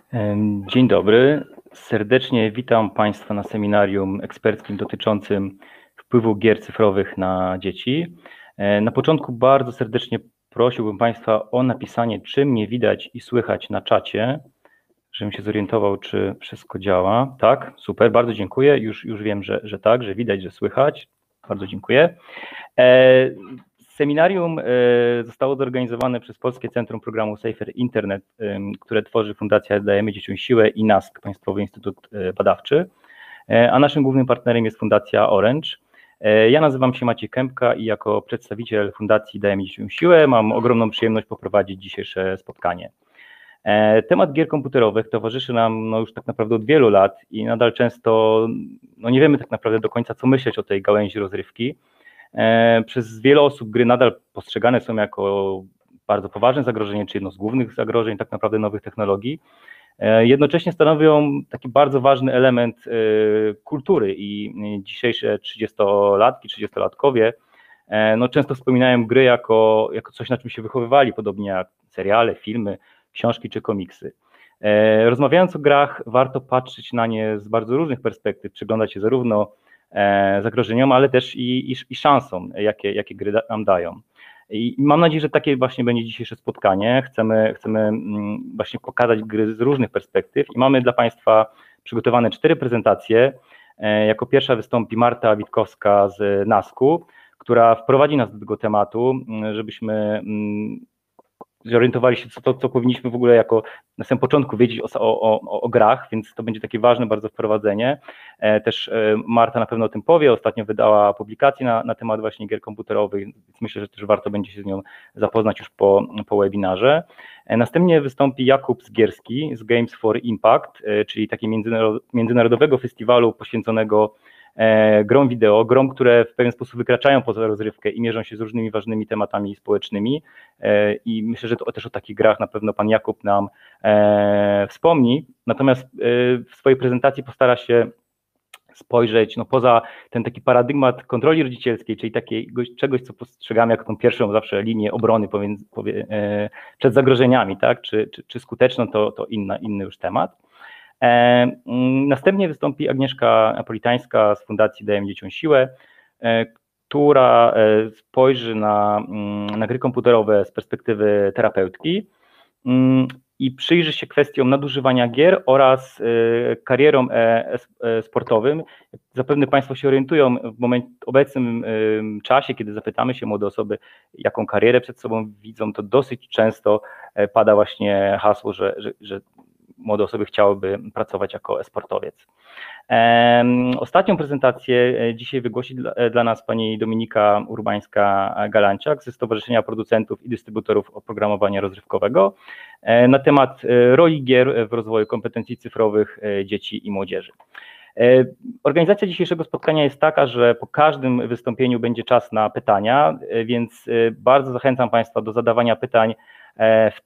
Dzień dobry. Serdecznie witam Państwa na seminarium eksperckim dotyczącym wpływu gier cyfrowych na dzieci. Na początku bardzo serdecznie prosiłbym Państwa o napisanie, czy mnie widać i słychać na czacie, żebym się zorientował, czy wszystko działa. Tak, super, bardzo dziękuję. Już wiem, że tak, że widać, że słychać. Bardzo dziękuję. Seminarium zostało zorganizowane przez Polskie Centrum Programu Safer Internet, które tworzy Fundacja Dajemy Dzieciom Siłę i NASK, Państwowy Instytut Badawczy, a naszym głównym partnerem jest Fundacja Orange. Ja nazywam się Maciej Kępka i jako przedstawiciel Fundacji Dajemy Dzieciom Siłę mam ogromną przyjemność poprowadzić dzisiejsze spotkanie. Temat gier komputerowych towarzyszy nam już tak naprawdę od wielu lat i nadal często nie wiemy tak naprawdę do końca, co myśleć o tej gałęzi rozrywki. Przez wiele osób gry nadal postrzegane są jako bardzo poważne zagrożenie, czy jedno z głównych zagrożeń tak naprawdę nowych technologii. Jednocześnie stanowią taki bardzo ważny element kultury i dzisiejsze 30-latki, 30-latkowie często wspominają gry jako coś, na czym się wychowywali, podobnie jak seriale, filmy, książki czy komiksy. Rozmawiając o grach, warto patrzeć na nie z bardzo różnych perspektyw, przyglądać się zarówno zagrożeniom, ale też i szansom, jakie gry nam dają. I mam nadzieję, że takie właśnie będzie dzisiejsze spotkanie. Chcemy właśnie pokazać gry z różnych perspektyw i mamy dla Państwa przygotowane 4 prezentacje. Jako pierwsza wystąpi Marta Witkowska z NASK-u, która wprowadzi nas do tego tematu, żebyśmy zorientowali się, co powinniśmy w ogóle jako na samym początku wiedzieć o grach, więc to będzie takie ważne bardzo wprowadzenie. Też Marta na pewno o tym powie, ostatnio wydała publikację na temat właśnie gier komputerowych, więc myślę, że też warto będzie się z nią zapoznać już po webinarze. Następnie wystąpi Jakub Zgierski z Games for Impact, czyli takiego międzynarodowego festiwalu poświęconego grom wideo, grom, które w pewien sposób wykraczają poza rozrywkę i mierzą się z różnymi ważnymi tematami społecznymi i myślę, że to też o takich grach na pewno pan Jakub nam wspomni, natomiast w swojej prezentacji postara się spojrzeć poza ten taki paradygmat kontroli rodzicielskiej, czyli takiego czegoś, co postrzegamy jako tą pierwszą zawsze linię obrony przed zagrożeniami, tak? Czy skuteczną, to inny już temat. Następnie wystąpi Agnieszka Politańska z Fundacji Dajemy Dzieciom Siłę, która spojrzy na gry komputerowe z perspektywy terapeutki i przyjrzy się kwestiom nadużywania gier oraz karierom sportowym. Zapewne Państwo się orientują w obecnym czasie, kiedy zapytamy się młode osoby, jaką karierę przed sobą widzą, to dosyć często pada właśnie hasło, że młode osoby chciałyby pracować jako e-sportowiec. Ostatnią prezentację dzisiaj wygłosi dla nas pani Dominika Urbańska-Galanciak ze Stowarzyszenia Producentów i Dystrybutorów Oprogramowania Rozrywkowego na temat roli gier w rozwoju kompetencji cyfrowych dzieci i młodzieży. Organizacja dzisiejszego spotkania jest taka, że po każdym wystąpieniu będzie czas na pytania, więc bardzo zachęcam Państwa do zadawania pytań w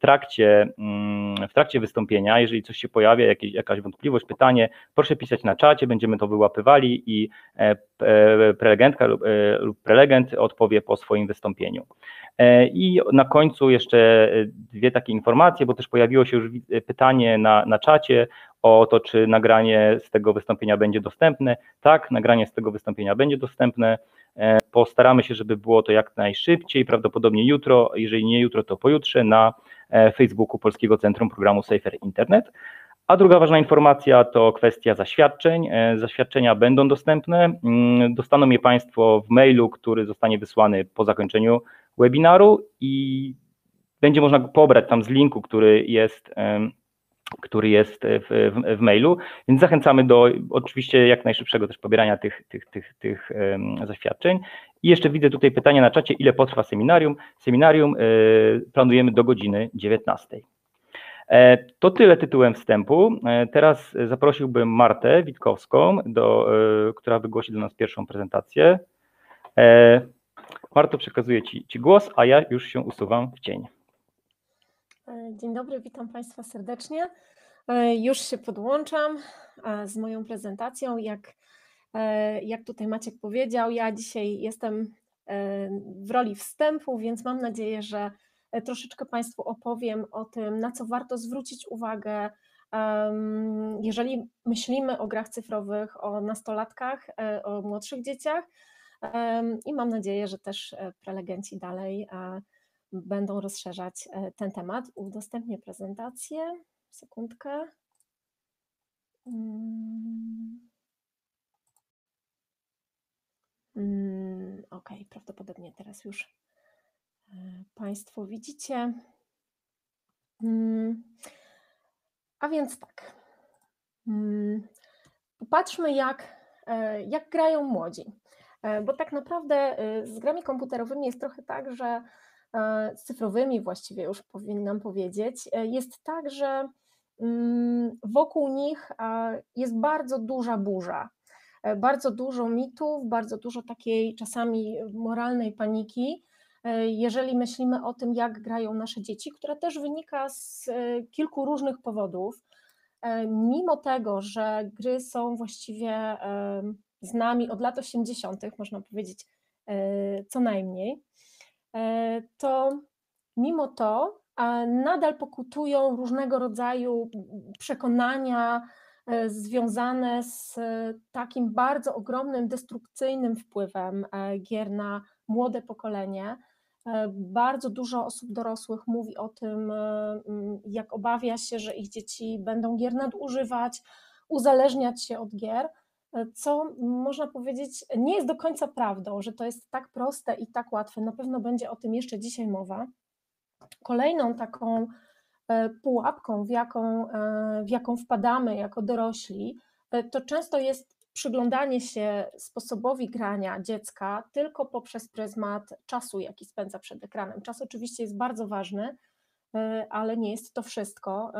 trakcie wystąpienia. Jeżeli coś się pojawia, jakaś wątpliwość, pytanie, proszę pisać na czacie, będziemy to wyłapywali i prelegentka lub prelegent odpowie po swoim wystąpieniu. I na końcu jeszcze 2 takie informacje, bo też pojawiło się już pytanie na czacie o to, czy nagranie z tego wystąpienia będzie dostępne. Tak, nagranie z tego wystąpienia będzie dostępne. Postaramy się, żeby było to jak najszybciej, prawdopodobnie jutro, jeżeli nie jutro, to pojutrze na Facebooku Polskiego Centrum Programu Safer Internet. A druga ważna informacja to kwestia zaświadczeń. Zaświadczenia będą dostępne. Dostaną je Państwo w mailu, który zostanie wysłany po zakończeniu webinaru i będzie można go pobrać tam z linku, który jest w mailu, więc zachęcamy do oczywiście jak najszybszego też pobierania tych zaświadczeń. I jeszcze widzę tutaj pytanie na czacie, ile potrwa seminarium. Seminarium planujemy do godziny 19. To tyle tytułem wstępu. Teraz zaprosiłbym Martę Witkowską, która wygłosi dla nas pierwszą prezentację. Marto, przekazuję Ci głos, a ja już się usuwam w cień. Dzień dobry, witam Państwa serdecznie. Już się podłączam z moją prezentacją. Jak tutaj Maciek powiedział, ja dzisiaj jestem w roli wstępu, więc mam nadzieję, że troszeczkę Państwu opowiem o tym, na co warto zwrócić uwagę jeżeli myślimy o grach cyfrowych, o nastolatkach, o młodszych dzieciach, i mam nadzieję, że też prelegenci dalej będą rozszerzać ten temat. Udostępnię prezentację. Sekundkę. Ok, prawdopodobnie teraz już Państwo widzicie. A więc tak, popatrzmy jak grają młodzi, bo tak naprawdę z grami komputerowymi jest trochę tak, że z cyfrowymi właściwie już powinnam powiedzieć, jest tak, że wokół nich jest bardzo duża burza, bardzo dużo mitów, bardzo dużo takiej czasami moralnej paniki, jeżeli myślimy o tym, jak grają nasze dzieci, która też wynika z kilku różnych powodów. Mimo tego, że gry są właściwie z nami od lat 80., można powiedzieć co najmniej, to mimo to nadal pokutują różnego rodzaju przekonania związane z takim bardzo ogromnym, destrukcyjnym wpływem gier na młode pokolenie. Bardzo dużo osób dorosłych mówi o tym, jak obawia się, że ich dzieci będą gier nadużywać, uzależniać się od gier, co można powiedzieć nie jest do końca prawdą, że to jest tak proste i tak łatwe. Na pewno będzie o tym jeszcze dzisiaj mowa. Kolejną taką pułapką, w jaką wpadamy jako dorośli, to często jest przyglądanie się sposobowi grania dziecka tylko poprzez pryzmat czasu, jaki spędza przed ekranem. Czas oczywiście jest bardzo ważny, ale nie jest to wszystko.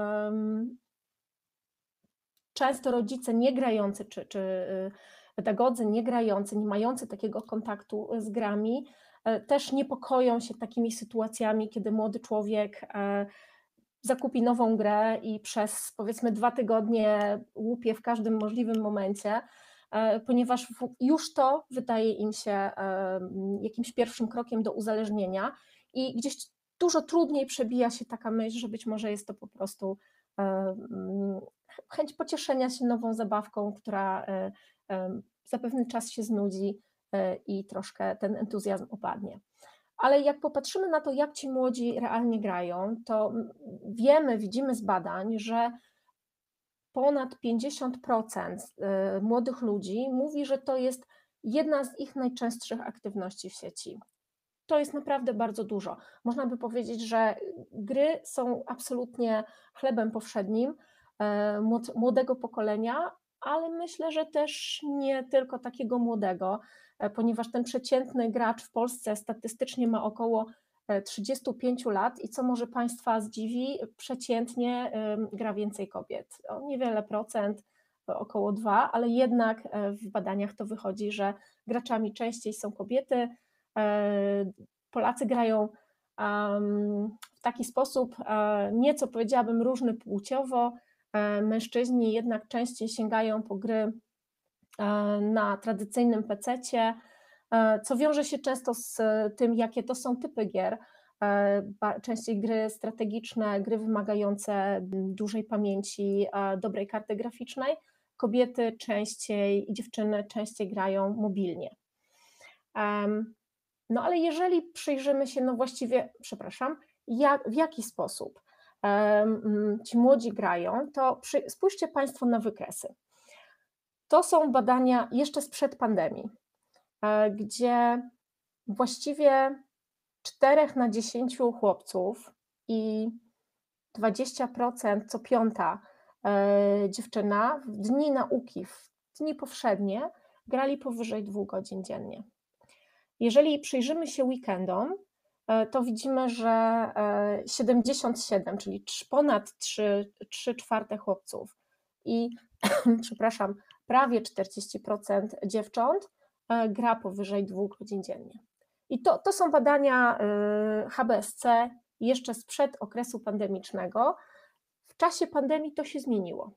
Często rodzice nie grający, czy pedagodzy nie grający, nie mający takiego kontaktu z grami, też niepokoją się takimi sytuacjami, kiedy młody człowiek zakupi nową grę i przez powiedzmy 2 tygodnie łupie w każdym możliwym momencie, ponieważ już to wydaje im się jakimś pierwszym krokiem do uzależnienia i gdzieś dużo trudniej przebija się taka myśl, że być może jest to po prostu chęć pocieszenia się nową zabawką, która za pewien czas się znudzi i troszkę ten entuzjazm opadnie. Ale jak popatrzymy na to, jak ci młodzi realnie grają, to widzimy z badań, że ponad 50% młodych ludzi mówi, że to jest jedna z ich najczęstszych aktywności w sieci. To jest naprawdę bardzo dużo. Można by powiedzieć, że gry są absolutnie chlebem powszednim młodego pokolenia, ale myślę, że też nie tylko takiego młodego, ponieważ ten przeciętny gracz w Polsce statystycznie ma około 35 lat i co może Państwa zdziwi, przeciętnie gra więcej kobiet. O niewiele procent, około 2, ale jednak w badaniach to wychodzi, że graczami częściej są kobiety. Polacy grają w taki sposób, nieco powiedziałabym różny płciowo. Mężczyźni jednak częściej sięgają po gry na tradycyjnym PC-cie, co wiąże się często z tym, jakie to są typy gier. Częściej gry strategiczne, gry wymagające dużej pamięci, dobrej karty graficznej. Kobiety częściej i dziewczyny częściej grają mobilnie. No ale jeżeli przyjrzymy się, no właściwie, w jaki sposób ci młodzi grają, to spójrzcie Państwo na wykresy. To są badania jeszcze sprzed pandemii, gdzie właściwie 4 na 10 chłopców i 20% co 5 dziewczyna w dni nauki, w dni powszednie grali powyżej 2 godzin dziennie. Jeżeli przyjrzymy się weekendom, to widzimy, że 77, czyli ponad 3/4 chłopców i prawie 40% dziewcząt gra powyżej 2 godzin dziennie. I to są badania HBSC jeszcze sprzed okresu pandemicznego. W czasie pandemii to się zmieniło.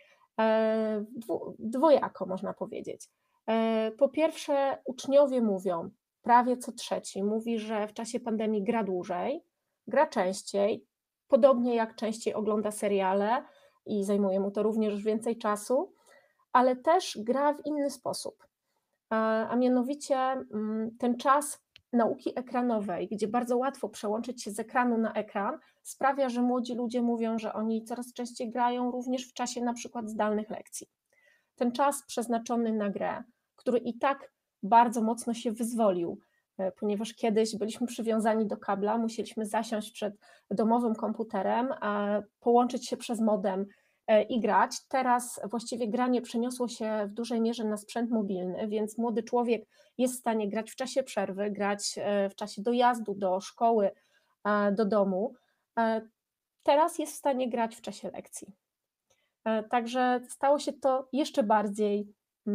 Dwojako można powiedzieć. Po pierwsze, uczniowie mówią, prawie co trzeci mówi, że w czasie pandemii gra dłużej, gra częściej, podobnie jak częściej ogląda seriale, i zajmuje mu to również więcej czasu, ale też gra w inny sposób. A mianowicie ten czas nauki ekranowej, gdzie bardzo łatwo przełączyć się z ekranu na ekran, sprawia, że młodzi ludzie mówią, że oni coraz częściej grają również w czasie na przykład zdalnych lekcji. Ten czas przeznaczony na grę, który i tak bardzo mocno się wyzwolił, ponieważ kiedyś byliśmy przywiązani do kabla, musieliśmy zasiąść przed domowym komputerem, połączyć się przez modem i grać. Teraz właściwie granie przeniosło się w dużej mierze na sprzęt mobilny, więc młody człowiek jest w stanie grać w czasie przerwy, grać w czasie dojazdu do szkoły, do domu. Teraz jest w stanie grać w czasie lekcji. Także stało się to jeszcze bardziej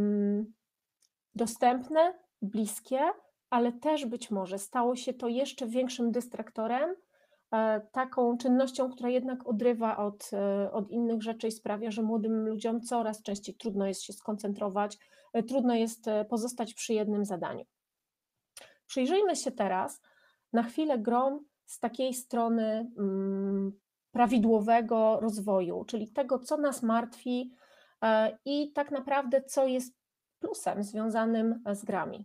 dostępne, bliskie, ale też być może stało się to jeszcze większym dystraktorem, taką czynnością, która jednak odrywa od innych rzeczy i sprawia, że młodym ludziom coraz częściej trudno jest się skoncentrować, trudno jest pozostać przy jednym zadaniu. Przyjrzyjmy się teraz na chwilę grom z takiej strony prawidłowego rozwoju, czyli tego, co nas martwi i tak naprawdę co jest plusem związanym z grami.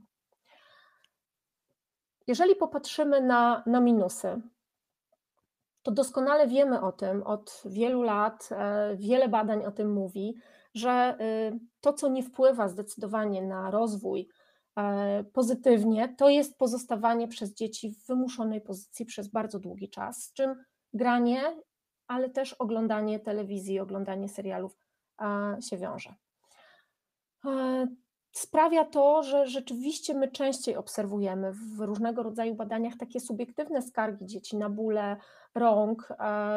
Jeżeli popatrzymy na minusy, to doskonale wiemy o tym od wielu lat, wiele badań o tym mówi, że to, co nie wpływa zdecydowanie na rozwój pozytywnie, to jest pozostawanie przez dzieci w wymuszonej pozycji przez bardzo długi czas, z czym granie, ale też oglądanie telewizji, oglądanie serialów się wiąże. Sprawia to, że rzeczywiście my częściej obserwujemy w różnego rodzaju badaniach takie subiektywne skargi dzieci na bóle rąk,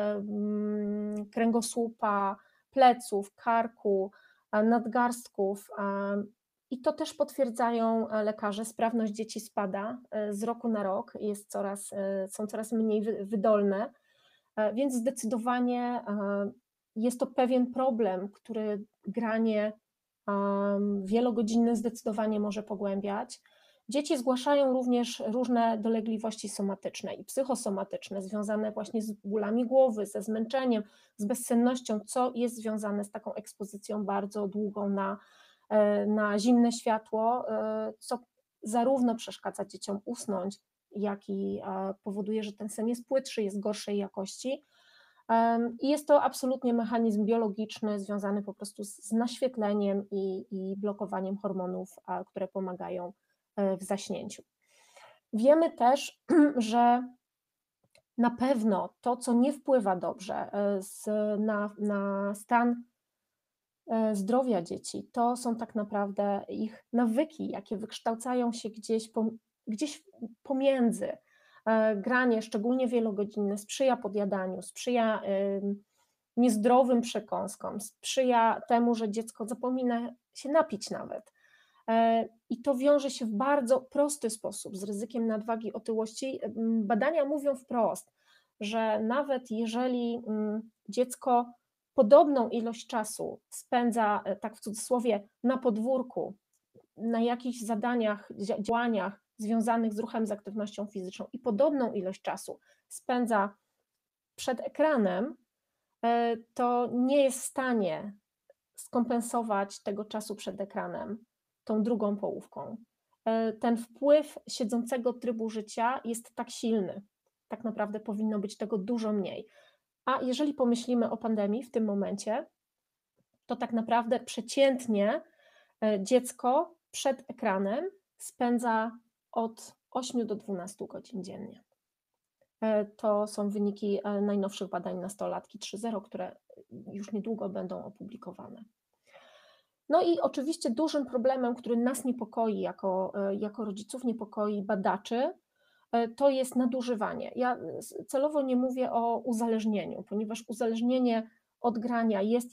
kręgosłupa, pleców, karku, nadgarstków. I to też potwierdzają lekarze. Sprawność dzieci spada z roku na rok, są coraz mniej wydolne, więc zdecydowanie jest to pewien problem, który granie wielogodzinne zdecydowanie może pogłębiać. Dzieci zgłaszają również różne dolegliwości somatyczne i psychosomatyczne, związane właśnie z bólami głowy, ze zmęczeniem, z bezsennością, co jest związane z taką ekspozycją bardzo długą na zimne światło, co zarówno przeszkadza dzieciom usnąć, jak i powoduje, że ten sen jest płytszy, jest gorszej jakości. I jest to absolutnie mechanizm biologiczny związany po prostu z naświetleniem i blokowaniem hormonów, które pomagają w zaśnięciu. Wiemy też, że na pewno to, co nie wpływa dobrze na stan zdrowia dzieci, to są tak naprawdę ich nawyki, jakie wykształcają się gdzieś pomiędzy. Granie, szczególnie wielogodzinne, sprzyja podjadaniu, sprzyja niezdrowym przekąskom, sprzyja temu, że dziecko zapomina się napić nawet. I to wiąże się w bardzo prosty sposób z ryzykiem nadwagi, otyłości. Badania mówią wprost, że nawet jeżeli dziecko podobną ilość czasu spędza, tak w cudzysłowie, na podwórku, na jakichś zadaniach, działaniach związanych z ruchem, z aktywnością fizyczną i podobną ilość czasu spędza przed ekranem, to nie jest w stanie skompensować tego czasu przed ekranem tą drugą połówką. Ten wpływ siedzącego trybu życia jest tak silny, tak naprawdę powinno być tego dużo mniej. A jeżeli pomyślimy o pandemii w tym momencie, to tak naprawdę przeciętnie dziecko przed ekranem spędza od 8 do 12 godzin dziennie. To są wyniki najnowszych badań nastolatki 3.0, które już niedługo będą opublikowane. No i oczywiście dużym problemem, który nas niepokoi jako rodziców, niepokoi badaczy, to jest nadużywanie. Ja celowo nie mówię o uzależnieniu, ponieważ uzależnienie od grania jest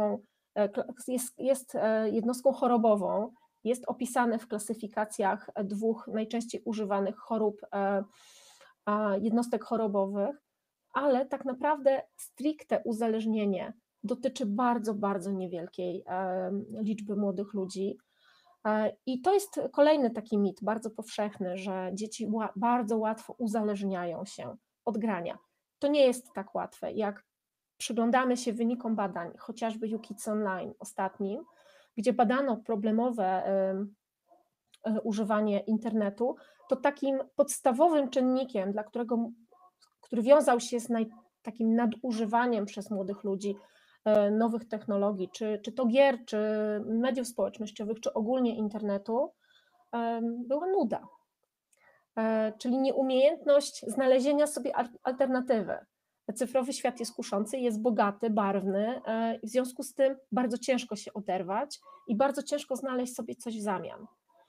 jednostką chorobową, jest opisane w klasyfikacjach dwóch najczęściej używanych jednostek chorobowych, ale tak naprawdę stricte uzależnienie dotyczy bardzo, bardzo niewielkiej liczby młodych ludzi. I to jest kolejny taki mit, bardzo powszechny, że dzieci bardzo łatwo uzależniają się od grania. To nie jest tak łatwe, jak przyglądamy się wynikom badań, chociażby YouKids Online ostatnim, gdzie badano problemowe używanie internetu, to takim podstawowym czynnikiem, który wiązał się z takim nadużywaniem przez młodych ludzi nowych technologii, czy to gier, czy mediów społecznościowych, czy ogólnie internetu, była nuda. Czyli nieumiejętność znalezienia sobie alternatywy. Cyfrowy świat jest kuszący, jest bogaty, barwny, w związku z tym bardzo ciężko się oderwać i bardzo ciężko znaleźć sobie coś w zamian.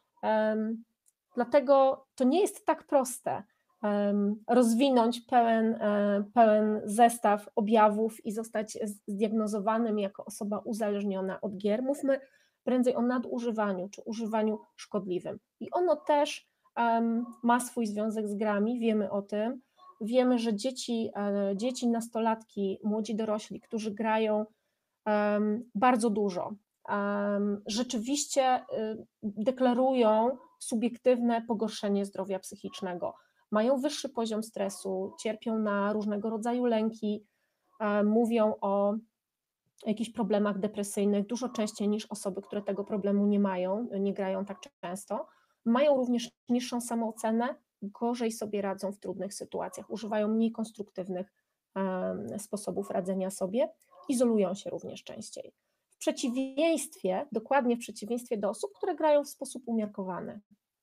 Dlatego to nie jest tak proste rozwinąć pełen zestaw objawów i zostać zdiagnozowanym jako osoba uzależniona od gier. Mówmy prędzej o nadużywaniu czy używaniu szkodliwym. I ono też ma swój związek z grami, wiemy o tym. Wiemy, że dzieci, nastolatki, młodzi dorośli, którzy grają bardzo dużo, rzeczywiście deklarują subiektywne pogorszenie zdrowia psychicznego. Mają wyższy poziom stresu, cierpią na różnego rodzaju lęki, mówią o jakichś problemach depresyjnych dużo częściej niż osoby, które tego problemu nie mają, nie grają tak często. Mają również niższą samoocenę, gorzej sobie radzą w trudnych sytuacjach, używają mniej konstruktywnych sposobów radzenia sobie, izolują się również częściej. Dokładnie w przeciwieństwie do osób, które grają w sposób umiarkowany.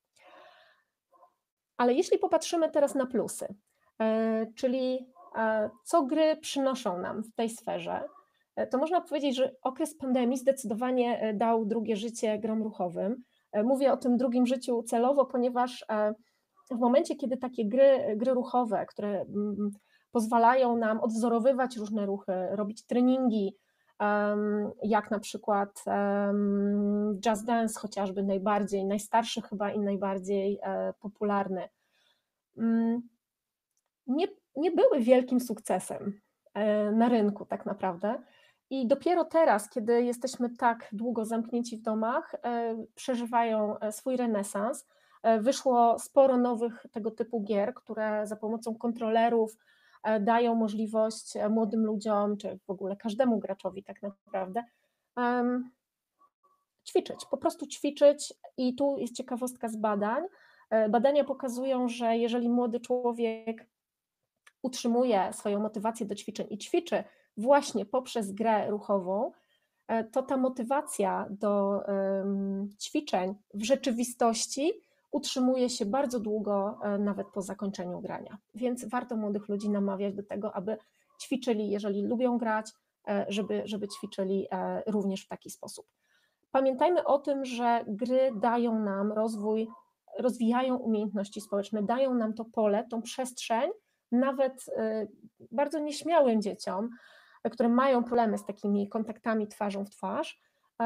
Ale jeśli popatrzymy teraz na plusy, czyli co gry przynoszą nam w tej sferze, to można powiedzieć, że okres pandemii zdecydowanie dał drugie życie grom ruchowym. Mówię o tym drugim życiu celowo, ponieważ w momencie, kiedy takie gry ruchowe, które pozwalają nam odwzorowywać różne ruchy, robić treningi, jak na przykład Just Dance chociażby najstarszy chyba i najbardziej popularny, nie były wielkim sukcesem na rynku tak naprawdę. I dopiero teraz, kiedy jesteśmy tak długo zamknięci w domach, przeżywają swój renesans. Wyszło sporo nowych tego typu gier, które za pomocą kontrolerów dają możliwość młodym ludziom, czy w ogóle każdemu graczowi tak naprawdę, ćwiczyć, po prostu ćwiczyć. I tu jest ciekawostka z badań. Badania pokazują, że jeżeli młody człowiek utrzymuje swoją motywację do ćwiczeń i ćwiczy właśnie poprzez grę ruchową, to ta motywacja do ćwiczeń w rzeczywistości utrzymuje się bardzo długo, nawet po zakończeniu grania. Więc warto młodych ludzi namawiać do tego, aby ćwiczyli, jeżeli lubią grać, żeby ćwiczyli również w taki sposób. Pamiętajmy o tym, że gry dają nam rozwój, rozwijają umiejętności społeczne, dają nam to pole, tą przestrzeń, nawet bardzo nieśmiałym dzieciom, które mają problemy z takimi kontaktami twarzą w twarz,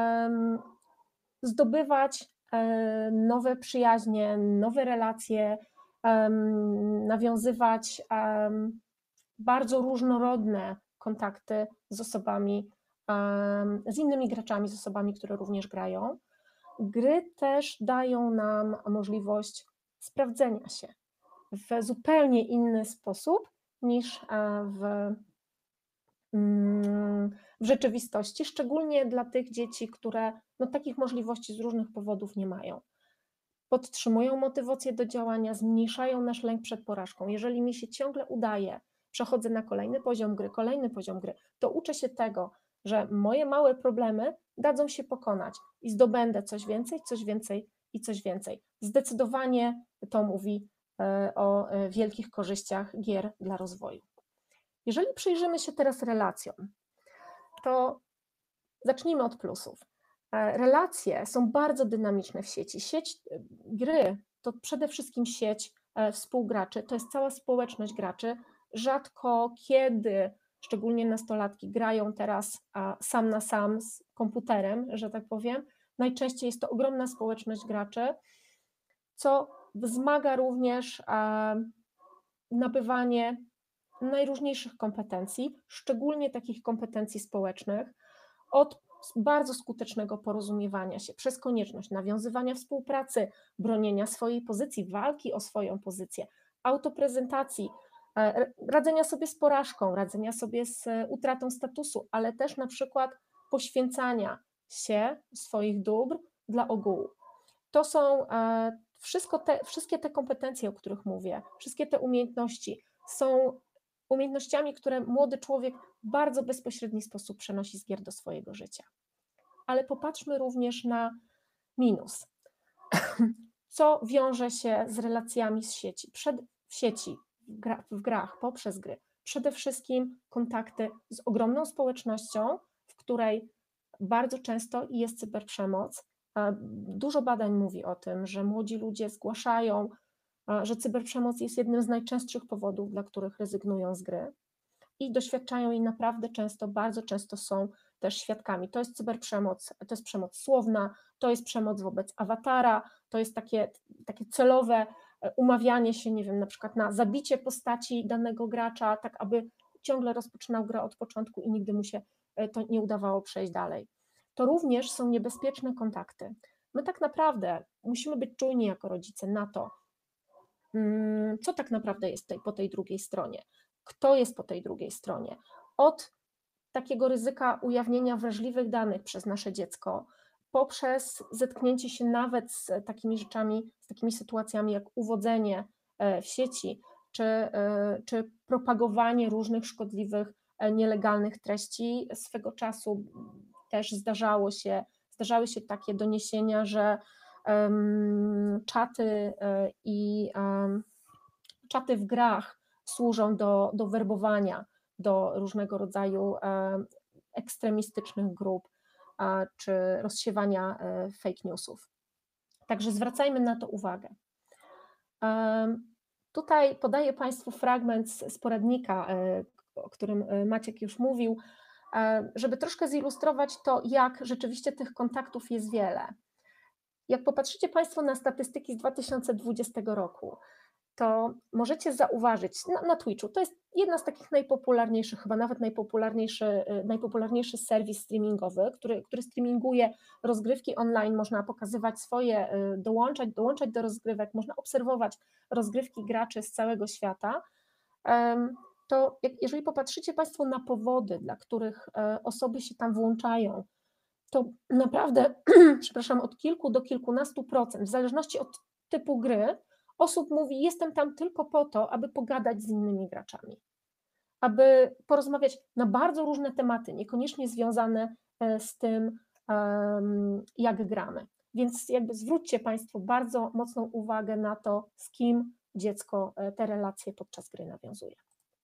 zdobywać nowe przyjaźnie, nowe relacje, nawiązywać bardzo różnorodne kontakty z osobami, z innymi graczami, z osobami, które również grają. Gry też dają nam możliwość sprawdzenia się w zupełnie inny sposób niż w rzeczywistości, szczególnie dla tych dzieci, które takich możliwości z różnych powodów nie mają. Podtrzymują motywację do działania, zmniejszają nasz lęk przed porażką. Jeżeli mi się ciągle udaje, przechodzę na kolejny poziom gry, to uczę się tego, że moje małe problemy dadzą się pokonać i zdobędę coś więcej i coś więcej. Zdecydowanie to mówi o wielkich korzyściach gier dla rozwoju. Jeżeli przyjrzymy się teraz relacjom, to zacznijmy od plusów. Relacje są bardzo dynamiczne w sieci. Gry to przede wszystkim sieć współgraczy, to jest cała społeczność graczy. Rzadko kiedy, szczególnie nastolatki, grają teraz sam na sam z komputerem, że tak powiem. Najczęściej jest to ogromna społeczność graczy, co wzmaga również nabywanie najróżniejszych kompetencji, szczególnie takich kompetencji społecznych, od bardzo skutecznego porozumiewania się przez konieczność nawiązywania współpracy, bronienia swojej pozycji, walki o swoją pozycję, autoprezentacji, radzenia sobie z porażką, radzenia sobie z utratą statusu, ale też na przykład poświęcania się swoich dóbr dla ogółu. To są wszystkie te kompetencje, o których mówię, wszystkie te umiejętności są umiejętnościami, które młody człowiek w bardzo bezpośredni sposób przenosi z gier do swojego życia. Ale popatrzmy również na minus. Co wiąże się z relacjami z sieci? W sieci, w grach, poprzez gry. Przede wszystkim kontakty z ogromną społecznością, w której bardzo często jest cyberprzemoc. Dużo badań mówi o tym, że młodzi ludzie zgłaszają, że cyberprzemoc jest jednym z najczęstszych powodów, dla których rezygnują z gry i doświadczają jej naprawdę często, bardzo często są też świadkami. To jest cyberprzemoc, to jest przemoc słowna, to jest przemoc wobec awatara, to jest takie celowe umawianie się, nie wiem, na przykład na zabicie postaci danego gracza, tak aby ciągle rozpoczynał grę od początku i nigdy mu się to nie udawało przejść dalej. To również są niebezpieczne kontakty. My tak naprawdę musimy być czujni jako rodzice na to, co tak naprawdę jest po tej drugiej stronie, kto jest po tej drugiej stronie. Od takiego ryzyka ujawnienia wrażliwych danych przez nasze dziecko, poprzez zetknięcie się nawet z takimi rzeczami, z takimi sytuacjami jak uwodzenie w sieci, czy propagowanie różnych szkodliwych, nielegalnych treści. Swego czasu też zdarzały się takie doniesienia, że czaty w grach służą do werbowania do różnego rodzaju ekstremistycznych grup czy rozsiewania fake newsów. Także zwracajmy na to uwagę. Tutaj podaję Państwu fragment z poradnika, o którym Maciek już mówił, żeby troszkę zilustrować to, jak rzeczywiście tych kontaktów jest wiele. Jak popatrzycie Państwo na statystyki z 2020 roku, to możecie zauważyć na Twitchu, to jest jedna z takich najpopularniejszych, chyba nawet najpopularniejszy serwis streamingowy, który streaminguje rozgrywki online, można pokazywać swoje, dołączać do rozgrywek, można obserwować rozgrywki graczy z całego świata. To jeżeli popatrzycie Państwo na powody, dla których osoby się tam włączają, to naprawdę, przepraszam, od kilku do kilkunastu procent, w zależności od typu gry, osób mówi, jestem tam tylko po to, aby pogadać z innymi graczami, aby porozmawiać na bardzo różne tematy, niekoniecznie związane z tym, jak gramy. Więc jakby zwróćcie Państwo bardzo mocną uwagę na to, z kim dziecko te relacje podczas gry nawiązuje.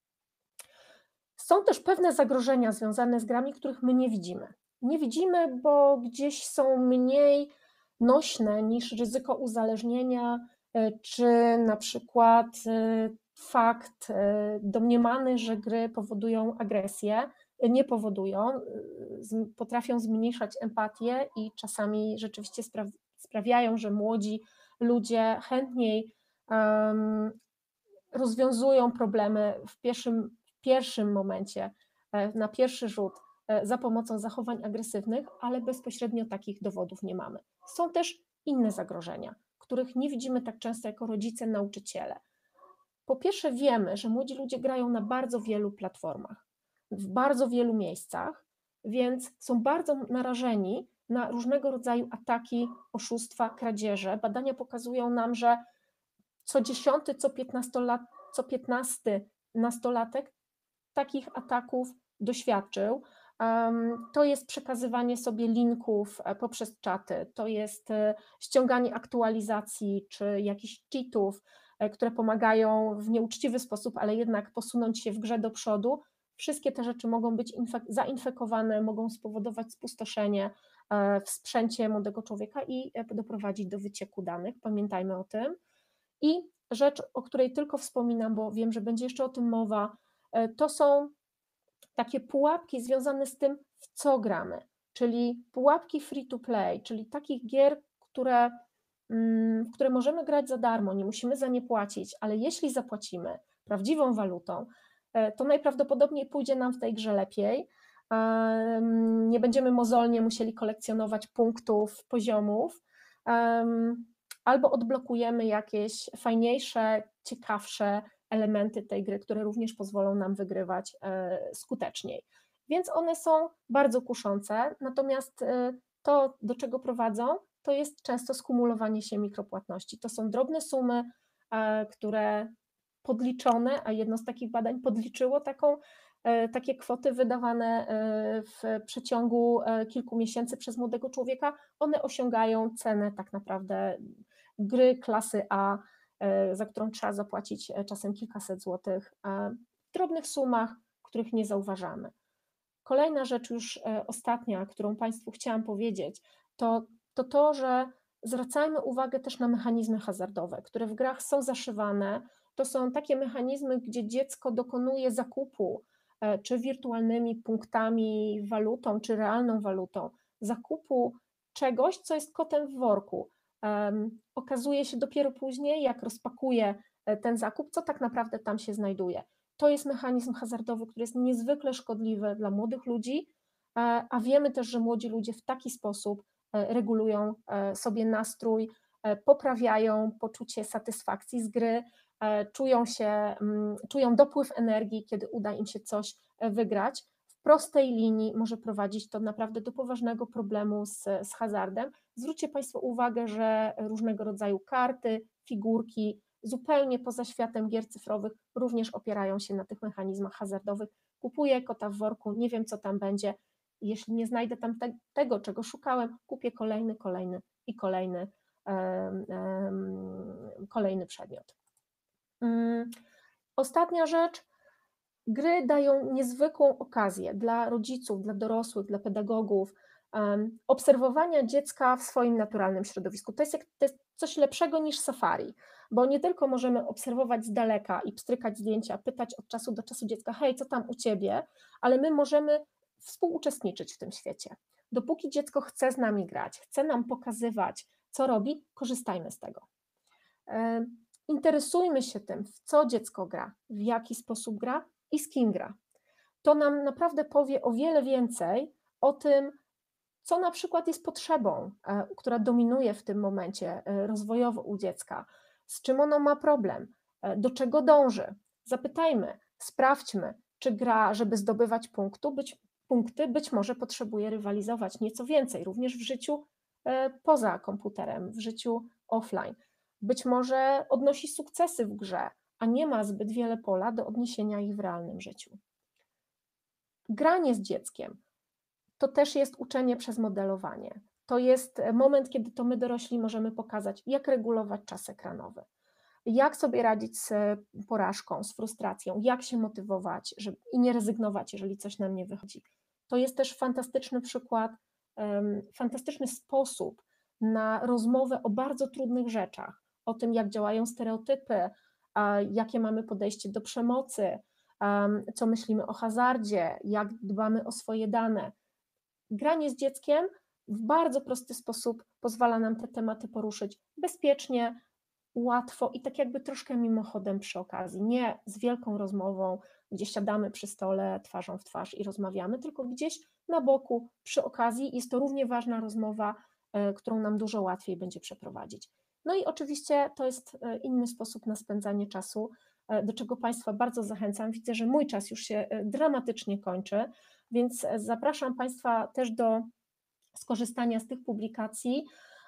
Są też pewne zagrożenia związane z grami, których my nie widzimy. Nie widzimy, bo gdzieś są mniej nośne niż ryzyko uzależnienia, czy na przykład fakt domniemany, że gry powodują agresję, nie powodują, potrafią zmniejszać empatię i czasami rzeczywiście sprawiają, że młodzi ludzie chętniej rozwiązują problemy w pierwszym momencie, na pierwszy rzut, za pomocą zachowań agresywnych, ale bezpośrednio takich dowodów nie mamy. Są też inne zagrożenia, których nie widzimy tak często jako rodzice, nauczyciele. Po pierwsze wiemy, że młodzi ludzie grają na bardzo wielu platformach, w bardzo wielu miejscach, więc są bardzo narażeni na różnego rodzaju ataki, oszustwa, kradzieże. Badania pokazują nam, że co 10., co 15 nastolatek takich ataków doświadczył. To jest przekazywanie sobie linków poprzez czaty, to jest ściąganie aktualizacji czy jakichś cheatów, które pomagają w nieuczciwy sposób, ale jednak posunąć się w grze do przodu. Wszystkie te rzeczy mogą być zainfekowane, mogą spowodować spustoszenie w sprzęcie młodego człowieka i doprowadzić do wycieku danych. Pamiętajmy o tym. I rzecz, o której tylko wspominam, bo wiem, że będzie jeszcze o tym mowa, to są takie pułapki związane z tym, w co gramy, czyli pułapki free to play, czyli takich gier, w które możemy grać za darmo, nie musimy za nie płacić, ale jeśli zapłacimy prawdziwą walutą, to najprawdopodobniej pójdzie nam w tej grze lepiej, nie będziemy mozolnie musieli kolekcjonować punktów, poziomów, albo odblokujemy jakieś fajniejsze, ciekawsze elementy tej gry, które również pozwolą nam wygrywać skuteczniej. Więc one są bardzo kuszące, natomiast to, do czego prowadzą, to jest często skumulowanie się mikropłatności. To są drobne sumy, które podliczone, a jedno z takich badań podliczyło takie kwoty wydawane w przeciągu kilku miesięcy przez młodego człowieka, one osiągają cenę tak naprawdę gry klasy A, za którą trzeba zapłacić czasem kilkaset złotych w drobnych sumach, których nie zauważamy. Kolejna rzecz, już ostatnia, którą Państwu chciałam powiedzieć, to, że zwracajmy uwagę też na mechanizmy hazardowe, które w grach są zaszywane. To są takie mechanizmy, gdzie dziecko dokonuje zakupu, czy wirtualnymi punktami, walutą, czy realną walutą, zakupu czegoś, co jest kotem w worku. Okazuje się dopiero później, jak rozpakuje ten zakup, co tak naprawdę tam się znajduje. To jest mechanizm hazardowy, który jest niezwykle szkodliwy dla młodych ludzi, a wiemy też, że młodzi ludzie w taki sposób regulują sobie nastrój, poprawiają poczucie satysfakcji z gry, czują dopływ energii, kiedy uda im się coś wygrać. W prostej linii może prowadzić to naprawdę do poważnego problemu z hazardem. Zwróćcie Państwo uwagę, że różnego rodzaju karty, figurki, zupełnie poza światem gier cyfrowych również opierają się na tych mechanizmach hazardowych. Kupuję kota w worku, nie wiem co tam będzie, jeśli nie znajdę tam tego, czego szukałem, kupię kolejny przedmiot. Ostatnia rzecz, gry dają niezwykłą okazję dla rodziców, dla dorosłych, dla pedagogów, obserwowania dziecka w swoim naturalnym środowisku. To jest coś lepszego niż safari, bo nie tylko możemy obserwować z daleka i pstrykać zdjęcia, pytać od czasu do czasu dziecka, hej, co tam u ciebie, ale my możemy współuczestniczyć w tym świecie. Dopóki dziecko chce z nami grać, chce nam pokazywać, co robi, korzystajmy z tego. Interesujmy się tym, w co dziecko gra, w jaki sposób gra i z kim gra. To nam naprawdę powie o wiele więcej o tym, co na przykład jest potrzebą, która dominuje w tym momencie rozwojowo u dziecka, z czym ono ma problem, do czego dąży. Zapytajmy, sprawdźmy, czy gra, żeby zdobywać punkty, być może potrzebuje rywalizować nieco więcej, również w życiu poza komputerem, w życiu offline. Być może odnosi sukcesy w grze, a nie ma zbyt wiele pola do odniesienia ich w realnym życiu. Granie z dzieckiem to też jest uczenie przez modelowanie. To jest moment, kiedy to my dorośli możemy pokazać, jak regulować czas ekranowy, jak sobie radzić z porażką, z frustracją, jak się motywować i nie rezygnować, jeżeli coś nam nie wychodzi. To jest też fantastyczny przykład, fantastyczny sposób na rozmowę o bardzo trudnych rzeczach, o tym, jak działają stereotypy, jakie mamy podejście do przemocy, co myślimy o hazardzie, jak dbamy o swoje dane. Granie z dzieckiem w bardzo prosty sposób pozwala nam te tematy poruszyć bezpiecznie, łatwo i tak jakby troszkę mimochodem przy okazji, nie z wielką rozmową, gdzie siadamy przy stole twarzą w twarz i rozmawiamy, tylko gdzieś na boku przy okazji. Jest to równie ważna rozmowa, którą nam dużo łatwiej będzie przeprowadzić. No i oczywiście to jest inny sposób na spędzanie czasu, do czego Państwa bardzo zachęcam. Widzę, że mój czas już się dramatycznie kończy, więc zapraszam Państwa też do skorzystania z tych publikacji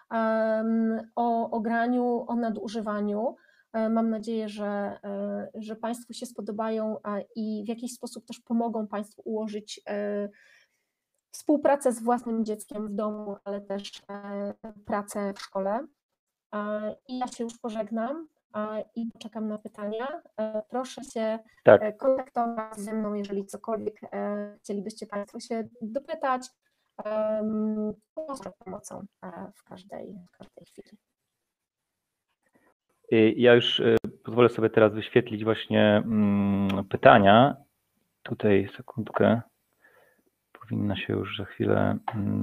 o graniu, o nadużywaniu. Mam nadzieję, że Państwu się spodobają i w jakiś sposób też pomogą Państwu ułożyć współpracę z własnym dzieckiem w domu, ale też pracę w szkole. I ja się już pożegnam i czekam na pytania. Proszę się kontaktować ze mną, jeżeli cokolwiek chcielibyście Państwo się dopytać. Z pomocą w każdej chwili. Ja już pozwolę sobie teraz wyświetlić właśnie pytania. Tutaj sekundkę. Powinna się już za chwilę.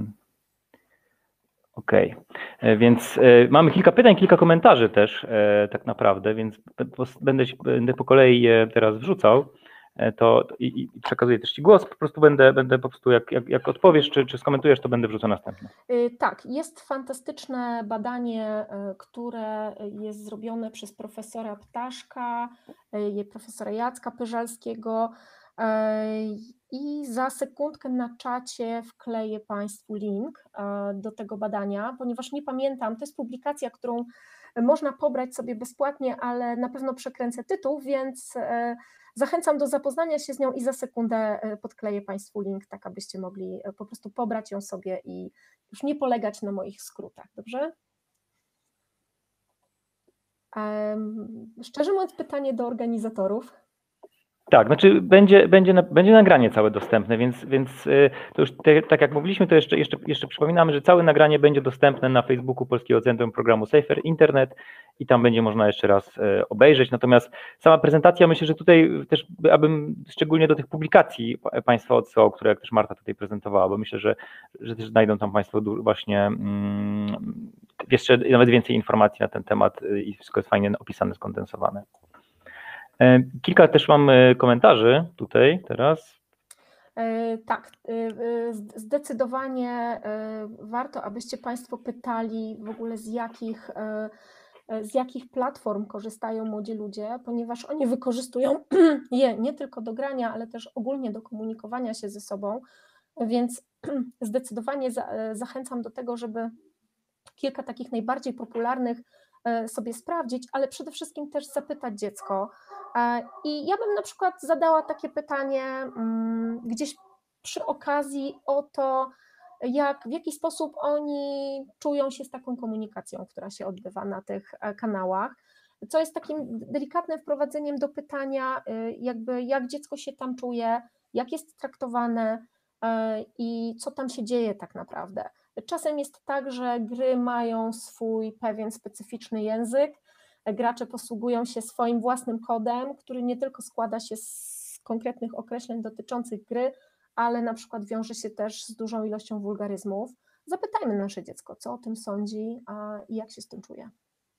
Okej, więc mamy kilka pytań, kilka komentarzy też tak naprawdę, więc będę po kolei je teraz wrzucał. i przekazuję też Ci głos, po prostu będę po prostu jak odpowiesz, czy skomentujesz, to będę wrzucał następne. Tak, jest fantastyczne badanie, które jest zrobione przez profesora Ptaszka, profesora Jacka Pyżalskiego i za sekundkę na czacie wkleję Państwu link do tego badania, ponieważ nie pamiętam, to jest publikacja, którą można pobrać sobie bezpłatnie, ale na pewno przekręcę tytuł, więc zachęcam do zapoznania się z nią i za sekundę podkleję Państwu link, tak abyście mogli po prostu pobrać ją sobie i już nie polegać na moich skrótach, dobrze? Szczerze mówiąc, pytanie do organizatorów. Tak, znaczy będzie nagranie całe dostępne, więc to już tak jak mówiliśmy, to jeszcze przypominamy, że całe nagranie będzie dostępne na Facebooku Polskiego Centrum Programu Safer Internet i tam będzie można jeszcze raz obejrzeć. Natomiast sama prezentacja, myślę, że tutaj też abym szczególnie do tych publikacji Państwa odsyłał, które jak też Marta tutaj prezentowała, bo myślę, że też znajdą tam Państwo właśnie jeszcze nawet więcej informacji na ten temat i wszystko jest fajnie opisane, skondensowane. Kilka też mam komentarzy tutaj teraz. Tak, zdecydowanie warto, abyście Państwo pytali w ogóle z jakich platform korzystają młodzi ludzie, ponieważ oni wykorzystują je nie tylko do grania, ale też ogólnie do komunikowania się ze sobą, więc zdecydowanie zachęcam do tego, żeby kilka takich najbardziej popularnych sobie sprawdzić, ale przede wszystkim też zapytać dziecko. I ja bym na przykład zadała takie pytanie gdzieś przy okazji o to, w jaki sposób oni czują się z taką komunikacją, która się odbywa na tych kanałach, co jest takim delikatnym wprowadzeniem do pytania, jakby jak dziecko się tam czuje, jak jest traktowane i co tam się dzieje tak naprawdę. Czasem jest tak, że gry mają swój pewien specyficzny język, gracze posługują się swoim własnym kodem, który nie tylko składa się z konkretnych określeń dotyczących gry, ale na przykład wiąże się też z dużą ilością wulgaryzmów. Zapytajmy nasze dziecko, co o tym sądzi i jak się z tym czuje.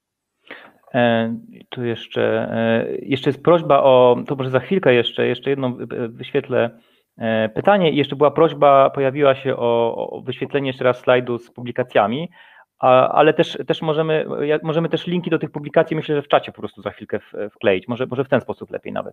Tu jeszcze jest prośba to może za chwilkę jeszcze jedną wyświetlę pytanie i jeszcze była prośba, pojawiła się o wyświetlenie jeszcze raz slajdu z publikacjami, ale też możemy też linki do tych publikacji, myślę, że w czacie po prostu za chwilkę wkleić, może w ten sposób lepiej nawet.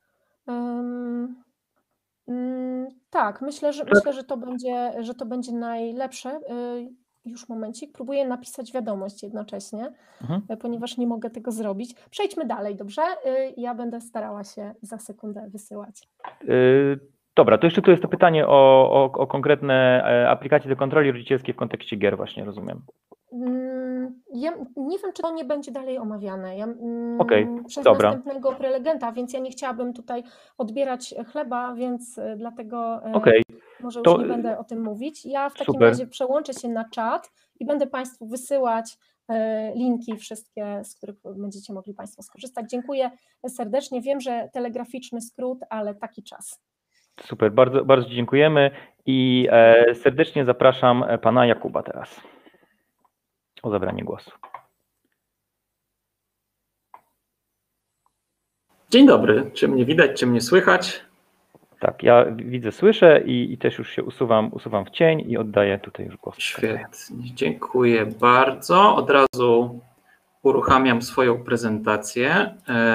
Tak, myślę, że to będzie najlepsze. Już momencik, próbuję napisać wiadomość jednocześnie, ponieważ nie mogę tego zrobić. Przejdźmy dalej, dobrze? Ja będę starała się za sekundę wysyłać. Dobra, to jeszcze tu jest to pytanie o konkretne aplikacje do kontroli rodzicielskiej w kontekście gier właśnie, rozumiem. Ja nie wiem, czy to nie będzie dalej omawiane przez dobra. następnego prelegenta, więc ja nie chciałabym tutaj odbierać chleba, więc dlatego może już nie będę o tym mówić. Ja w takim razie przełączę się na czat i będę Państwu wysyłać linki wszystkie, z których będziecie mogli Państwo skorzystać. Dziękuję serdecznie. Wiem, że telegraficzny skrót, ale taki czas. Super, bardzo, bardzo dziękujemy i serdecznie zapraszam Pana Jakuba teraz o zabranie głosu. Dzień dobry, czy mnie widać, czy mnie słychać? Tak, ja widzę, słyszę i też już się usuwam w cień i oddaję tutaj już głos. Świetnie, dziękuję bardzo. Od razu uruchamiam swoją prezentację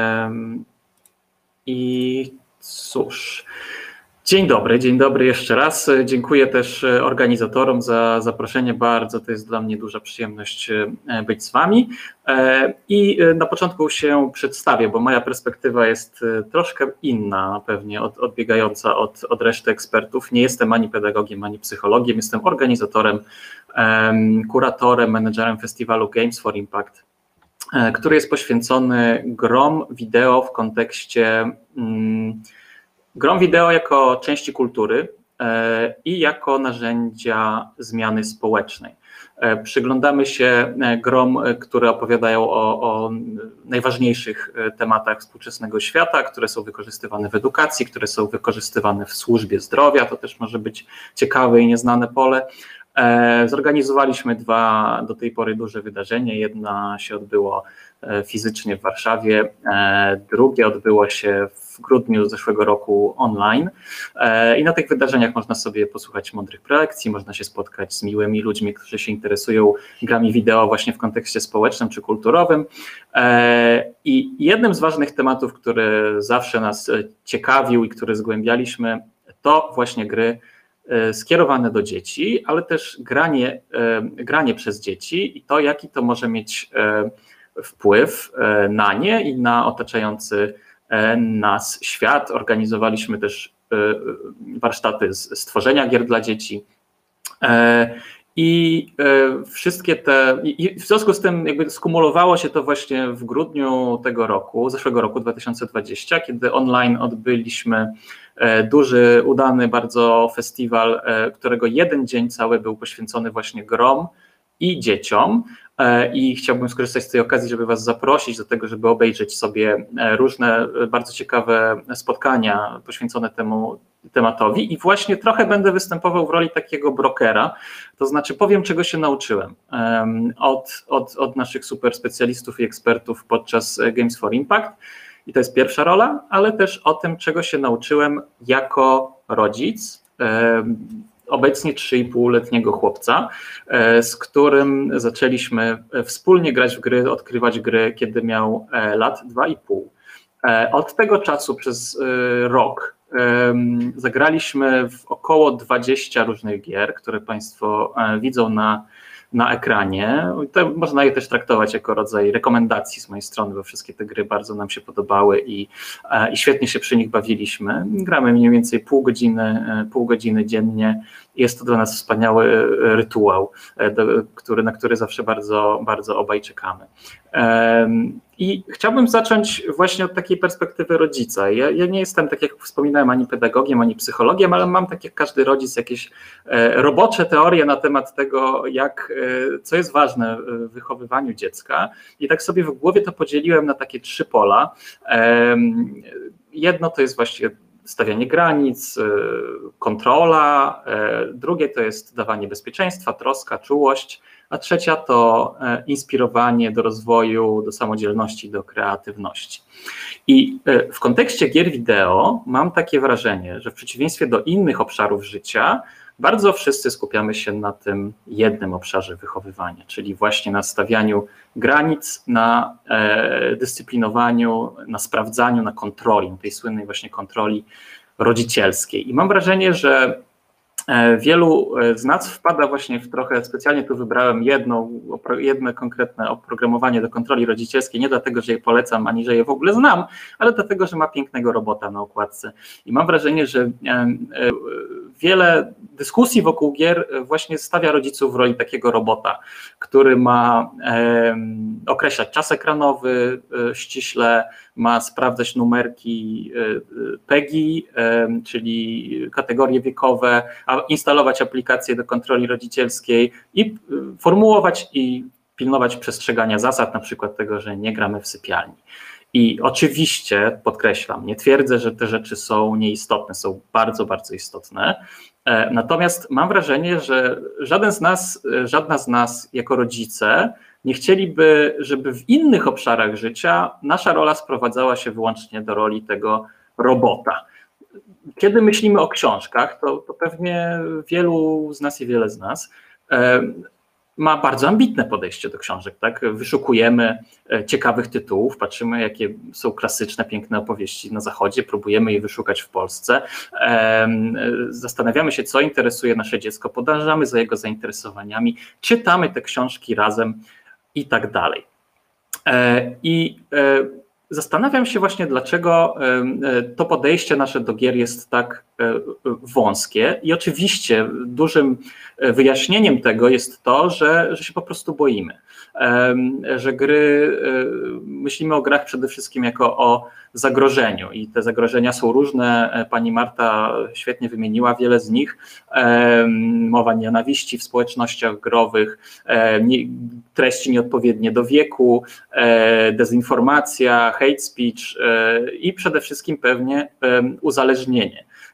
i cóż, dzień dobry jeszcze raz. Dziękuję też organizatorom za zaproszenie, bardzo to jest dla mnie duża przyjemność być z Wami. I na początku się przedstawię, bo moja perspektywa jest troszkę inna, pewnie odbiegająca od reszty ekspertów. Nie jestem ani pedagogiem, ani psychologiem, jestem organizatorem, kuratorem, menedżerem festiwalu Games for Impact, który jest poświęcony grom wideo w kontekście grom wideo jako części kultury i jako narzędzia zmiany społecznej. Przyglądamy się grom, które opowiadają o najważniejszych tematach współczesnego świata, które są wykorzystywane w edukacji, które są wykorzystywane w służbie zdrowia, to też może być ciekawe i nieznane pole. Zorganizowaliśmy 2 do tej pory duże wydarzenia. Jedno się odbyło fizycznie w Warszawie, drugie odbyło się w grudniu zeszłego roku online i na tych wydarzeniach można sobie posłuchać mądrych prelekcji, można się spotkać z miłymi ludźmi, którzy się interesują grami wideo właśnie w kontekście społecznym czy kulturowym. I jednym z ważnych tematów, który zawsze nas ciekawił i który zgłębialiśmy, to właśnie gry skierowane do dzieci, ale też granie przez dzieci i to, jaki to może mieć wpływ na nie i na otaczający nas świat. Organizowaliśmy też warsztaty z tworzenia gier dla dzieci i wszystkie i w związku z tym jakby skumulowało się to właśnie w grudniu zeszłego roku 2020, kiedy online odbyliśmy duży, udany bardzo festiwal, którego jeden dzień cały był poświęcony właśnie grom i dzieciom. I chciałbym skorzystać z tej okazji, żeby Was zaprosić do tego, żeby obejrzeć sobie różne bardzo ciekawe spotkania poświęcone temu tematowi i właśnie trochę będę występował w roli takiego brokera, to znaczy powiem, czego się nauczyłem od naszych super specjalistów i ekspertów podczas Games for Impact i to jest pierwsza rola, ale też o tym, czego się nauczyłem jako rodzic, obecnie 3,5-letniego chłopca, z którym zaczęliśmy wspólnie grać w gry, odkrywać gry, kiedy miał lat 2,5. Od tego czasu przez rok zagraliśmy w około 20 różnych gier, które Państwo widzą na ekranie. To można je też traktować jako rodzaj rekomendacji z mojej strony, bo wszystkie te gry bardzo nam się podobały i świetnie się przy nich bawiliśmy. Gramy mniej więcej pół godziny dziennie. Jest to dla nas wspaniały rytuał, na który zawsze bardzo, bardzo obaj czekamy. I chciałbym zacząć właśnie od takiej perspektywy rodzica. Ja nie jestem, tak jak wspominałem, ani pedagogiem, ani psychologiem, ale mam, tak jak każdy rodzic, jakieś robocze teorie na temat tego, co jest ważne w wychowywaniu dziecka. I tak sobie w głowie to podzieliłem na takie 3 pola. Jedno to jest właśnie stawianie granic, kontrola, drugie to jest dawanie bezpieczeństwa, troska, czułość, a trzecia to inspirowanie do rozwoju, do samodzielności, do kreatywności. I w kontekście gier wideo mam takie wrażenie, że w przeciwieństwie do innych obszarów życia, bardzo wszyscy skupiamy się na tym jednym obszarze wychowywania, czyli właśnie na stawianiu granic, na dyscyplinowaniu, na sprawdzaniu, na kontroli, na tej słynnej właśnie kontroli rodzicielskiej. I mam wrażenie, że wielu z nas wpada właśnie w trochę, specjalnie tu wybrałem jedno konkretne oprogramowanie do kontroli rodzicielskiej, nie dlatego, że je polecam, ani że je w ogóle znam, ale dlatego, że ma pięknego robota na okładce. I mam wrażenie, że wiele dyskusji wokół gier właśnie stawia rodziców w roli takiego robota, który ma określać czas ekranowy ściśle, ma sprawdzać numerki PEGI, czyli kategorie wiekowe, a instalować aplikacje do kontroli rodzicielskiej i formułować i pilnować przestrzegania zasad, na przykład tego, że nie gramy w sypialni. I oczywiście, podkreślam, nie twierdzę, że te rzeczy są nieistotne, są bardzo, bardzo istotne. Natomiast mam wrażenie, że żadna z nas jako rodzice nie chcieliby, żeby w innych obszarach życia nasza rola sprowadzała się wyłącznie do roli tego robota. Kiedy myślimy o książkach, to pewnie wielu z nas i wiele z nas ma bardzo ambitne podejście do książek, tak? Wyszukujemy ciekawych tytułów, patrzymy, jakie są klasyczne, piękne opowieści na Zachodzie, próbujemy je wyszukać w Polsce, zastanawiamy się, co interesuje nasze dziecko, podążamy za jego zainteresowaniami, czytamy te książki razem i tak dalej. I zastanawiam się właśnie, dlaczego to podejście nasze do gier jest tak wąskie i oczywiście dużym wyjaśnieniem tego jest to, że się po prostu boimy, że myślimy o grach przede wszystkim jako o zagrożeniu i te zagrożenia są różne, pani Marta świetnie wymieniła wiele z nich, mowa nienawiści w społecznościach growych, treści nieodpowiednie do wieku, dezinformacja, hate speech i przede wszystkim pewnie uzależnienie.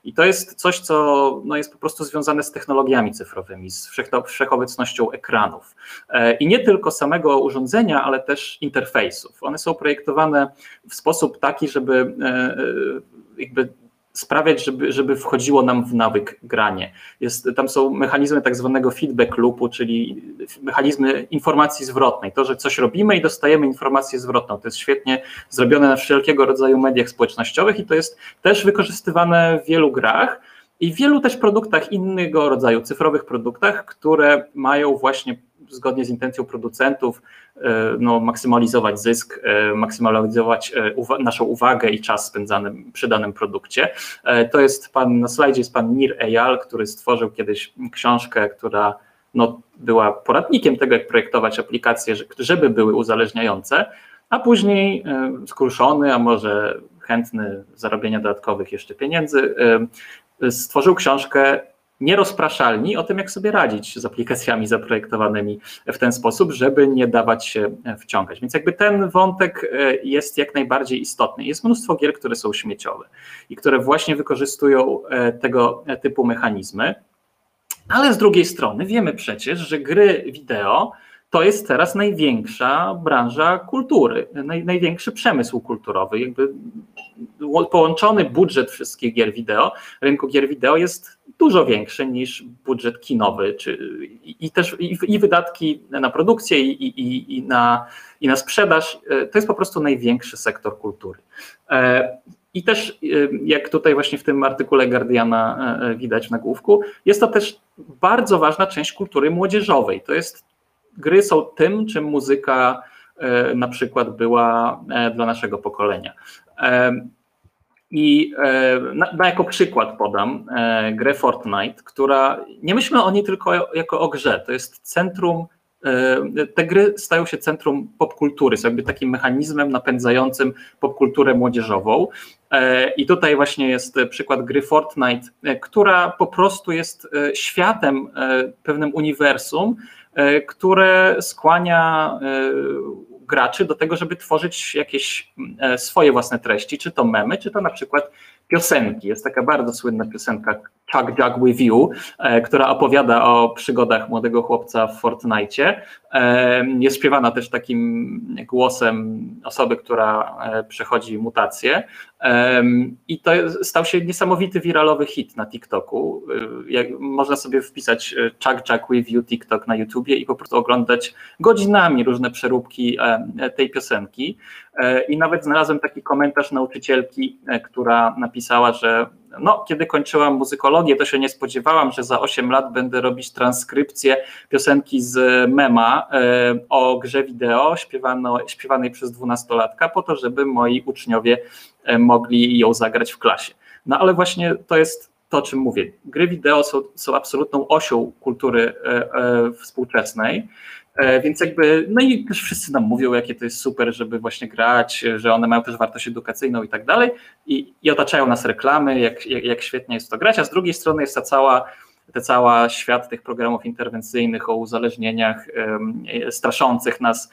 I to jest coś, co jest po prostu związane z technologiami cyfrowymi, z wszechobecnością ekranów. I nie tylko samego urządzenia, ale też interfejsów. One są projektowane w sposób taki, żeby jakby sprawiać, żeby wchodziło nam w nawyk granie. Tam są mechanizmy tak zwanego feedback loopu, czyli mechanizmy informacji zwrotnej. To, że coś robimy i dostajemy informację zwrotną. To jest świetnie zrobione na wszelkiego rodzaju mediach społecznościowych i to jest też wykorzystywane w wielu grach i w wielu też produktach innego rodzaju, cyfrowych produktach, które mają właśnie zgodnie z intencją producentów maksymalizować zysk, maksymalizować naszą uwagę i czas spędzany przy danym produkcie. To jest na slajdzie jest pan Nir Eyal, który stworzył kiedyś książkę, która była poradnikiem tego, jak projektować aplikacje, żeby były uzależniające, a później skruszony, a może chętny zarobienia dodatkowych jeszcze pieniędzy, stworzył książkę Nierozpraszalni o tym, jak sobie radzić z aplikacjami zaprojektowanymi w ten sposób, żeby nie dawać się wciągać. Więc jakby ten wątek jest jak najbardziej istotny. Jest mnóstwo gier, które są śmieciowe i które właśnie wykorzystują tego typu mechanizmy, ale z drugiej strony wiemy przecież, że gry wideo to jest teraz największa branża kultury, największy przemysł kulturowy. Jakby połączony budżet wszystkich gier wideo, rynku gier wideo jest dużo większy niż budżet kinowy, i wydatki na produkcję i na sprzedaż. To jest po prostu największy sektor kultury. I też, jak tutaj właśnie w tym artykule Guardiana widać w nagłówku, jest to też bardzo ważna część kultury młodzieżowej. Gry są tym, czym muzyka na przykład była dla naszego pokolenia. I jako przykład podam grę Fortnite, która, nie myślmy o niej tylko jako o grze, to jest centrum, te gry stają się centrum popkultury, są jakby takim mechanizmem napędzającym popkulturę młodzieżową. I tutaj właśnie jest przykład gry Fortnite, która po prostu jest światem, pewnym uniwersum, które skłania graczy do tego, żeby tworzyć jakieś swoje własne treści, czy to memy, czy to na przykład piosenki. Jest taka bardzo słynna piosenka Chug Jug With You, która opowiada o przygodach młodego chłopca w Fortnite'cie. Jest śpiewana też takim głosem osoby, która przechodzi mutację. I to stał się niesamowity wiralowy hit na TikToku. Można sobie wpisać Chug Jug With You TikTok na YouTubie i po prostu oglądać godzinami różne przeróbki tej piosenki. I nawet znalazłem taki komentarz nauczycielki, która napisała, że kiedy kończyłam muzykologię, to się nie spodziewałam, że za 8 lat będę robić transkrypcję piosenki z mema o grze wideo śpiewanej przez 12-latka po to, żeby moi uczniowie mogli ją zagrać w klasie. Ale właśnie to jest to, o czym mówię. Gry wideo są absolutną osią kultury współczesnej. Więc jakby, i też wszyscy nam mówią, jakie to jest super, żeby właśnie grać, że one mają też wartość edukacyjną i tak dalej i otaczają nas reklamy, jak świetnie jest to grać, a z drugiej strony jest cały świat tych programów interwencyjnych o uzależnieniach straszących nas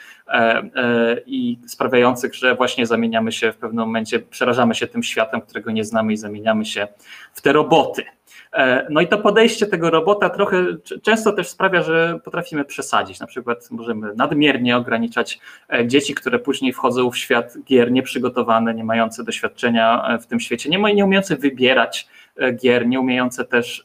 i sprawiających, że właśnie zamieniamy się w pewnym momencie, przerażamy się tym światem, którego nie znamy i zamieniamy się w te roboty. I to podejście tego robota trochę często też sprawia, że potrafimy przesadzić. Na przykład możemy nadmiernie ograniczać dzieci, które później wchodzą w świat gier nieprzygotowane, nie mające doświadczenia w tym świecie, nie umiejące wybierać gier, nie umiejące też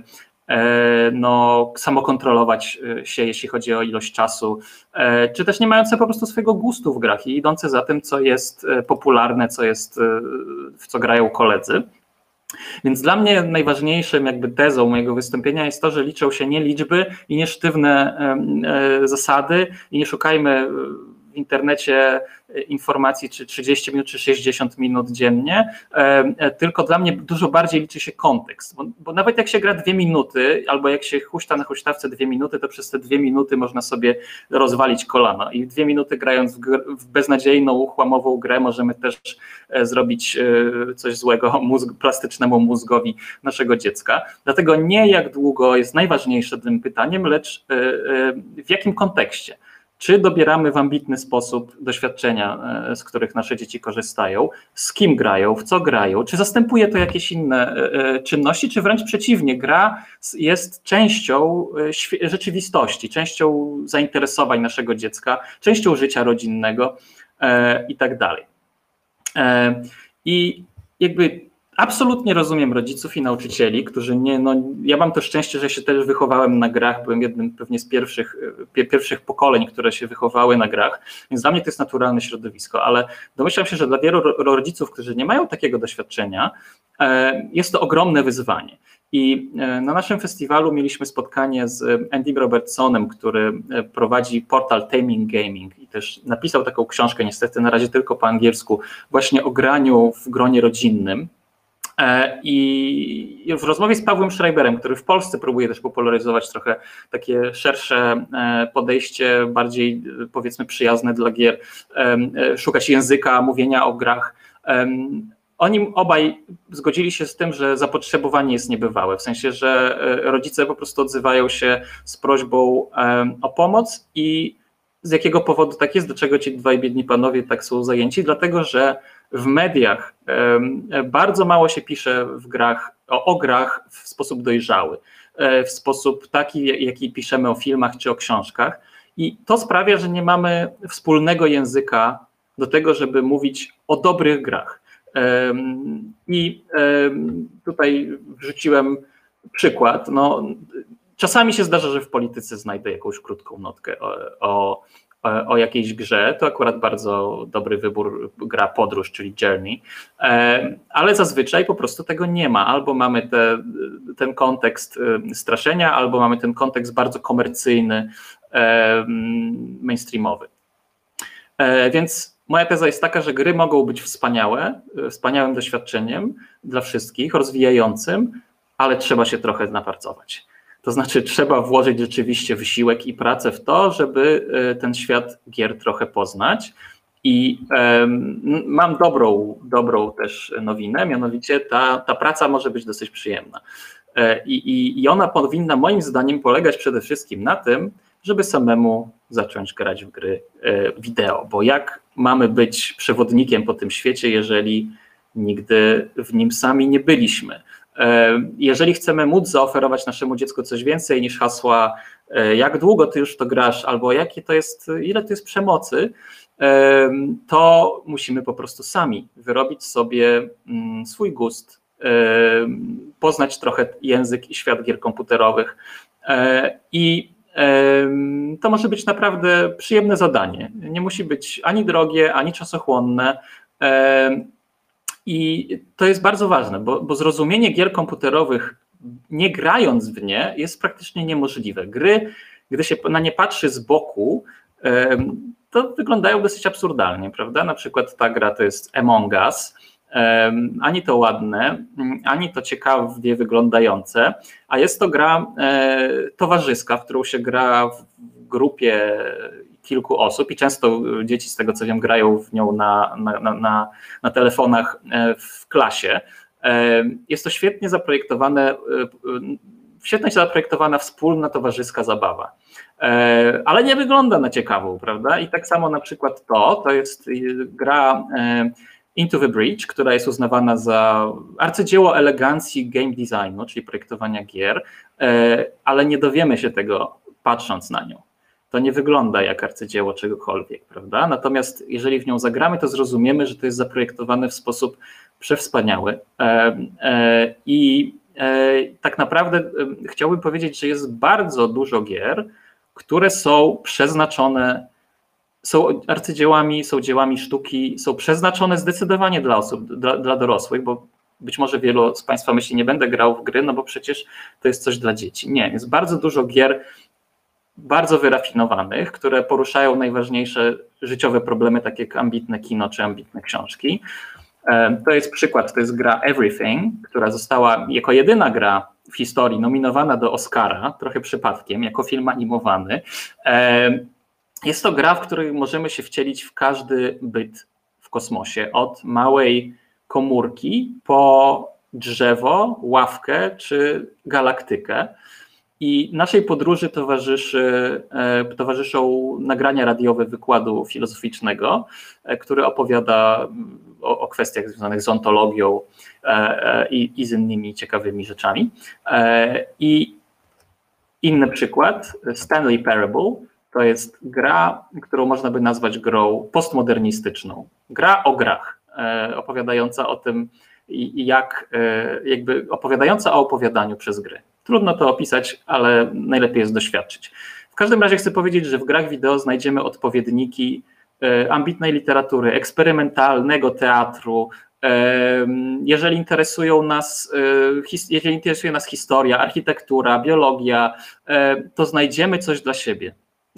samokontrolować się, jeśli chodzi o ilość czasu, czy też nie mające po prostu swojego gustu w grach i idące za tym, co jest popularne, w co grają koledzy. Więc dla mnie najważniejszym jakby tezą mojego wystąpienia jest to, że liczą się nie liczby i nie sztywne zasady i nie szukajmy w internecie informacji czy 30 minut, czy 60 minut dziennie, tylko dla mnie dużo bardziej liczy się kontekst, bo nawet jak się gra 2 minuty, albo jak się huśta na huśtawce 2 minuty, to przez te 2 minuty można sobie rozwalić kolano i 2 minuty grając w beznadziejną, uchłamową grę możemy też zrobić coś złego plastycznemu mózgowi naszego dziecka. Dlatego nie jak długo jest najważniejsze tym pytaniem, lecz w jakim kontekście. czy dobieramy w ambitny sposób doświadczenia, z których nasze dzieci korzystają, z kim grają, w co grają, czy zastępuje to jakieś inne czynności, czy wręcz przeciwnie, gra jest częścią rzeczywistości, częścią zainteresowań naszego dziecka, częścią życia rodzinnego i tak dalej. I jakby absolutnie rozumiem rodziców i nauczycieli, którzy ja mam to szczęście, że się też wychowałem na grach, byłem jednym pewnie z pierwszych pokoleń, które się wychowały na grach, więc dla mnie to jest naturalne środowisko, ale domyślam się, że dla wielu rodziców, którzy nie mają takiego doświadczenia, jest to ogromne wyzwanie. I na naszym festiwalu mieliśmy spotkanie z Andym Robertsonem, który prowadzi portal Taming Gaming i też napisał taką książkę, niestety na razie tylko po angielsku, właśnie o graniu w gronie rodzinnym. I w rozmowie z Pawłem Schreiberem, który w Polsce próbuje też popularyzować trochę takie szersze podejście, bardziej powiedzmy przyjazne dla gier, szukać języka mówienia o grach, oni obaj zgodzili się z tym, że zapotrzebowanie jest niebywałe, w sensie, że rodzice po prostu odzywają się z prośbą o pomoc i z jakiego powodu tak jest, do czego ci dwaj biedni panowie tak są zajęci, dlatego że w mediach bardzo mało się pisze o grach w sposób dojrzały, w sposób taki, jaki piszemy o filmach czy o książkach i to sprawia, że nie mamy wspólnego języka do tego, żeby mówić o dobrych grach. I tutaj wrzuciłem przykład. Czasami się zdarza, że w polityce znajdę jakąś krótką notkę o jakiejś grze. To akurat bardzo dobry wybór, gra Podróż, czyli Journey, ale zazwyczaj po prostu tego nie ma. Albo mamy ten kontekst straszenia, albo mamy ten kontekst bardzo komercyjny, mainstreamowy. Więc moja teza jest taka, że gry mogą być wspaniałym doświadczeniem dla wszystkich, rozwijającym, ale trzeba się trochę napracować. To znaczy trzeba włożyć rzeczywiście wysiłek i pracę w to, żeby ten świat gier trochę poznać. I mam dobrą też nowinę, mianowicie ta praca może być dosyć przyjemna. I ona powinna moim zdaniem polegać przede wszystkim na tym, żeby samemu zacząć grać w gry wideo, bo jak mamy być przewodnikiem po tym świecie, jeżeli nigdy w nim sami nie byliśmy? Jeżeli chcemy móc zaoferować naszemu dziecku coś więcej niż hasła jak długo ty już to grasz, albo ile to jest przemocy, to musimy po prostu sami wyrobić sobie swój gust, poznać trochę język i świat gier komputerowych i to może być naprawdę przyjemne zadanie. Nie musi być ani drogie, ani czasochłonne. I to jest bardzo ważne, bo zrozumienie gier komputerowych nie grając w nie jest praktycznie niemożliwe. Gry, gdy się na nie patrzy z boku, to wyglądają dosyć absurdalnie, prawda? Na przykład ta gra to jest Among Us. Ani to ładne, ani to ciekawie wyglądające, a jest to gra towarzyska, w którą się gra w grupie kilku osób i często dzieci, z tego co wiem, grają w nią na telefonach w klasie. Jest to świetnie zaprojektowana wspólna towarzyska zabawa, ale nie wygląda na ciekawą, prawda? I tak samo na przykład to jest gra Into the Breach, która jest uznawana za arcydzieło elegancji game designu, czyli projektowania gier, ale nie dowiemy się tego patrząc na nią. To nie wygląda jak arcydzieło czegokolwiek, prawda? Natomiast jeżeli w nią zagramy, to zrozumiemy, że to jest zaprojektowane w sposób przewspaniały. I tak naprawdę chciałbym powiedzieć, że jest bardzo dużo gier, które są przeznaczone, są arcydziełami, są dziełami sztuki, są przeznaczone zdecydowanie dla osób, dla dorosłych, bo być może wielu z Państwa myśli, nie będę grał w gry, no bo przecież to jest coś dla dzieci. Nie, jest bardzo dużo gier bardzo wyrafinowanych, które poruszają najważniejsze życiowe problemy, takie jak ambitne kino czy ambitne książki. To jest przykład, to jest gra Everything, która została jako jedyna gra w historii nominowana do Oscara, trochę przypadkiem, jako film animowany. Jest to gra, w której możemy się wcielić w każdy byt w kosmosie, od małej komórki po drzewo, ławkę czy galaktykę. I naszej podróży towarzyszą nagrania radiowe wykładu filozoficznego, który opowiada o kwestiach związanych z ontologią i z innymi ciekawymi rzeczami. I inny przykład, Stanley Parable, to jest gra, którą można by nazwać grą postmodernistyczną. Gra o grach, opowiadająca o tym, opowiadająca o opowiadaniu przez gry. Trudno to opisać, ale najlepiej jest doświadczyć. W każdym razie chcę powiedzieć, że w grach wideo znajdziemy odpowiedniki ambitnej literatury, eksperymentalnego teatru. Jeżeli interesuje nas historia, architektura, biologia, to znajdziemy coś dla siebie.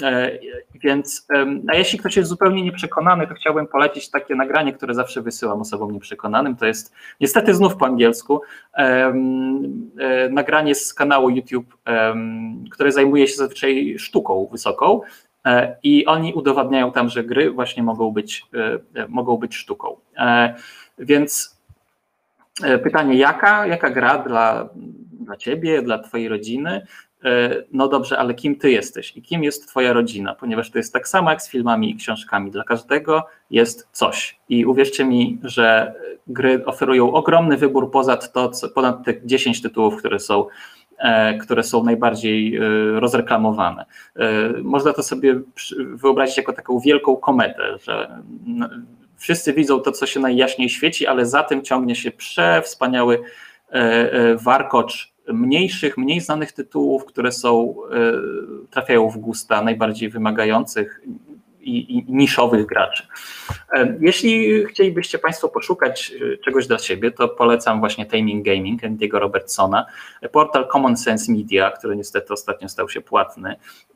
A jeśli ktoś jest zupełnie nieprzekonany, to chciałbym polecić takie nagranie, które zawsze wysyłam osobom nieprzekonanym. To jest niestety znów po angielsku nagranie z kanału YouTube, które zajmuje się zazwyczaj sztuką wysoką i oni udowadniają tam, że gry właśnie mogą być sztuką. Więc pytanie, jaka gra dla ciebie, dla twojej rodziny? No dobrze, ale kim ty jesteś i kim jest twoja rodzina? Ponieważ to jest tak samo jak z filmami i książkami. Dla każdego jest coś. I uwierzcie mi, że gry oferują ogromny wybór ponad te 10 tytułów, które są najbardziej rozreklamowane. Można to sobie wyobrazić jako taką wielką kometę, że wszyscy widzą to, co się najjaśniej świeci, ale za tym ciągnie się przewspaniały warkocz mniej znanych tytułów, które trafiają w gusta najbardziej wymagających i niszowych graczy. Jeśli chcielibyście Państwo poszukać czegoś dla siebie, to polecam właśnie Taming Gaming Andy'ego Robertsona, portal Common Sense Media, który niestety ostatnio stał się płatny.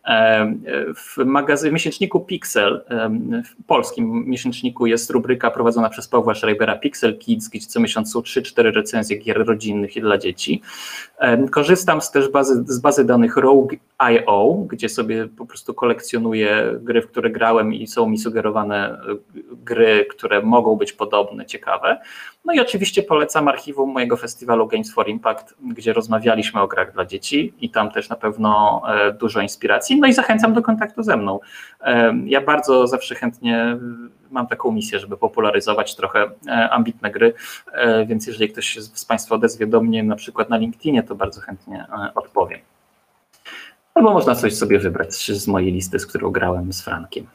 W miesięczniku Pixel, w polskim miesięczniku jest rubryka prowadzona przez Pawła Schreibera Pixel Kids, gdzie co miesiąc są 3-4 recenzje gier rodzinnych i dla dzieci. Korzystam też z bazy danych Rogue.io, gdzie sobie po prostu kolekcjonuję gry, w które grałem i są mi sugerowane gry, które mogą być podobne, ciekawe. No i oczywiście polecam archiwum mojego festiwalu Games for Impact, gdzie rozmawialiśmy o grach dla dzieci i tam też na pewno dużo inspiracji. No i zachęcam do kontaktu ze mną. Ja bardzo zawsze chętnie mam taką misję, żeby popularyzować trochę ambitne gry, więc jeżeli ktoś się z Państwa odezwie do mnie na przykład na LinkedInie, to bardzo chętnie odpowiem. Albo można coś sobie wybrać z mojej listy, z którą grałem z Frankiem.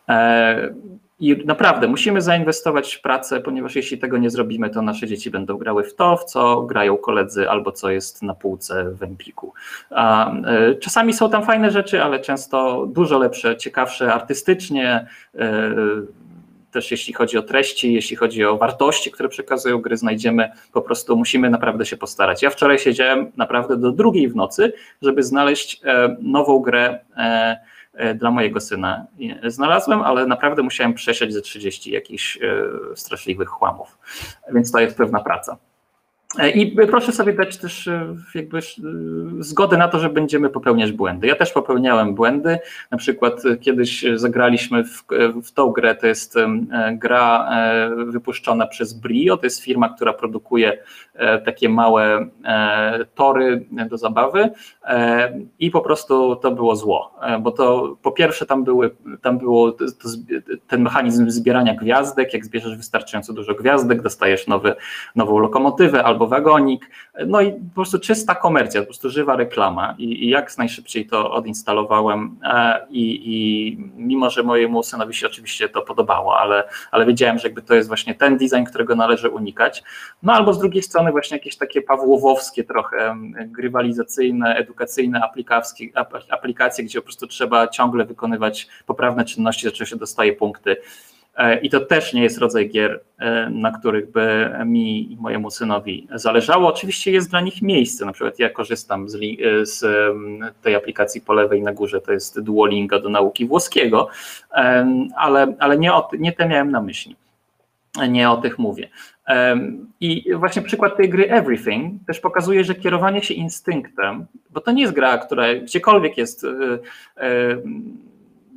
I naprawdę musimy zainwestować w pracę, ponieważ jeśli tego nie zrobimy, to nasze dzieci będą grały w to, w co grają koledzy albo co jest na półce w Empiku. Czasami są tam fajne rzeczy, ale często dużo lepsze, ciekawsze artystycznie, też jeśli chodzi o treści, jeśli chodzi o wartości, które przekazują gry, znajdziemy, po prostu musimy naprawdę się postarać. Ja wczoraj siedziałem naprawdę do 2:00 w nocy, żeby znaleźć nową grę dla mojego syna. Znalazłem, ale naprawdę musiałem przesiać ze 30 jakichś straszliwych chłamów, więc to jest pewna praca. I proszę sobie dać też jakby zgodę na to, że będziemy popełniać błędy. Ja też popełniałem błędy, na przykład kiedyś zagraliśmy w tą grę, to jest gra wypuszczona przez Brio, to jest firma, która produkuje takie małe tory do zabawy i po prostu to było zło, bo to po pierwsze tam było ten mechanizm zbierania gwiazdek, jak zbierzesz wystarczająco dużo gwiazdek, dostajesz nową lokomotywę albo wagonik, no i po prostu czysta komercja, po prostu żywa reklama i jak najszybciej to odinstalowałem i mimo, że mojemu synowi się oczywiście to podobało, ale wiedziałem, że jakby to jest właśnie ten design, którego należy unikać, no albo z drugiej strony właśnie jakieś takie pawłowowskie trochę grywalizacyjne, edukacyjne aplikacje, gdzie po prostu trzeba ciągle wykonywać poprawne czynności, za co się dostaje punkty. I to też nie jest rodzaj gier, na których by mi i mojemu synowi zależało. Oczywiście jest dla nich miejsce, na przykład ja korzystam z tej aplikacji po lewej na górze, to jest Duolingo do nauki włoskiego, ale nie te miałem na myśli, nie o tych mówię. I właśnie przykład tej gry Everything też pokazuje, że kierowanie się instynktem, bo to nie jest gra, która gdziekolwiek jest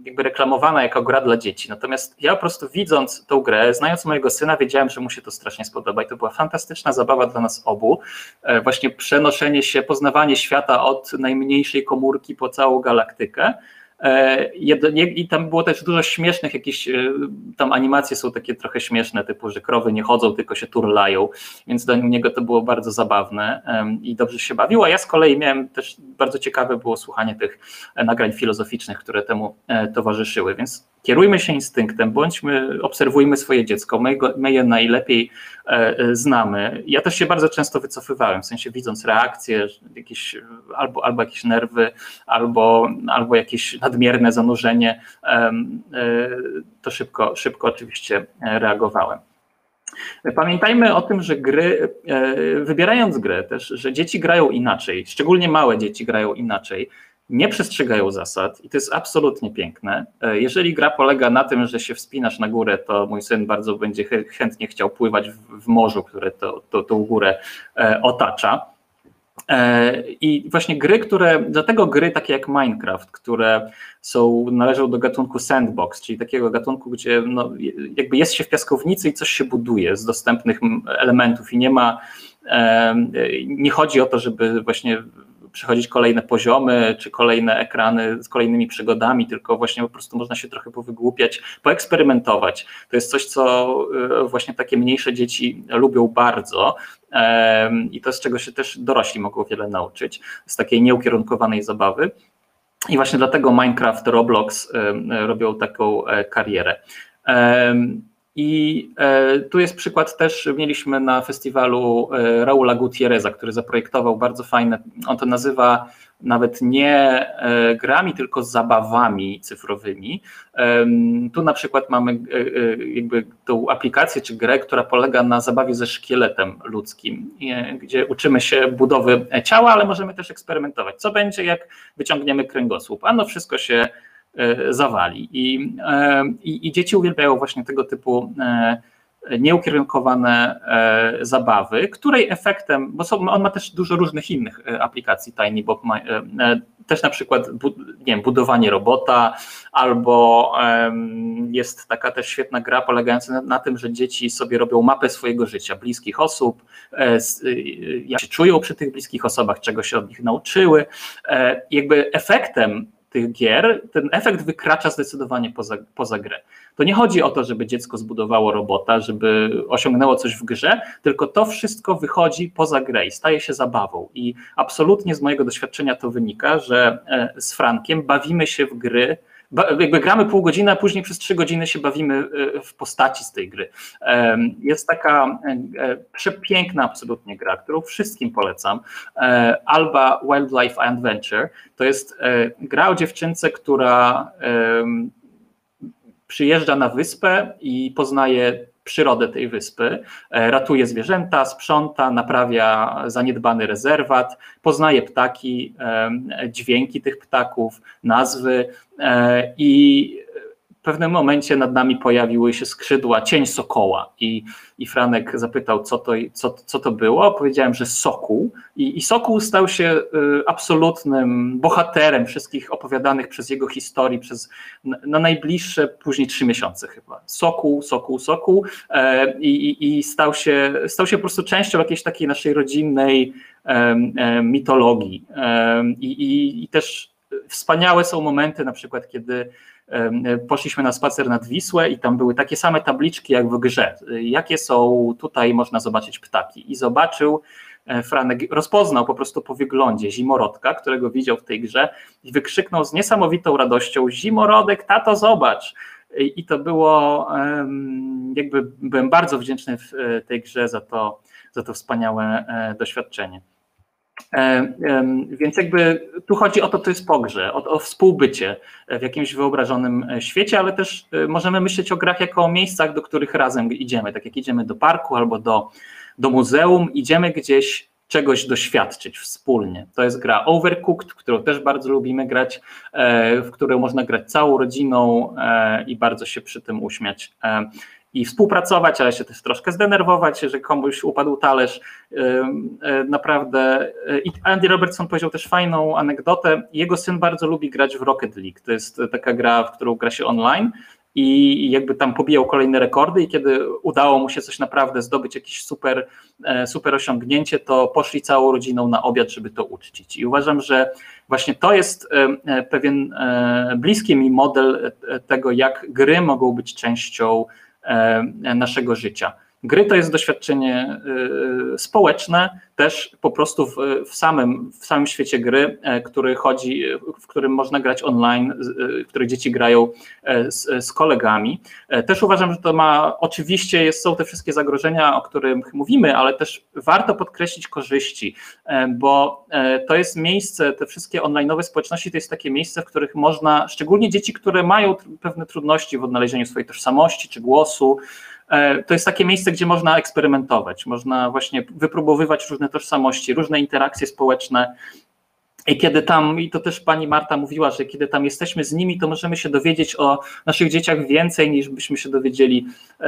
jakby reklamowana jako gra dla dzieci. Natomiast ja po prostu widząc tą grę, znając mojego syna, wiedziałem, że mu się to strasznie spodoba i to była fantastyczna zabawa dla nas obu. Właśnie przenoszenie się, poznawanie świata od najmniejszej komórki po całą galaktykę. I tam było też dużo śmiesznych jakieś, tam animacje są takie trochę śmieszne, typu, że krowy nie chodzą, tylko się turlają, więc dla niego to było bardzo zabawne i dobrze się bawiło, a ja z kolei miałem też, bardzo ciekawe było słuchanie tych nagrań filozoficznych, które temu towarzyszyły, więc kierujmy się instynktem, obserwujmy swoje dziecko, my je najlepiej znamy. Ja też się bardzo często wycofywałem, w sensie widząc reakcje, jakieś, albo jakieś nerwy, albo jakieś nadmierne zanurzenie, to szybko oczywiście reagowałem. Pamiętajmy o tym, że wybierając grę też, że dzieci grają inaczej, szczególnie małe dzieci grają inaczej, nie przestrzegają zasad i to jest absolutnie piękne. Jeżeli gra polega na tym, że się wspinasz na górę, to mój syn bardzo będzie chętnie chciał pływać w morzu, które tą górę otacza. I właśnie dlatego gry takie jak Minecraft, które należą do gatunku sandbox, czyli takiego gatunku, gdzie jakby jest się w piaskownicy i coś się buduje z dostępnych elementów i nie chodzi o to, żeby właśnie przechodzić kolejne poziomy, czy kolejne ekrany z kolejnymi przygodami, tylko właśnie po prostu można się trochę powygłupiać, poeksperymentować. To jest coś, co właśnie takie mniejsze dzieci lubią bardzo i to, z czego się też dorośli mogą wiele nauczyć, z takiej nieukierunkowanej zabawy. I właśnie dlatego Minecraft, Roblox robią taką karierę. I tu jest przykład też, mieliśmy na festiwalu Raula Gutierreza, który zaprojektował bardzo fajne, on to nazywa nawet nie grami, tylko zabawami cyfrowymi. Tu na przykład mamy jakby tą aplikację czy grę, która polega na zabawie ze szkieletem ludzkim, gdzie uczymy się budowy ciała, ale możemy też eksperymentować. Co będzie, jak wyciągniemy kręgosłup? Ano wszystko się zawali. I dzieci uwielbiają właśnie tego typu nieukierunkowane zabawy, której efektem, bo on ma też dużo różnych innych aplikacji, Tiny Bob ma też na przykład budowanie robota, albo jest taka też świetna gra polegająca na tym, że dzieci sobie robią mapę swojego życia, bliskich osób, jak się czują przy tych bliskich osobach, czego się od nich nauczyły. Jakby efektem tych gier, ten efekt wykracza zdecydowanie poza grę. To nie chodzi o to, żeby dziecko zbudowało robota, żeby osiągnęło coś w grze, tylko to wszystko wychodzi poza grę i staje się zabawą. I absolutnie z mojego doświadczenia to wynika, że z Frankiem bawimy się w gry, jakby gramy pół godziny, a później przez 3 godziny się bawimy w postaci z tej gry. Jest taka przepiękna absolutnie gra, którą wszystkim polecam. Alba Wildlife Adventure. To jest gra o dziewczynce, która przyjeżdża na wyspę i poznaje przyrodę tej wyspy, ratuje zwierzęta, sprząta, naprawia zaniedbany rezerwat, poznaje ptaki, dźwięki tych ptaków, nazwy i w pewnym momencie nad nami pojawiły się skrzydła, cień sokoła i Franek zapytał, co to było. Powiedziałem, że sokół i sokół stał się absolutnym bohaterem wszystkich opowiadanych przez jego historii przez najbliższe później 3 miesiące chyba. Sokół i stał się po prostu częścią jakiejś takiej naszej rodzinnej mitologii i też wspaniałe są momenty, na przykład kiedy poszliśmy na spacer nad Wisłę i tam były takie same tabliczki jak w grze. Jakie są, tutaj można zobaczyć ptaki. I zobaczył, Franek rozpoznał po prostu po wyglądzie zimorodka, którego widział w tej grze i wykrzyknął z niesamowitą radością: zimorodek, tato, zobacz! I to było, jakby byłem bardzo wdzięczny w tej grze za to wspaniałe doświadczenie. Więc jakby tu chodzi o to jest po grze, o współbycie w jakimś wyobrażonym świecie, ale też możemy myśleć o grach jako o miejscach, do których razem idziemy, tak jak idziemy do parku albo do muzeum, idziemy gdzieś czegoś doświadczyć wspólnie. To jest gra Overcooked, którą też bardzo lubimy grać, w którą można grać całą rodziną i bardzo się przy tym uśmiać. i współpracować, ale się też troszkę zdenerwować, że komuś upadł talerz. Naprawdę. I Andy Robertson powiedział też fajną anegdotę. Jego syn bardzo lubi grać w Rocket League. To jest taka gra, w którą gra się online i jakby tam pobijał kolejne rekordy i kiedy udało mu się coś naprawdę zdobyć, jakieś super osiągnięcie, to poszli całą rodziną na obiad, żeby to uczcić. I uważam, że właśnie to jest pewien bliski mi model tego, jak gry mogą być częścią naszego życia. Gry to jest doświadczenie społeczne, też po prostu w samym świecie gry, w którym można grać online, w których dzieci grają z kolegami. Też uważam, że to oczywiście są te wszystkie zagrożenia, o których mówimy, ale też warto podkreślić korzyści, bo to jest miejsce, te wszystkie online'owe społeczności to jest takie miejsce, w których można, szczególnie dzieci, które mają pewne trudności w odnalezieniu swojej tożsamości czy głosu, to jest takie miejsce, gdzie można eksperymentować, można właśnie wypróbowywać różne tożsamości, różne interakcje społeczne i i to też pani Marta mówiła, że kiedy tam jesteśmy z nimi, to możemy się dowiedzieć o naszych dzieciach więcej niż byśmy się dowiedzieli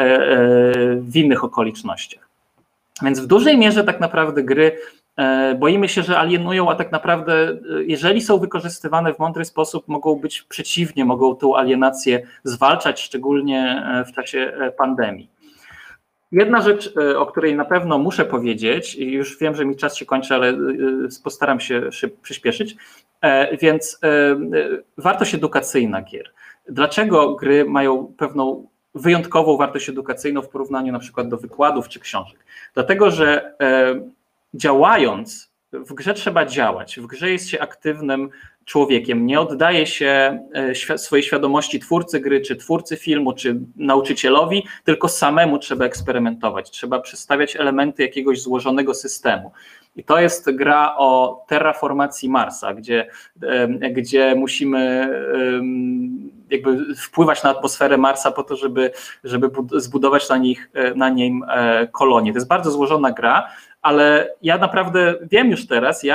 w innych okolicznościach. Więc w dużej mierze tak naprawdę gry boimy się, że alienują, a tak naprawdę jeżeli są wykorzystywane w mądry sposób, mogą być przeciwnie, mogą tą alienację zwalczać, szczególnie w czasie pandemii. Jedna rzecz, o której na pewno muszę powiedzieć, i już wiem, że mi czas się kończy, ale postaram się przyspieszyć, więc wartość edukacyjna gier. Dlaczego gry mają pewną wyjątkową wartość edukacyjną w porównaniu na przykład do wykładów czy książek? Dlatego, że działając, w grze trzeba działać, w grze jest się aktywnym człowiekiem, nie oddaje się swojej świadomości twórcy gry, czy twórcy filmu, czy nauczycielowi, tylko samemu trzeba eksperymentować, trzeba przedstawiać elementy jakiegoś złożonego systemu. I to jest gra o terraformacji Marsa, gdzie musimy jakby wpływać na atmosferę Marsa po to, żeby zbudować na nim kolonię. To jest bardzo złożona gra, ale ja naprawdę wiem już teraz,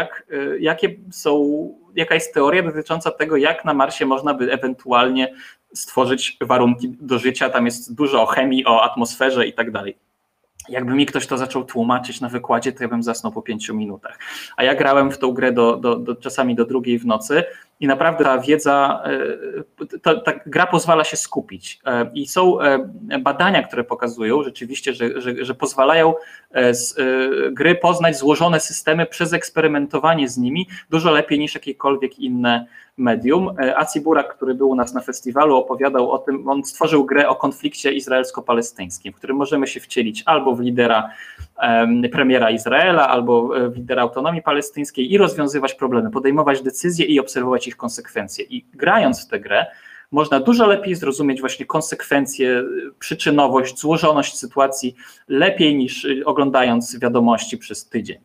jaka jest teoria dotycząca tego, jak na Marsie można by ewentualnie stworzyć warunki do życia. Tam jest dużo o chemii, o atmosferze i tak dalej. Jakby mi ktoś to zaczął tłumaczyć na wykładzie, to ja bym zasnął po 5 minutach. A ja grałem w tą grę czasami do 2 w nocy i naprawdę ta wiedza, ta gra pozwala się skupić. I są badania, które pokazują rzeczywiście, że pozwalają z gry poznać złożone systemy przez eksperymentowanie z nimi dużo lepiej niż jakiekolwiek inne medium. Aci Burak, który był u nas na festiwalu, opowiadał o tym, on stworzył grę o konflikcie izraelsko-palestyńskim, w którym możemy się wcielić albo w premiera Izraela, albo w lidera autonomii palestyńskiej i rozwiązywać problemy, podejmować decyzje i obserwować ich konsekwencje. I grając w tę grę można dużo lepiej zrozumieć właśnie konsekwencje, przyczynowość, złożoność sytuacji lepiej niż oglądając wiadomości przez tydzień.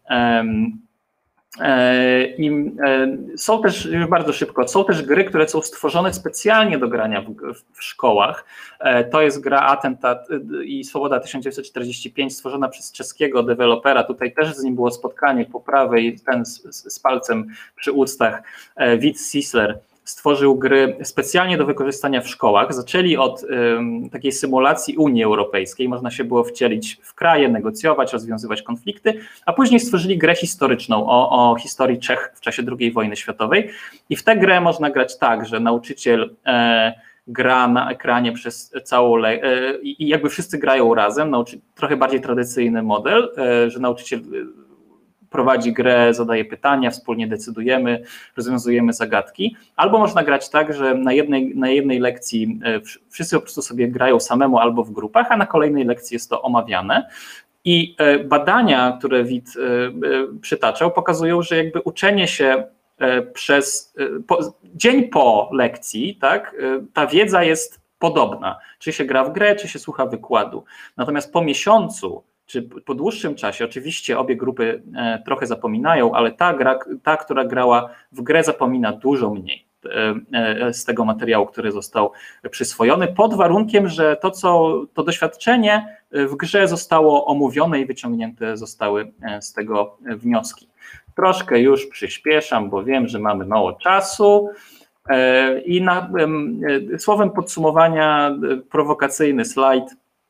Są też, już bardzo szybko, są też gry, które są stworzone specjalnie do grania w szkołach. To jest gra Atentat i Swoboda 1945, stworzona przez czeskiego dewelopera. Tutaj też z nim było spotkanie po prawej, ten z palcem przy ustach, Wit Sisler. Stworzył gry specjalnie do wykorzystania w szkołach. Zaczęli od takiej symulacji Unii Europejskiej. Można się było wcielić w kraje, negocjować, rozwiązywać konflikty, a później stworzyli grę historyczną o historii Czech w czasie II wojny światowej. I w tę grę można grać tak, że nauczyciel gra na ekranie przez całą i jakby wszyscy grają razem. Trochę bardziej tradycyjny model, że nauczyciel prowadzi grę, zadaje pytania, wspólnie decydujemy, rozwiązujemy zagadki. Albo można grać tak, że na jednej lekcji wszyscy po prostu sobie grają samemu albo w grupach, a na kolejnej lekcji jest to omawiane. I badania, które Wit przytaczał, pokazują, że jakby uczenie się dzień po lekcji, tak, ta wiedza jest podobna. Czy się gra w grę, czy się słucha wykładu. Natomiast po miesiącu, czy po dłuższym czasie, oczywiście obie grupy trochę zapominają, ale ta, która grała w grę, zapomina dużo mniej z tego materiału, który został przyswojony, pod warunkiem, że to doświadczenie w grze zostało omówione i wyciągnięte zostały z tego wnioski. Troszkę już przyspieszam, bo wiem, że mamy mało czasu. I słowem podsumowania, prowokacyjny slajd.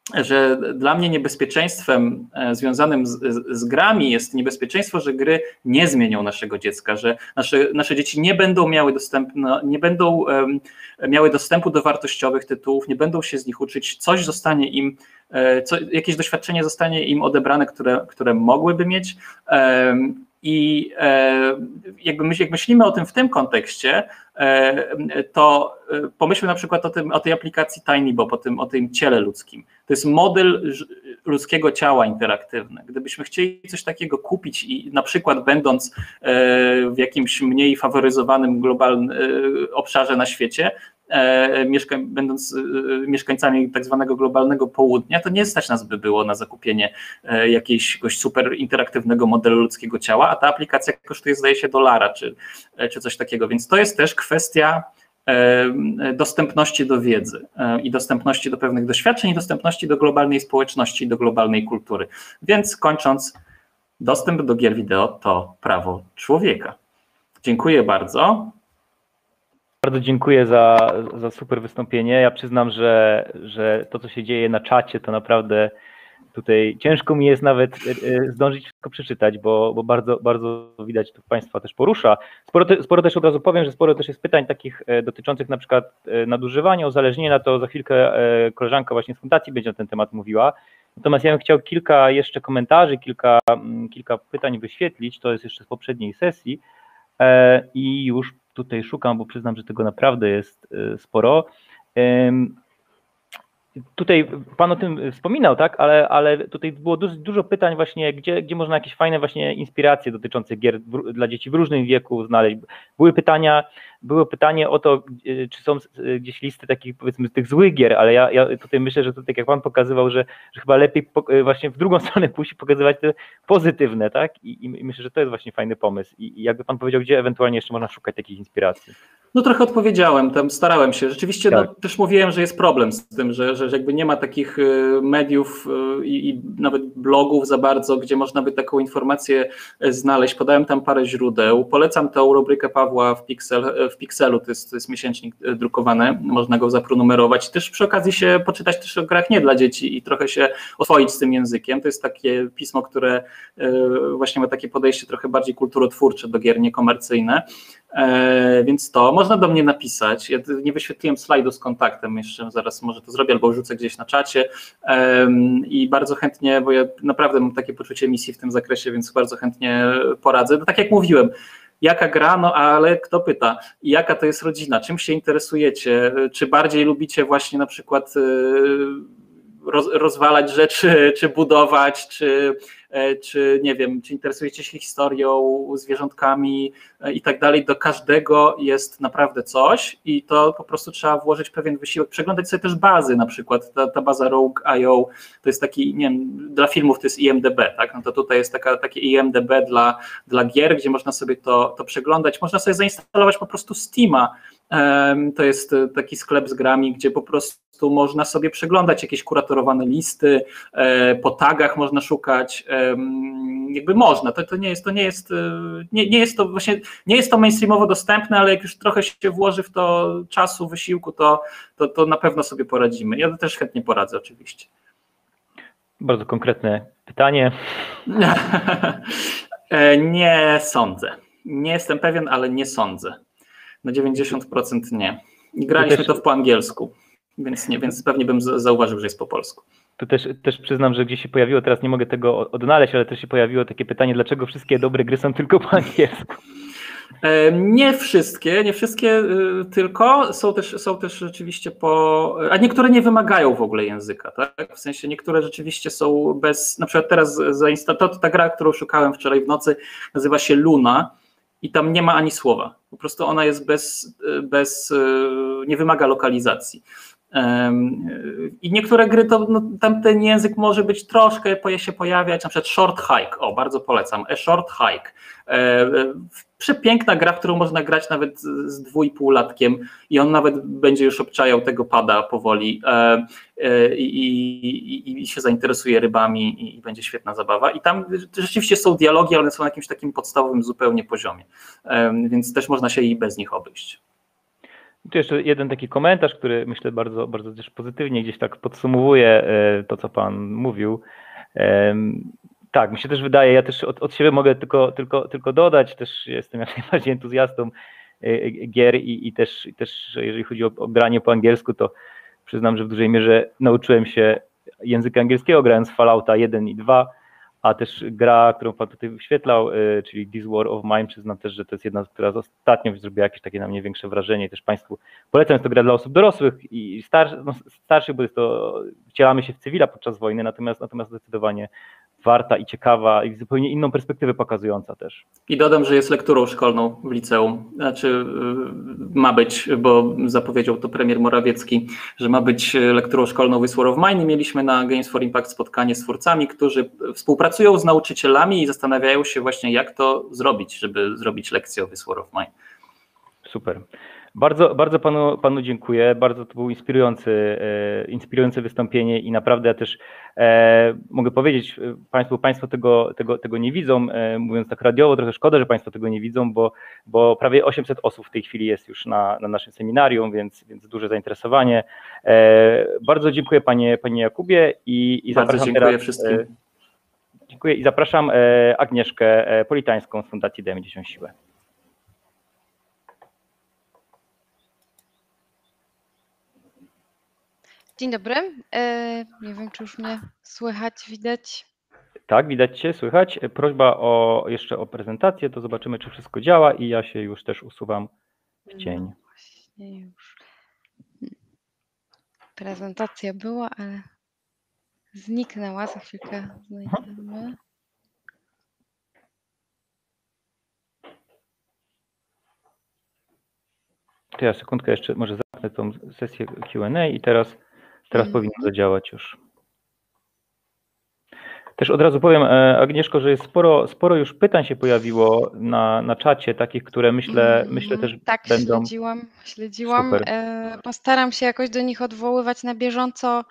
że dla mnie niebezpieczeństwem związanym z grami jest niebezpieczeństwo, że gry nie zmienią naszego dziecka, że nasze dzieci nie będą miały dostępu do wartościowych tytułów, nie będą się z nich uczyć, coś zostanie im, jakieś doświadczenie zostanie im odebrane, które mogłyby mieć. I jak myślimy o tym w tym kontekście, to pomyślmy na przykład o tej aplikacji TinyBob, o tym ciele ludzkim. To jest model ludzkiego ciała interaktywne. Gdybyśmy chcieli coś takiego kupić i na przykład będąc w jakimś mniej faworyzowanym globalnym obszarze na świecie, będąc mieszkańcami tak zwanego globalnego południa, to nie stać nas by było na zakupienie jakiegoś super interaktywnego modelu ludzkiego ciała, a ta aplikacja kosztuje, zdaje się, $1 czy coś takiego, więc to jest też kwestia dostępności do wiedzy i dostępności do pewnych doświadczeń i dostępności do globalnej społeczności i do globalnej kultury. Więc kończąc, dostęp do gier wideo to prawo człowieka. Dziękuję bardzo. Bardzo dziękuję za super wystąpienie. Ja przyznam, że to, co się dzieje na czacie, to naprawdę tutaj ciężko mi jest nawet zdążyć wszystko przeczytać, bo bardzo, bardzo widać, to Państwa też porusza. Sporo też od razu powiem, że sporo też jest pytań takich dotyczących na przykład nadużywania, uzależnienia, to za chwilkę koleżanka właśnie z fundacji będzie na ten temat mówiła. Natomiast ja bym chciał kilka jeszcze komentarzy, kilka pytań wyświetlić, to jest jeszcze z poprzedniej sesji i już tutaj szukam, bo przyznam, że tego naprawdę jest sporo. Tutaj Pan o tym wspominał, tak, ale tutaj było dużo pytań właśnie, gdzie można jakieś fajne właśnie inspiracje dotyczące gier dla dzieci w różnym wieku znaleźć. Było pytanie o to, czy są gdzieś listy takich, powiedzmy, tych złych gier, ale ja tutaj myślę, że to tak jak Pan pokazywał, że chyba lepiej właśnie w drugą stronę pójść i pokazywać te pozytywne, tak, i myślę, że to jest właśnie fajny pomysł i jakby Pan powiedział, gdzie ewentualnie jeszcze można szukać takich inspiracji. No trochę odpowiedziałem, tam starałem się. Rzeczywiście tak. No, też mówiłem, że jest problem z tym, że jakby nie ma takich mediów i nawet blogów za bardzo, gdzie można by taką informację znaleźć. Podałem tam parę źródeł. Polecam tę rubrykę Pawła w Pixelu, to jest miesięcznik drukowany, można go zapronumerować. Też przy okazji się poczytać też o grach nie dla dzieci i trochę się oswoić z tym językiem. To jest takie pismo, które właśnie ma takie podejście trochę bardziej kulturotwórcze do gier niekomercyjne. Więc to można do mnie napisać. Ja nie wyświetliłem slajdu z kontaktem, jeszcze zaraz może to zrobię albo rzucę gdzieś na czacie i bardzo chętnie, bo ja naprawdę mam takie poczucie misji w tym zakresie, więc bardzo chętnie poradzę. No, tak jak mówiłem, jaka gra, no ale kto pyta, jaka to jest rodzina, czym się interesujecie, czy bardziej lubicie właśnie na przykład rozwalać rzeczy, czy budować, czy nie wiem, czy interesujecie się historią, zwierzątkami i tak dalej. Do każdego jest naprawdę coś i to po prostu trzeba włożyć pewien wysiłek, przeglądać sobie też bazy, na przykład ta baza Rogue.io to jest taki, nie wiem, dla filmów to jest IMDb, tak? No to tutaj jest takie IMDb dla gier, gdzie można sobie to przeglądać, można sobie zainstalować po prostu Steama. To jest taki sklep z grami, gdzie po prostu można sobie przeglądać jakieś kuratorowane listy, po tagach można szukać, jakby można, nie jest to mainstreamowo dostępne, ale jak już trochę się włoży w to czasu, wysiłku, to na pewno sobie poradzimy. Ja też chętnie poradzę oczywiście. Bardzo konkretne pytanie. Nie sądzę. Nie jestem pewien, ale nie sądzę. Na 90% nie. I graliśmy to po angielsku, więc pewnie bym zauważył, że jest po polsku. To też przyznam, że gdzieś się pojawiło, teraz nie mogę tego odnaleźć, ale też się pojawiło takie pytanie, dlaczego wszystkie dobre gry są tylko po angielsku? Nie wszystkie tylko, są też rzeczywiście a niektóre nie wymagają w ogóle języka, tak? W sensie niektóre rzeczywiście są bez, na przykład teraz ta gra, którą szukałem wczoraj w nocy, nazywa się Luna i tam nie ma ani słowa, po prostu ona jest nie wymaga lokalizacji. I niektóre gry, tam ten język może być troszkę się pojawiać, na przykład Short Hike, bardzo polecam, A Short Hike. Przepiękna gra, w którą można grać nawet z 2,5-latkiem i on nawet będzie już obczajał tego pada powoli i się zainteresuje rybami i będzie świetna zabawa. I tam rzeczywiście są dialogi, ale one są na jakimś takim podstawowym zupełnie poziomie, więc też można się i bez nich obejść. Tu jeszcze jeden taki komentarz, który myślę bardzo, bardzo też pozytywnie gdzieś tak podsumowuje to, co Pan mówił. Tak, mi się też wydaje, ja też od siebie mogę tylko dodać, też jestem jak najbardziej entuzjastą gier i też jeżeli chodzi o granie po angielsku, to przyznam, że w dużej mierze nauczyłem się języka angielskiego grając w Fallouta 1 i 2, a też gra, którą Pan tutaj wyświetlał, czyli This War of Mine, przyznam też, że to jest jedna, która ostatnio zrobiła jakieś takie na mnie większe wrażenie i też Państwu polecam, jest to gra dla osób dorosłych i starszych, bo jest to, wcielamy się w cywila podczas wojny, natomiast zdecydowanie warta i ciekawa i zupełnie inną perspektywę pokazująca też. I dodam, że jest lekturą szkolną w liceum. Znaczy ma być, bo zapowiedział to premier Morawiecki, że ma być lekturą szkolną This War of Mine. Mieliśmy na Games for Impact spotkanie z twórcami, którzy współpracują z nauczycielami i zastanawiają się właśnie, jak to zrobić, żeby zrobić lekcję o This War of Mine. Super. Bardzo panu dziękuję, bardzo to było inspirujące wystąpienie i naprawdę ja też mogę powiedzieć Państwo tego nie widzą, mówiąc tak radiowo, trochę szkoda, że Państwo tego nie widzą, bo prawie 800 osób w tej chwili jest już na naszym seminarium, więc duże zainteresowanie. Bardzo dziękuję Panie Jakubie i bardzo zapraszam dziękuję teraz, wszystkim. Dziękuję i zapraszam Agnieszkę Politańską z Fundacji Dajemy Dzieciom Siłę. Dzień dobry. Nie wiem, czy już mnie słychać, widać. Tak, widać Cię, słychać. Prośba jeszcze o prezentację, to zobaczymy, czy wszystko działa i ja się już też usuwam w cień. No właśnie już. Prezentacja była, ale zniknęła. Za chwilkę znajdziemy. To ja sekundkę jeszcze może zamknę tą sesję Q&A i teraz powinno zadziałać już. Też od razu powiem, Agnieszko, że jest sporo już pytań się pojawiło na czacie, takich, które myślę też tak, będą... śledziłam. Super. Postaram się jakoś do nich odwoływać na bieżąco.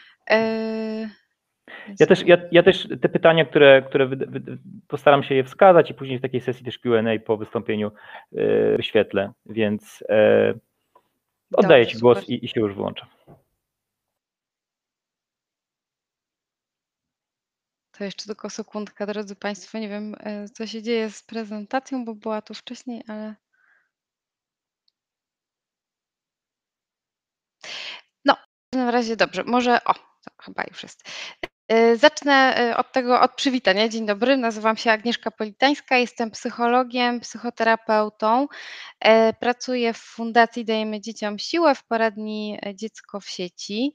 Ja też te pytania, które postaram się je wskazać i później w takiej sesji też Q&A po wystąpieniu wyświetlę, więc oddaję Ci głos i się już włączam. To jeszcze tylko sekundka, drodzy Państwo. Nie wiem, co się dzieje z prezentacją, bo była tu wcześniej, ale... No, w każdym razie dobrze. Może... O, to chyba już jest. Zacznę od przywitania. Dzień dobry, nazywam się Agnieszka Politańska, jestem psychologiem, psychoterapeutą. Pracuję w Fundacji Dajemy Dzieciom Siłę w poradni Dziecko w sieci,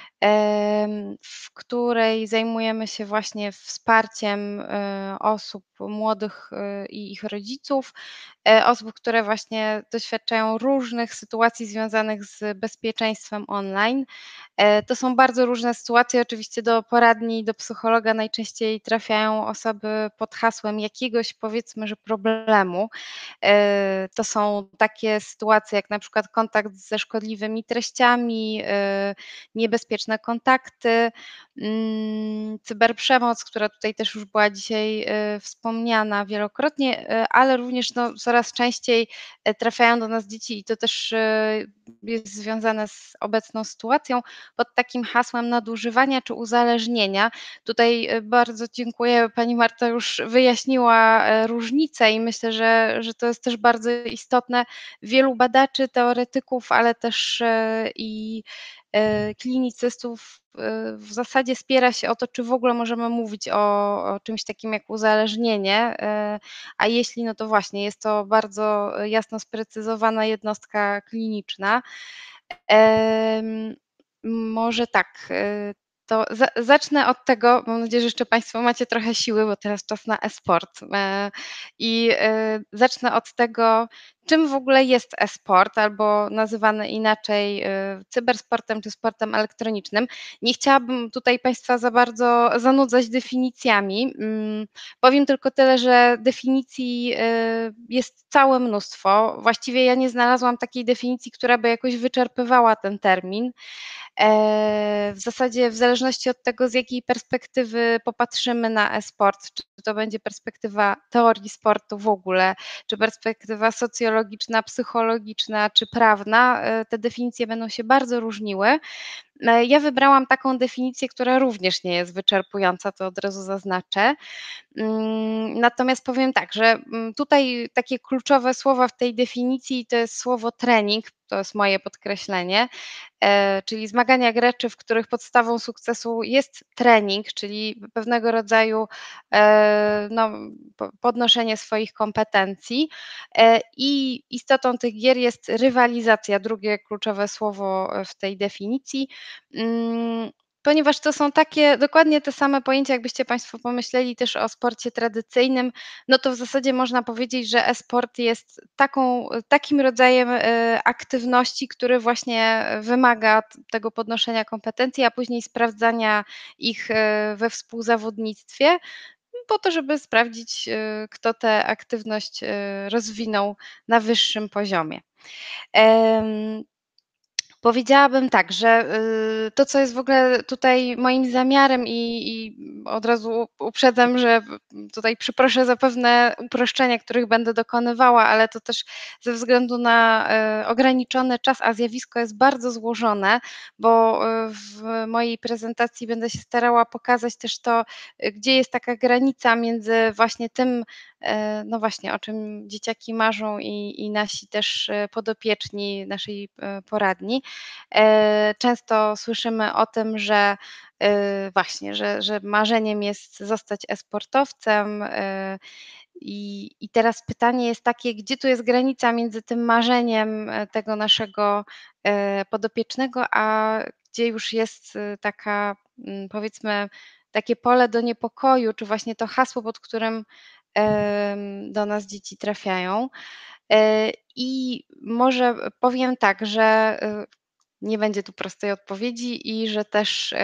w której zajmujemy się właśnie wsparciem osób młodych i ich rodziców, osób, które właśnie doświadczają różnych sytuacji związanych z bezpieczeństwem online. To są bardzo różne sytuacje. Oczywiście do poradni, do psychologa najczęściej trafiają osoby pod hasłem jakiegoś, powiedzmy, że problemu. To są takie sytuacje jak na przykład kontakt ze szkodliwymi treściami, niebezpieczne kontakty, cyberprzemoc, która tutaj też już była dzisiaj wspomniana wielokrotnie, ale również no, coraz częściej trafiają do nas dzieci i to też jest związane z obecną sytuacją pod takim hasłem nadużywania czy uzależnienia. Tutaj bardzo dziękuję, Pani Marta już wyjaśniła różnicę i myślę, że to jest też bardzo istotne. Wielu badaczy, teoretyków, ale też i klinicystów w zasadzie spiera się o to, czy w ogóle możemy mówić o czymś takim jak uzależnienie, a jeśli, no to właśnie jest to bardzo jasno sprecyzowana jednostka kliniczna. Może tak, to zacznę od tego, mam nadzieję, że jeszcze Państwo macie trochę siły, bo teraz czas na e-sport. I zacznę od tego, czym w ogóle jest e-sport, albo nazywany inaczej cybersportem czy sportem elektronicznym. Nie chciałabym tutaj Państwa za bardzo zanudzać definicjami. Powiem tylko tyle, że definicji jest całe mnóstwo. Właściwie ja nie znalazłam takiej definicji, która by jakoś wyczerpywała ten termin. W zasadzie w zależności od tego, z jakiej perspektywy popatrzymy na e-sport, czy to będzie perspektywa teorii sportu w ogóle, czy perspektywa socjologiczna, psychologiczna, czy prawna, te definicje będą się bardzo różniły. Ja wybrałam taką definicję, która również nie jest wyczerpująca, to od razu zaznaczę. Natomiast powiem tak, że tutaj takie kluczowe słowa w tej definicji to jest słowo trening, to jest moje podkreślenie, czyli zmagania graczy, w których podstawą sukcesu jest trening, czyli pewnego rodzaju no, podnoszenie swoich kompetencji. I istotą tych gier jest rywalizacja, drugie kluczowe słowo w tej definicji. Ponieważ to są takie dokładnie te same pojęcia, jakbyście Państwo pomyśleli też o sporcie tradycyjnym, no to w zasadzie można powiedzieć, że e-sport jest takim rodzajem aktywności, który właśnie wymaga tego podnoszenia kompetencji, a później sprawdzania ich we współzawodnictwie, po to, żeby sprawdzić, kto tę aktywność rozwinął na wyższym poziomie. Powiedziałabym tak, że to, co jest w ogóle tutaj moim zamiarem i od razu uprzedzam, że tutaj przyproszę za pewne uproszczenia, których będę dokonywała, ale to też ze względu na ograniczony czas, a zjawisko jest bardzo złożone, bo w mojej prezentacji będę się starała pokazać też to, gdzie jest taka granica między właśnie tym, no właśnie, o czym dzieciaki marzą i nasi też podopieczni naszej poradni. Często słyszymy o tym, że właśnie, że marzeniem jest zostać e-sportowcem. I teraz pytanie jest takie, gdzie tu jest granica między tym marzeniem tego naszego podopiecznego, a gdzie już jest taka, powiedzmy, takie pole do niepokoju, czy właśnie to hasło, pod którym do nas dzieci trafiają. I może powiem tak, że nie będzie tu prostej odpowiedzi i że też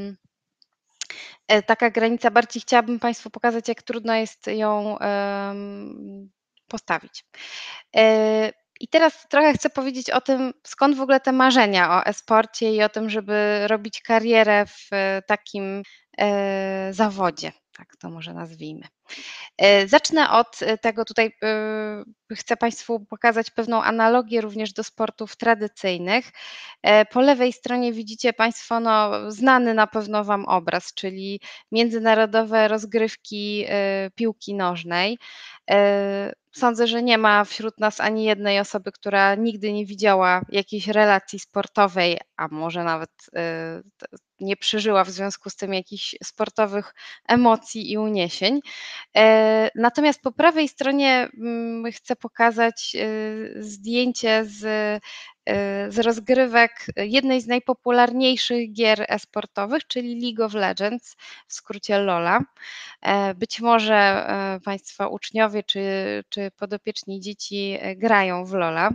taka granica, bardziej chciałabym Państwu pokazać, jak trudno jest ją postawić. I teraz trochę chcę powiedzieć o tym, skąd w ogóle te marzenia o e-sporcie i o tym, żeby robić karierę w takim zawodzie, tak to może nazwijmy. Zacznę od tego, tutaj chcę Państwu pokazać pewną analogię również do sportów tradycyjnych. Po lewej stronie widzicie Państwo znany na pewno Wam obraz, czyli międzynarodowe rozgrywki piłki nożnej. Sądzę, że nie ma wśród nas ani jednej osoby, która nigdy nie widziała jakiejś relacji sportowej, a może nawet nie przeżyła w związku z tym jakichś sportowych emocji i uniesień. Natomiast po prawej stronie chcę pokazać zdjęcie z rozgrywek jednej z najpopularniejszych gier e-sportowych, czyli League of Legends, w skrócie LOLa. Być może Państwa uczniowie czy podopieczni dzieci grają w LOLa.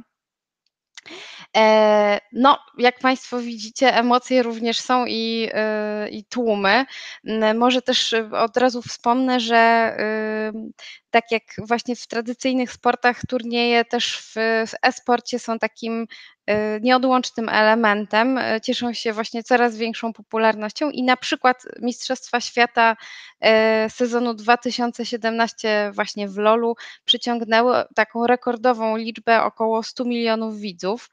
No, jak Państwo widzicie, emocje również są i tłumy. Może też od razu wspomnę, że tak jak właśnie w tradycyjnych sportach, turnieje też w e-sporcie są takim nieodłącznym elementem, cieszą się właśnie coraz większą popularnością i na przykład Mistrzostwa Świata sezonu 2017 właśnie w LoLu przyciągnęły taką rekordową liczbę około 100 milionów widzów.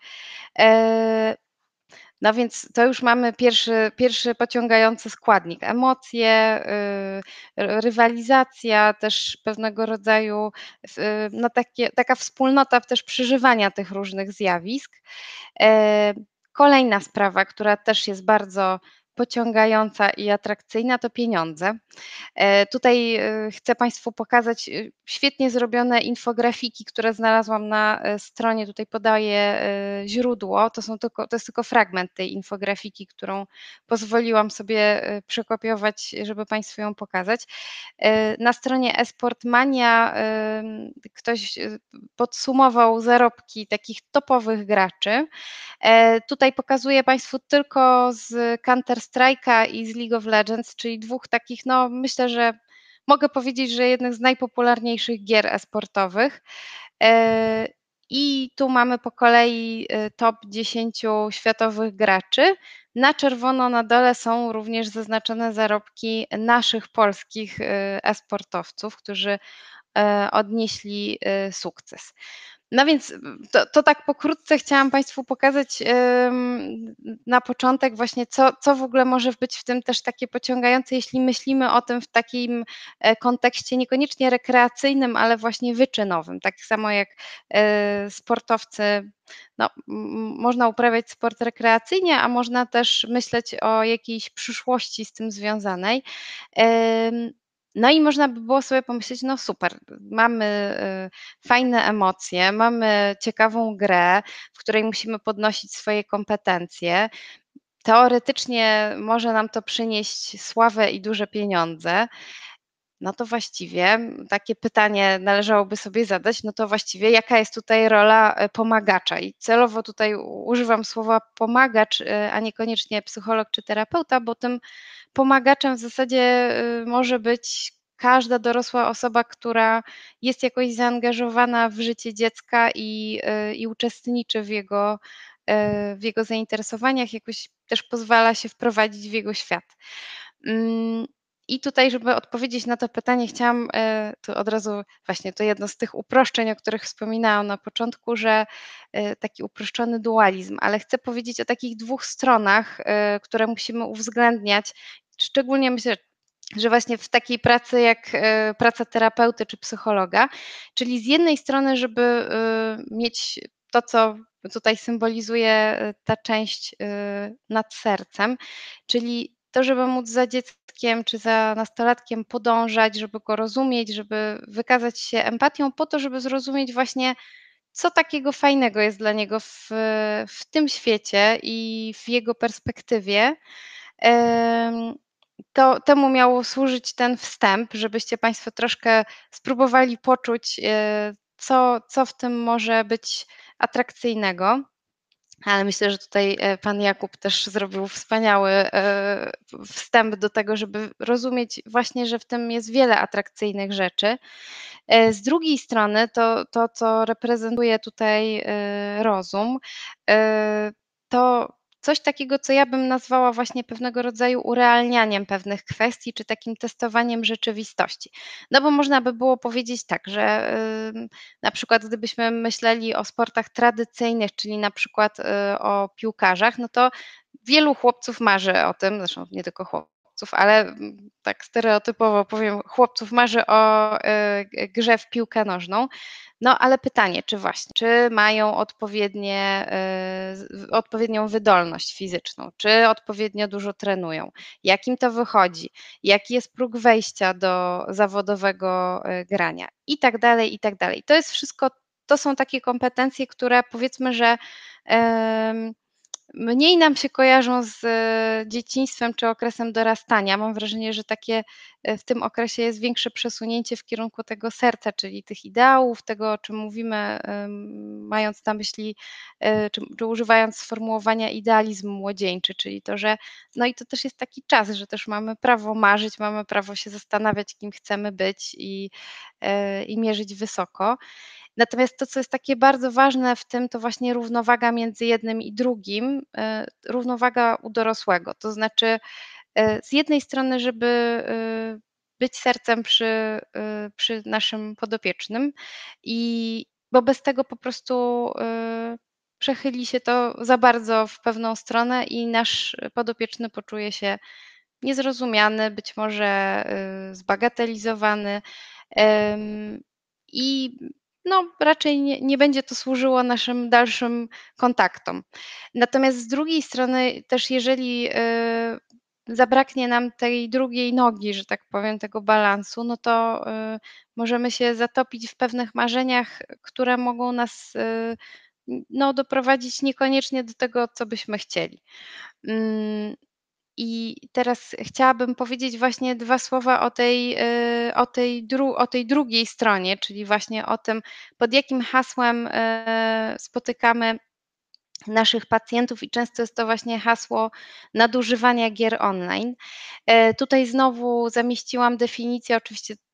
No więc to już mamy pierwszy pociągający składnik. Emocje, rywalizacja, też pewnego rodzaju no taka wspólnota też przeżywania tych różnych zjawisk. Kolejna sprawa, która też jest bardzo pociągająca i atrakcyjna, to pieniądze. Tutaj chcę Państwu pokazać świetnie zrobione infografiki, które znalazłam na stronie. Tutaj podaję źródło. To jest tylko fragment tej infografiki, którą pozwoliłam sobie przekopiować, żeby Państwu ją pokazać. Na stronie eSportmania ktoś podsumował zarobki takich topowych graczy. Tutaj pokazuję Państwu tylko z Counter-Strike'a i z League of Legends, czyli dwóch takich, no myślę, że mogę powiedzieć, że jednych z najpopularniejszych gier e-sportowych. I tu mamy po kolei top 10 światowych graczy. Na czerwono na dole są również zaznaczone zarobki naszych polskich e-sportowców, którzy odnieśli sukces. No więc to tak pokrótce chciałam Państwu pokazać na początek właśnie, co w ogóle może być w tym też takie pociągające, jeśli myślimy o tym w takim kontekście niekoniecznie rekreacyjnym, ale właśnie wyczynowym. Tak samo jak sportowcy, no, można uprawiać sport rekreacyjnie, a można też myśleć o jakiejś przyszłości z tym związanej. No i można by było sobie pomyśleć, no super, mamy fajne emocje, mamy ciekawą grę, w której musimy podnosić swoje kompetencje. Teoretycznie może nam to przynieść sławę i duże pieniądze. No to właściwie takie pytanie należałoby sobie zadać, no to właściwie jaka jest tutaj rola pomagacza? I celowo tutaj używam słowa pomagacz, a niekoniecznie psycholog czy terapeuta, bo tym pomagaczem w zasadzie może być każda dorosła osoba, która jest jakoś zaangażowana w życie dziecka i uczestniczy w jego zainteresowaniach, jakoś też pozwala się wprowadzić w jego świat. I tutaj, żeby odpowiedzieć na to pytanie, chciałam tu od razu właśnie to jedno z tych uproszczeń, o których wspominałam na początku, że taki uproszczony dualizm, ale chcę powiedzieć o takich dwóch stronach, które musimy uwzględniać. Szczególnie myślę, że właśnie w takiej pracy jak praca terapeuty czy psychologa, czyli z jednej strony, żeby mieć to, co tutaj symbolizuje ta część nad sercem, czyli to, żeby móc za dzieckiem czy za nastolatkiem podążać, żeby go rozumieć, żeby wykazać się empatią po to, żeby zrozumieć właśnie, co takiego fajnego jest dla niego w tym świecie i w jego perspektywie. To temu miał służyć ten wstęp, żebyście Państwo troszkę spróbowali poczuć, co w tym może być atrakcyjnego. Ale myślę, że tutaj pan Jakub też zrobił wspaniały wstęp do tego, żeby rozumieć właśnie, że w tym jest wiele atrakcyjnych rzeczy. Z drugiej strony to co reprezentuje tutaj rozum, to coś takiego, co ja bym nazwała właśnie pewnego rodzaju urealnianiem pewnych kwestii, czy takim testowaniem rzeczywistości. No bo można by było powiedzieć tak, że na przykład gdybyśmy myśleli o sportach tradycyjnych, czyli na przykład o piłkarzach, no to wielu chłopców marzy o tym, zresztą nie tylko chłopców, ale tak stereotypowo powiem, chłopców marzy o grze w piłkę nożną. No ale pytanie, czy mają odpowiednią wydolność fizyczną, czy odpowiednio dużo trenują, jak im to wychodzi, jaki jest próg wejścia do zawodowego grania i tak dalej, i tak dalej. To jest wszystko, to są takie kompetencje, które powiedzmy, że mniej nam się kojarzą z dzieciństwem czy okresem dorastania. Mam wrażenie, że takie w tym okresie jest większe przesunięcie w kierunku tego serca, czyli tych ideałów, tego, o czym mówimy, mając na myśli, czy używając sformułowania idealizm młodzieńczy, czyli to, że no i to też jest taki czas, że też mamy prawo marzyć, mamy prawo się zastanawiać, kim chcemy być i mierzyć wysoko. Natomiast to, co jest takie bardzo ważne w tym, to właśnie równowaga między jednym i drugim, równowaga u dorosłego. To znaczy, z jednej strony, żeby być sercem przy naszym podopiecznym, bo bez tego po prostu przechyli się to za bardzo w pewną stronę i nasz podopieczny poczuje się niezrozumiany, być może zbagatelizowany. I no, raczej nie będzie to służyło naszym dalszym kontaktom. Natomiast z drugiej strony też jeżeli zabraknie nam tej drugiej nogi, że tak powiem, tego balansu, no to możemy się zatopić w pewnych marzeniach, które mogą nas no, doprowadzić niekoniecznie do tego, co byśmy chcieli. I teraz chciałabym powiedzieć właśnie 2 słowa o tej drugiej stronie, czyli właśnie o tym, pod jakim hasłem spotykamy naszych pacjentów i często jest to właśnie hasło nadużywania gier online. Tutaj znowu zamieściłam definicję, oczywiście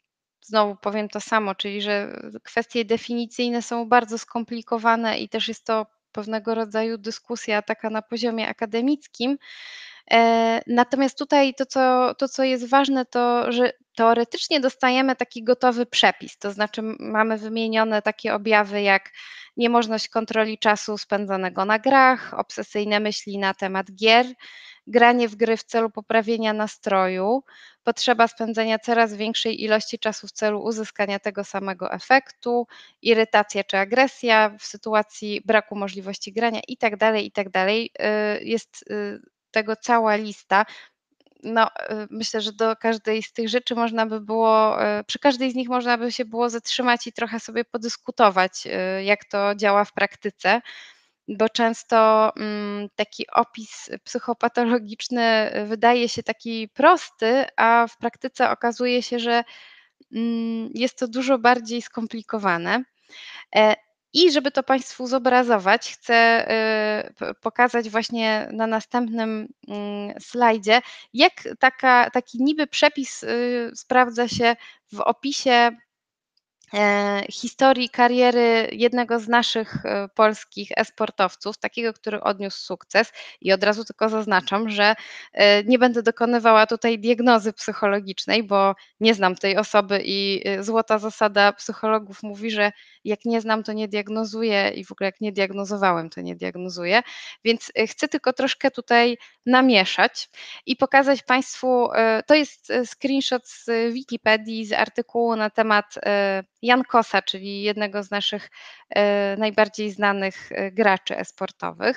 znowu powiem to samo, czyli że kwestie definicyjne są bardzo skomplikowane i też jest to pewnego rodzaju dyskusja taka na poziomie akademickim. Natomiast tutaj to, co jest ważne, to że teoretycznie dostajemy taki gotowy przepis, to znaczy mamy wymienione takie objawy jak niemożność kontroli czasu spędzonego na grach, obsesyjne myśli na temat gier, granie w gry w celu poprawienia nastroju, potrzeba spędzenia coraz większej ilości czasu w celu uzyskania tego samego efektu, irytacja czy agresja w sytuacji braku możliwości grania i tak dalej, i tak dalej. Jest tego cała lista. No, myślę, że do każdej z tych rzeczy można by było, przy każdej z nich można by się było zatrzymać i trochę sobie podyskutować, jak to działa w praktyce, bo często taki opis psychopatologiczny wydaje się taki prosty, a w praktyce okazuje się, że jest to dużo bardziej skomplikowane. I żeby to Państwu zobrazować, chcę pokazać właśnie na następnym slajdzie, jak taki niby przepis sprawdza się w opisie historii kariery jednego z naszych polskich e-sportowców, takiego, który odniósł sukces. I od razu tylko zaznaczam, że nie będę dokonywała tutaj diagnozy psychologicznej, bo nie znam tej osoby i złota zasada psychologów mówi, że jak nie znam, to nie diagnozuję i w ogóle jak nie diagnozowałem, to nie diagnozuję. Więc chcę tylko troszkę tutaj namieszać i pokazać Państwu, to jest screenshot z Wikipedii, z artykułu na temat Jankosa, czyli jednego z naszych najbardziej znanych graczy e-sportowych.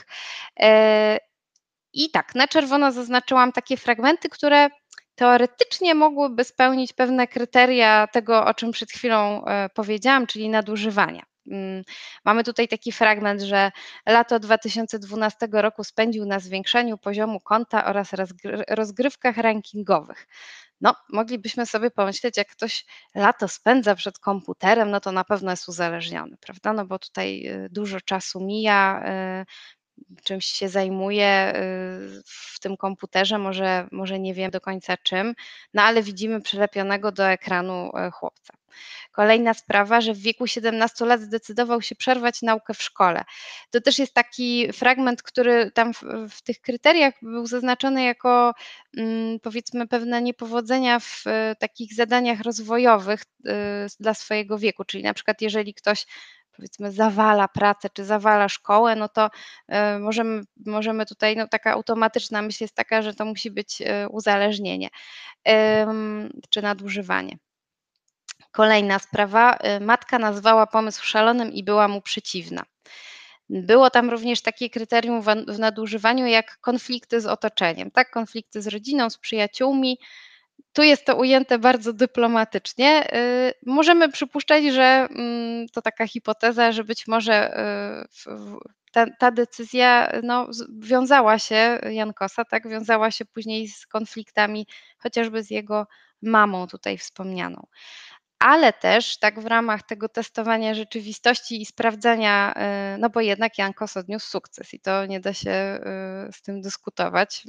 I tak, na czerwono zaznaczyłam takie fragmenty, które teoretycznie mogłyby spełnić pewne kryteria tego, o czym przed chwilą powiedziałam, czyli nadużywania. Mamy tutaj taki fragment, że lato 2012 roku spędził na zwiększeniu poziomu konta oraz rozgrywkach rankingowych. No, moglibyśmy sobie pomyśleć, jak ktoś lato spędza przed komputerem, no to na pewno jest uzależniony, prawda? No bo tutaj dużo czasu mija, czymś się zajmuje w tym komputerze, może nie wiem do końca czym, no ale widzimy przylepionego do ekranu chłopca. Kolejna sprawa, że w wieku 17 lat zdecydował się przerwać naukę w szkole. To też jest taki fragment, który tam w tych kryteriach był zaznaczony jako powiedzmy pewne niepowodzenia w takich zadaniach rozwojowych dla swojego wieku, czyli na przykład jeżeli ktoś powiedzmy zawala pracę czy zawala szkołę, no to możemy tutaj, no taka automatyczna myśl jest taka, że to musi być uzależnienie czy nadużywanie. Kolejna sprawa, matka nazwała pomysł szalonym i była mu przeciwna. Było tam również takie kryterium w nadużywaniu jak konflikty z otoczeniem, tak? Konflikty z rodziną, z przyjaciółmi. Tu jest to ujęte bardzo dyplomatycznie. Możemy przypuszczać, że to taka hipoteza, że być może ta decyzja no, wiązała się, Jankosa, tak, wiązała się później z konfliktami chociażby z jego mamą tutaj wspomnianą. Ale też tak w ramach tego testowania rzeczywistości i sprawdzania, no bo jednak Jankos odniósł sukces i to nie da się z tym dyskutować.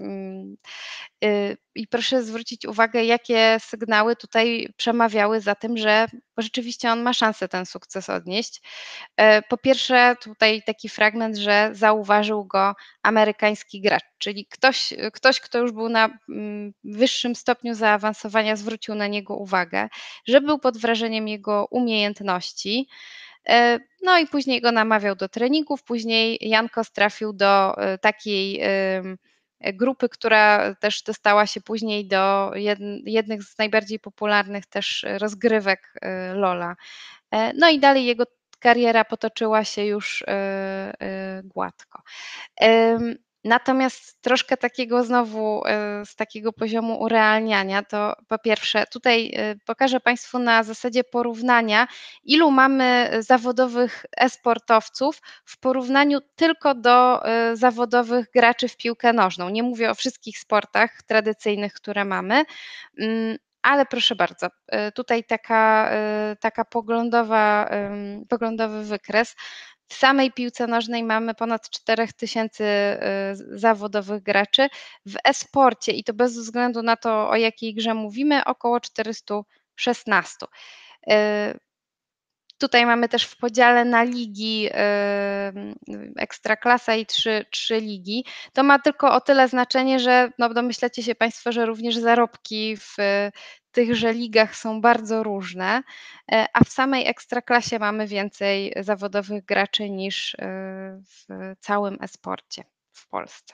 I proszę zwrócić uwagę, jakie sygnały tutaj przemawiały za tym, że rzeczywiście on ma szansę ten sukces odnieść. Po pierwsze, tutaj taki fragment, że zauważył go amerykański gracz, czyli ktoś, kto już był na wyższym stopniu zaawansowania, zwrócił na niego uwagę, że był pod wrażeniem jego umiejętności. No i później go namawiał do treningów, później Jankos trafił do takiej grupy, która też dostała się później do jednych z najbardziej popularnych też rozgrywek LoL'a. No i dalej jego kariera potoczyła się już gładko. Natomiast troszkę takiego znowu z takiego poziomu urealniania, to po pierwsze tutaj pokażę Państwu na zasadzie porównania, ilu mamy zawodowych e-sportowców w porównaniu tylko do zawodowych graczy w piłkę nożną. Nie mówię o wszystkich sportach tradycyjnych, które mamy, ale proszę bardzo, tutaj taka poglądowy wykres. W samej piłce nożnej mamy ponad 4000 zawodowych graczy. W e-sporcie, i to bez względu na to, o jakiej grze mówimy, około 416. Tutaj mamy też w podziale na ligi Ekstraklasa i trzy ligi. To ma tylko o tyle znaczenie, że no, domyślacie się Państwo, że również zarobki w tychże ligach są bardzo różne, a w samej Ekstraklasie mamy więcej zawodowych graczy niż w całym e-sporcie w Polsce.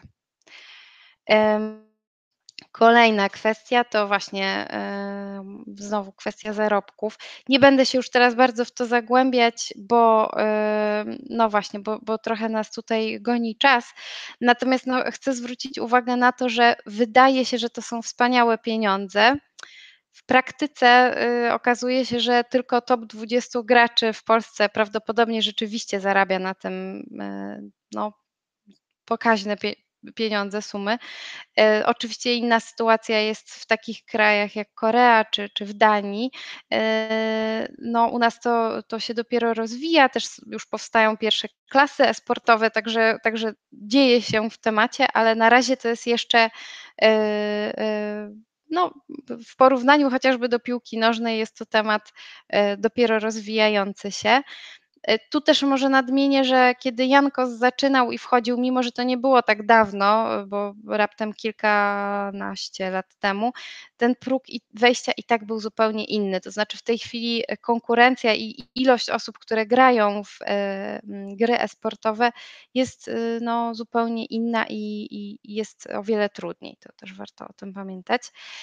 Kolejna kwestia to właśnie znowu kwestia zarobków. Nie będę się już teraz bardzo w to zagłębiać, bo no właśnie, bo trochę nas tutaj goni czas. Natomiast no, chcę zwrócić uwagę na to, że wydaje się, że to są wspaniałe pieniądze. W praktyce okazuje się, że tylko top 20 graczy w Polsce prawdopodobnie rzeczywiście zarabia na tym no, pokaźne pieniądze, sumy. Oczywiście inna sytuacja jest w takich krajach jak Korea czy w Danii. No, u nas to się dopiero rozwija, też już powstają pierwsze klasy e-sportowe, także dzieje się w temacie, ale na razie to jest jeszcze no, w porównaniu chociażby do piłki nożnej jest to temat dopiero rozwijający się. Tu też może nadmienię, że kiedy Jankos zaczynał i wchodził, mimo że to nie było tak dawno, bo raptem kilkanaście lat temu, ten próg wejścia i tak był zupełnie inny. To znaczy w tej chwili konkurencja i ilość osób, które grają w gry e-sportowe jest no, zupełnie inna i jest o wiele trudniej. To też warto o tym pamiętać.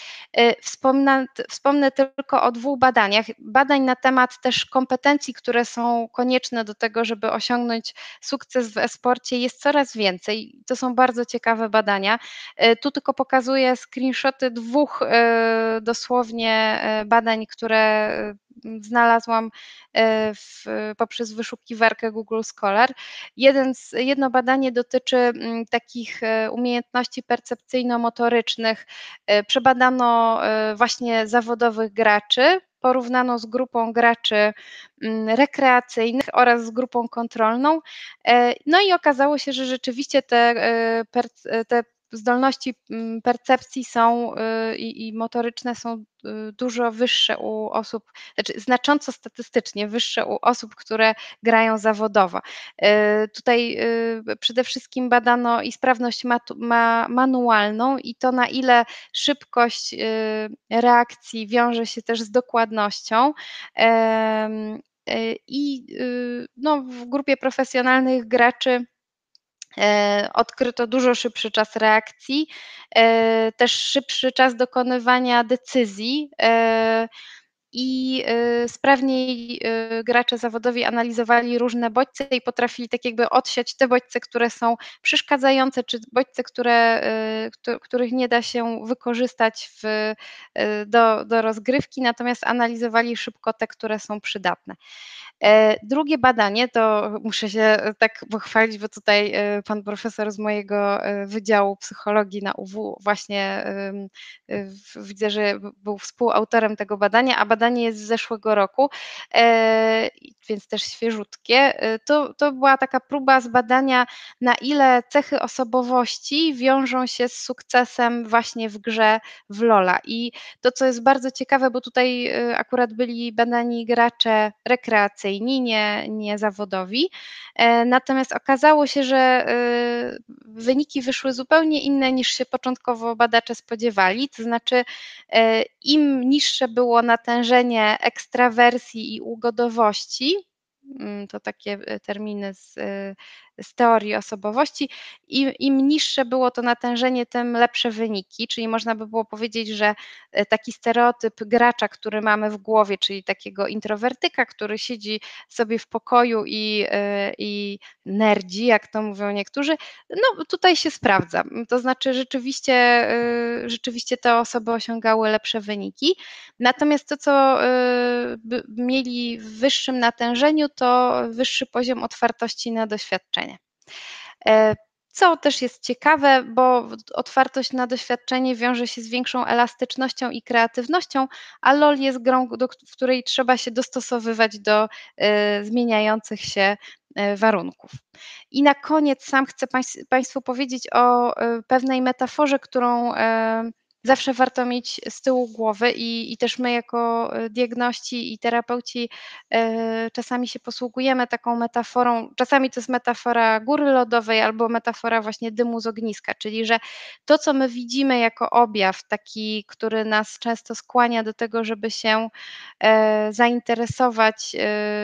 Wspomnę tylko o 2 badaniach. Badań na temat też kompetencji, które są konieczne do tego, żeby osiągnąć sukces w e-sporcie jest coraz więcej. To są bardzo ciekawe badania. Tu tylko pokazuję screenshoty 2 dosłownie badań, które znalazłam poprzez wyszukiwarkę Google Scholar. Jedno badanie dotyczy takich umiejętności percepcyjno-motorycznych. Przebadano właśnie zawodowych graczy, porównano z grupą graczy rekreacyjnych oraz z grupą kontrolną. No i okazało się, że rzeczywiście te zdolności percepcji są i motoryczne są dużo wyższe u osób, znaczy znacząco statystycznie wyższe u osób, które grają zawodowo. Tutaj przede wszystkim badano i sprawność manualną i to, na ile szybkość reakcji wiąże się też z dokładnością. I no, w grupie profesjonalnych graczy odkryto dużo szybszy czas reakcji, też szybszy czas dokonywania decyzji i sprawniej gracze zawodowi analizowali różne bodźce i potrafili tak jakby odsiać te bodźce, które są przeszkadzające, czy bodźce, których nie da się wykorzystać do rozgrywki, natomiast analizowali szybko te, które są przydatne. Drugie badanie, to muszę się tak pochwalić, bo tutaj pan profesor z mojego Wydziału Psychologii na UW właśnie widzę, że był współautorem tego badania, a badanie jest z zeszłego roku, więc też świeżutkie. To była taka próba zbadania, na ile cechy osobowości wiążą się z sukcesem właśnie w grze w LoL'a. I to, co jest bardzo ciekawe, bo tutaj akurat byli badani gracze rekreacyjni, nie zawodowi, natomiast okazało się, że wyniki wyszły zupełnie inne niż się początkowo badacze spodziewali, to znaczy im niższe było natężenie ekstrawersji i ugodowości, to takie terminy z teorii osobowości, im niższe było to natężenie, tym lepsze wyniki, czyli można by było powiedzieć, że taki stereotyp gracza, który mamy w głowie, czyli takiego introwertyka, który siedzi sobie w pokoju i nerdzi, jak to mówią niektórzy, no tutaj się sprawdza. To znaczy rzeczywiście te osoby osiągały lepsze wyniki. Natomiast to, co mieli w wyższym natężeniu, to wyższy poziom otwartości na doświadczenie. Co też jest ciekawe, bo otwartość na doświadczenie wiąże się z większą elastycznością i kreatywnością, a LoL jest grą, w której trzeba się dostosowywać do zmieniających się warunków. I na koniec sam chcę Państwu powiedzieć o pewnej metaforze, którą zawsze warto mieć z tyłu głowy i też my jako diagności i terapeuci czasami się posługujemy taką metaforą, czasami to jest metafora góry lodowej albo metafora właśnie dymu z ogniska, czyli że to, co my widzimy jako objaw, taki, który nas często skłania do tego, żeby się zainteresować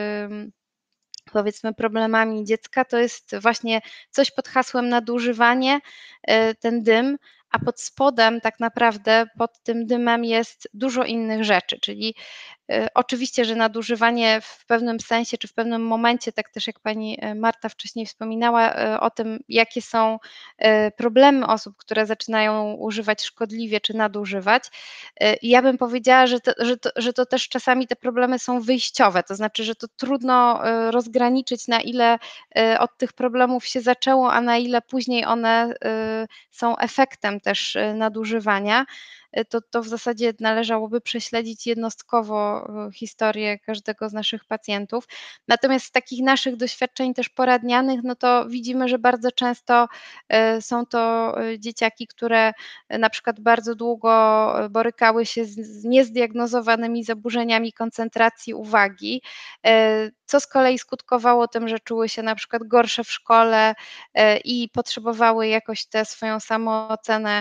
powiedzmy problemami dziecka, to jest właśnie coś pod hasłem nadużywanie, ten dym, a pod spodem tak naprawdę pod tym dymem jest dużo innych rzeczy, czyli oczywiście, że nadużywanie w pewnym sensie czy w pewnym momencie, tak też jak pani Marta wcześniej wspominała o tym, jakie są problemy osób, które zaczynają używać szkodliwie czy nadużywać. Ja bym powiedziała, że to też czasami te problemy są wyjściowe, to znaczy, że to trudno rozgraniczyć, na ile od tych problemów się zaczęło, a na ile później one są efektem też nadużywania. To w zasadzie należałoby prześledzić jednostkowo historię każdego z naszych pacjentów. Natomiast z takich naszych doświadczeń też poradnianych, no to widzimy, że bardzo często są to dzieciaki, które na przykład bardzo długo borykały się z niezdiagnozowanymi zaburzeniami koncentracji uwagi, co z kolei skutkowało tym, że czuły się na przykład gorsze w szkole i potrzebowały jakoś tę swoją samoocenę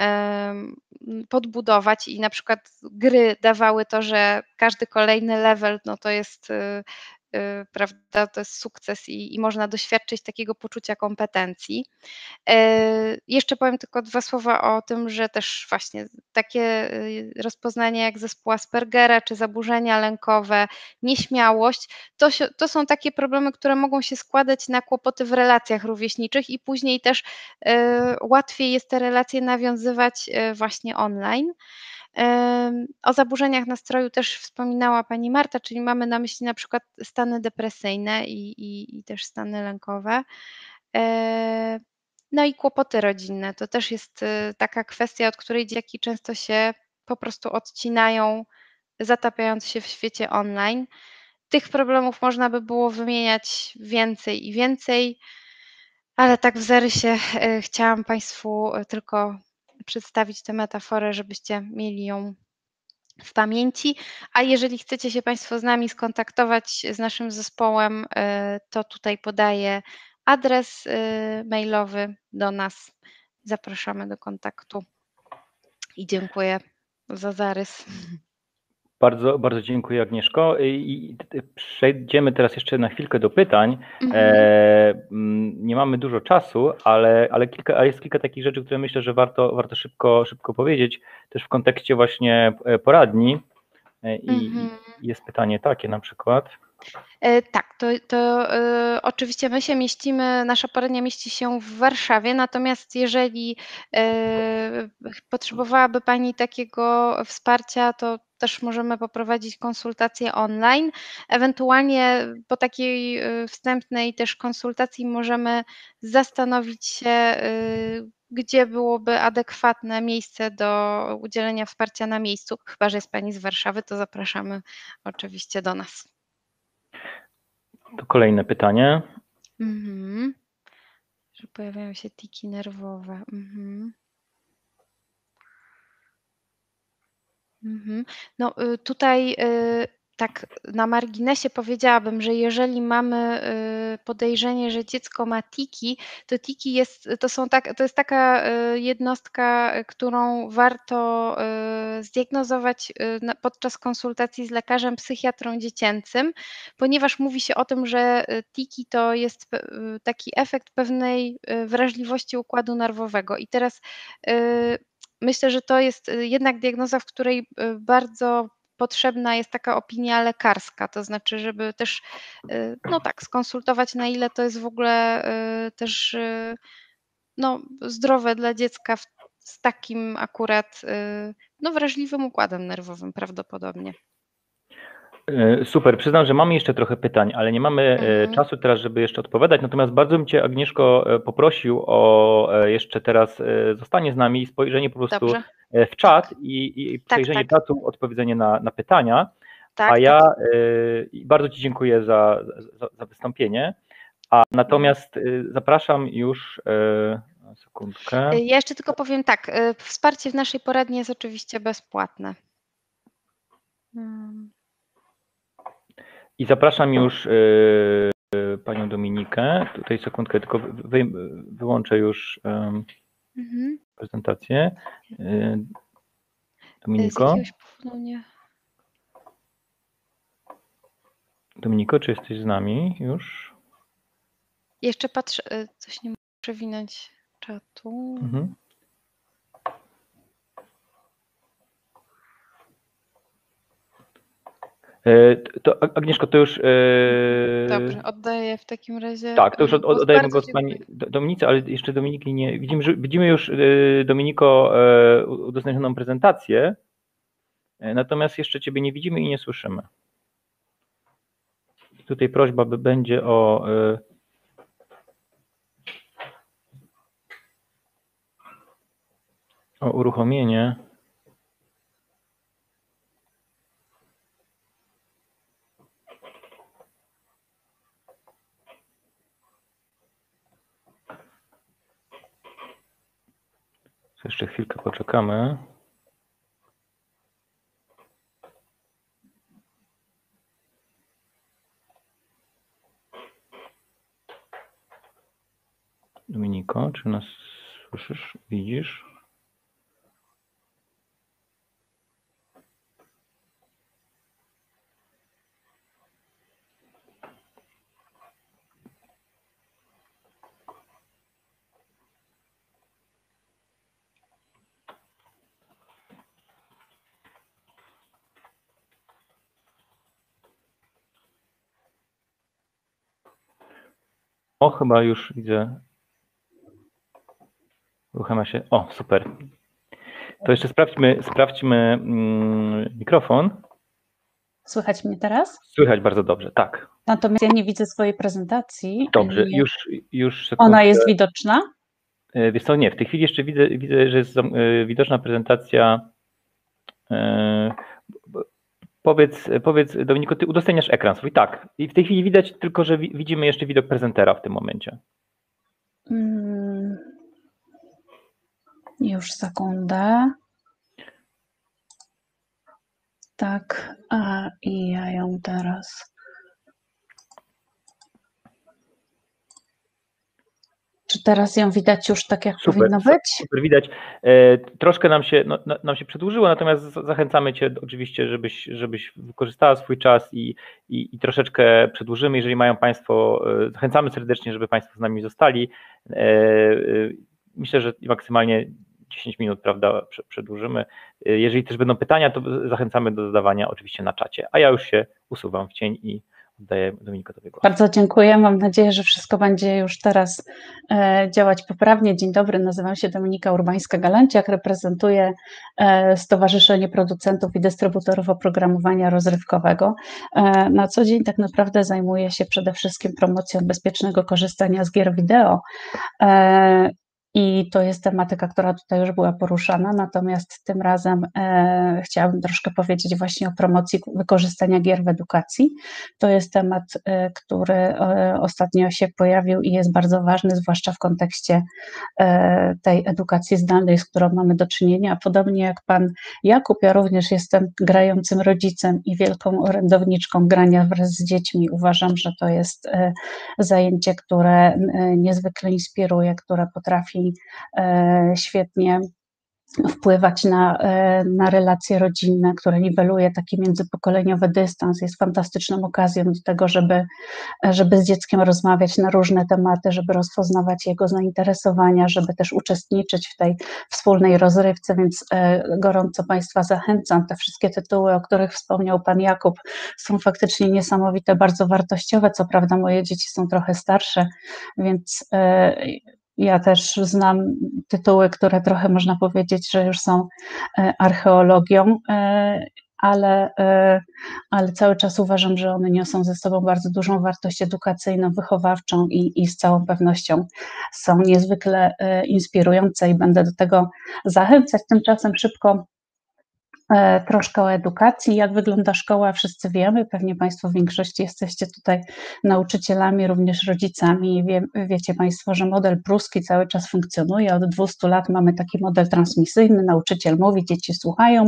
podbudować i na przykład gry dawały to, że każdy kolejny level, no to jest prawda, to jest sukces i można doświadczyć takiego poczucia kompetencji. Jeszcze powiem tylko 2 słowa o tym, że też właśnie takie rozpoznania jak zespół Aspergera czy zaburzenia lękowe, nieśmiałość, to są takie problemy, które mogą się składać na kłopoty w relacjach rówieśniczych i później też łatwiej jest te relacje nawiązywać właśnie online. O zaburzeniach nastroju też wspominała pani Marta, czyli mamy na myśli na przykład stany depresyjne i też stany lękowe. No i kłopoty rodzinne. To też jest taka kwestia, od której dzieciaki często się po prostu odcinają, zatapiając się w świecie online. Tych problemów można by było wymieniać więcej i więcej, ale tak w zarysie chciałam Państwu tylko przedstawić tę metaforę, żebyście mieli ją w pamięci. A jeżeli chcecie się Państwo z nami skontaktować, z naszym zespołem, to tutaj podaję adres mailowy do nas. Zapraszamy do kontaktu i dziękuję za zarys. Bardzo, bardzo dziękuję, Agnieszko. Przejdziemy teraz jeszcze na chwilkę do pytań. Nie mamy dużo czasu, ale jest kilka takich rzeczy, które myślę, że warto szybko powiedzieć, też w kontekście właśnie poradni. Jest pytanie takie na przykład. Tak, to oczywiście my się mieścimy, nasza poradnia mieści się w Warszawie, natomiast jeżeli potrzebowałaby Pani takiego wsparcia, to też możemy poprowadzić konsultacje online. Ewentualnie po takiej wstępnej też konsultacji możemy zastanowić się, gdzie byłoby adekwatne miejsce do udzielenia wsparcia na miejscu. Chyba że jest Pani z Warszawy, to zapraszamy oczywiście do nas. To kolejne pytanie. Że pojawiają się tiki nerwowe. No tutaj tak na marginesie powiedziałabym, że jeżeli mamy podejrzenie, że dziecko ma tiki, to tiki to jest taka jednostka, którą warto zdiagnozować podczas konsultacji z lekarzem psychiatrą dziecięcym, ponieważ mówi się o tym, że tiki to jest taki efekt pewnej wrażliwości układu nerwowego. I teraz myślę, że to jest jednak diagnoza, w której bardzo potrzebna jest taka opinia lekarska, to znaczy, żeby też no tak, skonsultować, na ile to jest w ogóle też no, zdrowe dla dziecka z takim akurat no, wrażliwym układem nerwowym prawdopodobnie. Super, przyznam, że mamy jeszcze trochę pytań, ale nie mamy czasu teraz, żeby jeszcze odpowiadać, natomiast bardzo bym Cię, Agnieszko, poprosił o jeszcze teraz zostanie z nami i spojrzenie po prostu Dobrze. w czat i przejrzenie czatu, odpowiedzenie na pytania. Tak, a ja bardzo Ci dziękuję za wystąpienie, natomiast zapraszam już Sekundkę. Ja jeszcze tylko powiem tak, wsparcie w naszej poradni jest oczywiście bezpłatne. I zapraszam już panią Dominikę. Tutaj sekundkę, tylko wyłączę już prezentację. Z Dominiko? jakiegoś powodu nie. Dominiko, czy jesteś z nami już? Jeszcze patrzę, coś nie mogę przewinąć czatu. To Agnieszko, to już... Dobrze, oddaję w takim razie. Tak, to już oddajemy bardzo głos pani dziękuję. Dominice, ale jeszcze Dominiki nie... Widzimy już, Dominiko, udostępnioną prezentację, natomiast jeszcze ciebie nie widzimy i nie słyszymy. Tutaj prośba będzie o uruchomienie. Jeszcze chwilkę poczekamy. Dominiko, czy nas słyszysz, widzisz? O, chyba już widzę. Uruchamia się. O, super. To jeszcze sprawdźmy mikrofon. Słychać mnie teraz? Słychać bardzo dobrze, tak. Natomiast ja nie widzę swojej prezentacji. Dobrze, już sekundkę. Ona jest widoczna? Wiesz co, nie, w tej chwili jeszcze widzę, że jest widoczna prezentacja. Powiedz, Dominiko, ty udostępniasz ekran swój, tak. I w tej chwili widać tylko, że widzimy jeszcze widok prezentera w tym momencie. Już sekundę. Tak, i ja ją teraz. Czy teraz ją widać już tak, jak powinno być? Super, widać. Troszkę nam się przedłużyło, natomiast zachęcamy cię oczywiście, żebyś wykorzystała swój czas i troszeczkę przedłużymy. Jeżeli mają Państwo, zachęcamy serdecznie, żeby Państwo z nami zostali. Myślę, że maksymalnie 10 minut, prawda, przedłużymy. Jeżeli też będą pytania, to zachęcamy do zadawania oczywiście na czacie. A ja już się usuwam w cień i oddaję Dominikowi głos. Bardzo dziękuję. Mam nadzieję, że wszystko będzie już teraz działać poprawnie. Dzień dobry, nazywam się Dominika Urbańska-Galanciak, reprezentuję Stowarzyszenie Producentów i Dystrybutorów Oprogramowania Rozrywkowego. Na co dzień tak naprawdę zajmuję się przede wszystkim promocją bezpiecznego korzystania z gier wideo. I to jest tematyka, która tutaj już była poruszana, natomiast tym razem chciałabym troszkę powiedzieć właśnie o promocji wykorzystania gier w edukacji. To jest temat, który ostatnio się pojawił i jest bardzo ważny, zwłaszcza w kontekście tej edukacji zdalnej, z którą mamy do czynienia. Podobnie jak pan Jakub, ja również jestem grającym rodzicem i wielką orędowniczką grania wraz z dziećmi. Uważam, że to jest zajęcie, które niezwykle inspiruje, które potrafi świetnie wpływać na relacje rodzinne, które niweluje taki międzypokoleniowy dystans, jest fantastyczną okazją do tego, żeby z dzieckiem rozmawiać na różne tematy, żeby rozpoznawać jego zainteresowania, żeby też uczestniczyć w tej wspólnej rozrywce, więc gorąco Państwa zachęcam. Te wszystkie tytuły, o których wspomniał Pan Jakub, są faktycznie niesamowite, bardzo wartościowe. Co prawda moje dzieci są trochę starsze, więc ja też znam tytuły, które trochę można powiedzieć, że już są archeologią, ale cały czas uważam, że one niosą ze sobą bardzo dużą wartość edukacyjną, wychowawczą i z całą pewnością są niezwykle inspirujące i będę do tego zachęcać. Tymczasem szybko Troszkę o edukacji. Jak wygląda szkoła, wszyscy wiemy, pewnie Państwo w większości jesteście tutaj nauczycielami, również rodzicami. Wiecie Państwo, że model pruski cały czas funkcjonuje. Od 200 lat mamy taki model transmisyjny. Nauczyciel mówi, dzieci słuchają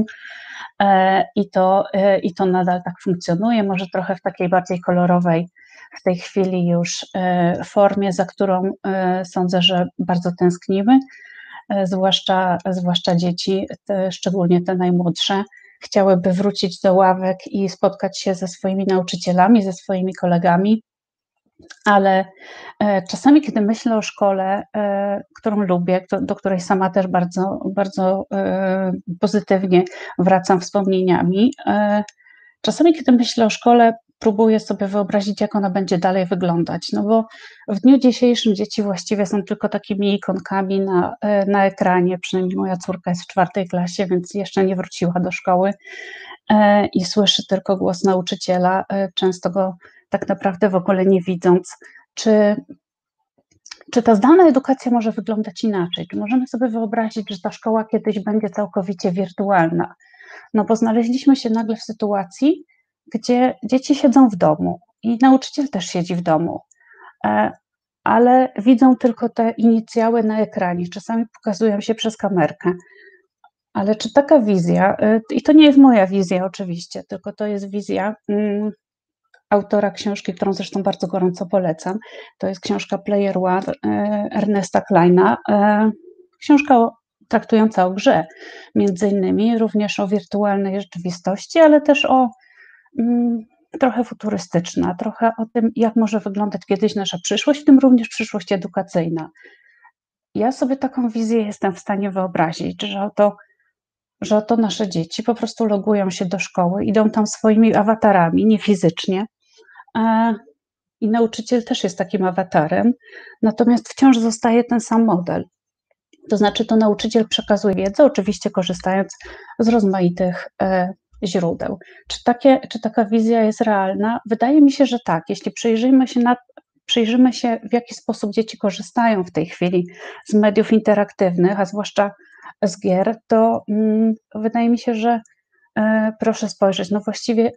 i to nadal tak funkcjonuje. Może trochę w takiej bardziej kolorowej w tej chwili już formie, za którą sądzę, że bardzo tęsknimy. Zwłaszcza dzieci, szczególnie te najmłodsze, chciałyby wrócić do ławek i spotkać się ze swoimi nauczycielami, ze swoimi kolegami, ale czasami, kiedy myślę o szkole, którą lubię, do której sama też bardzo, bardzo pozytywnie wracam wspomnieniami, czasami, kiedy myślę o szkole, próbuję sobie wyobrazić, jak ona będzie dalej wyglądać, no bo w dniu dzisiejszym dzieci właściwie są tylko takimi ikonkami na ekranie, przynajmniej moja córka jest w 4. klasie, więc jeszcze nie wróciła do szkoły i słyszy tylko głos nauczyciela, często go tak naprawdę w ogóle nie widząc. Czy ta zdalna edukacja może wyglądać inaczej? Czy możemy sobie wyobrazić, że ta szkoła kiedyś będzie całkowicie wirtualna? No bo znaleźliśmy się nagle w sytuacji, gdzie dzieci siedzą w domu i nauczyciel też siedzi w domu, ale widzą tylko te inicjały na ekranie, czasami pokazują się przez kamerkę. Ale czy taka wizja, i to nie jest moja wizja oczywiście, tylko to jest wizja autora książki, którą zresztą bardzo gorąco polecam, to jest książka Player One Ernesta Kleina, książka traktująca o grze, między innymi również o wirtualnej rzeczywistości, ale też trochę futurystyczna, trochę o tym, jak może wyglądać kiedyś nasza przyszłość, w tym również przyszłość edukacyjna. Ja sobie taką wizję jestem w stanie wyobrazić, że oto nasze dzieci po prostu logują się do szkoły, idą tam swoimi awatarami, nie fizycznie, i nauczyciel też jest takim awatarem, natomiast wciąż zostaje ten sam model. To znaczy, to nauczyciel przekazuje wiedzę, oczywiście korzystając z rozmaitych źródeł. Czy taka wizja jest realna? Wydaje mi się, że tak. Jeśli przyjrzymy się, w jaki sposób dzieci korzystają w tej chwili z mediów interaktywnych, a zwłaszcza z gier, to wydaje mi się, że proszę spojrzeć, no właściwie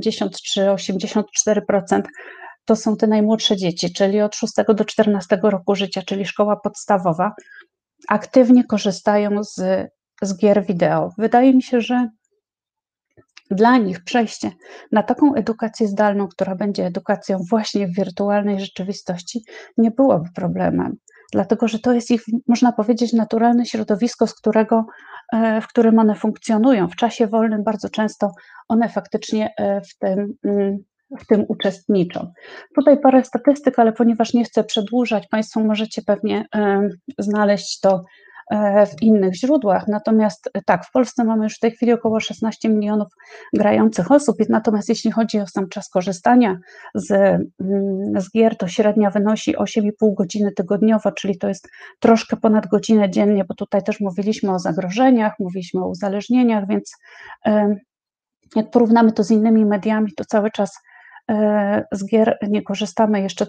73-84% to są te najmłodsze dzieci, czyli od 6 do 14 roku życia, czyli szkoła podstawowa, aktywnie korzystają z gier wideo. Wydaje mi się, że dla nich przejście na taką edukację zdalną, która będzie edukacją właśnie w wirtualnej rzeczywistości, nie byłoby problemem, dlatego że to jest ich, można powiedzieć, naturalne środowisko, w którym one funkcjonują. W czasie wolnym bardzo często one faktycznie w tym uczestniczą. Tutaj parę statystyk, ale ponieważ nie chcę przedłużać, Państwo możecie pewnie znaleźć to w innych źródłach. Natomiast tak, w Polsce mamy już w tej chwili około 16 milionów grających osób, natomiast jeśli chodzi o sam czas korzystania z gier, to średnia wynosi 8,5 godziny tygodniowo, czyli to jest troszkę ponad godzinę dziennie, bo tutaj też mówiliśmy o zagrożeniach, mówiliśmy o uzależnieniach, więc jak porównamy to z innymi mediami, to cały czas z gier nie korzystamy jeszcze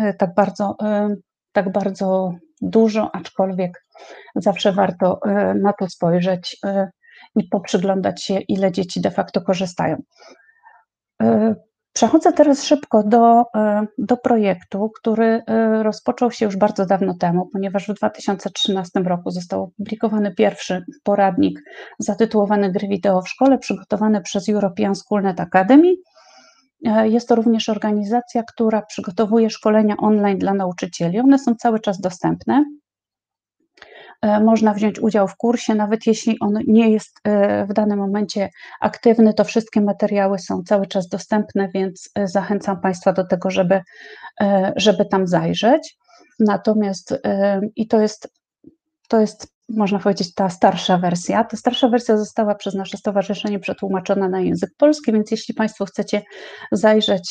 tak bardzo dużo, aczkolwiek zawsze warto na to spojrzeć i poprzyglądać się, ile dzieci de facto korzystają. Przechodzę teraz szybko do projektu, który rozpoczął się już bardzo dawno temu, ponieważ w 2013 roku został opublikowany pierwszy poradnik zatytułowany Gry wideo w szkole, przygotowany przez European Schoolnet Academy. Jest to również organizacja, która przygotowuje szkolenia online dla nauczycieli. One są cały czas dostępne. Można wziąć udział w kursie, nawet jeśli on nie jest w danym momencie aktywny, to wszystkie materiały są cały czas dostępne, więc zachęcam Państwa do tego, żeby tam zajrzeć. Natomiast i to jest, można powiedzieć, ta starsza wersja. Ta starsza wersja została przez nasze stowarzyszenie przetłumaczona na język polski, więc jeśli Państwo chcecie zajrzeć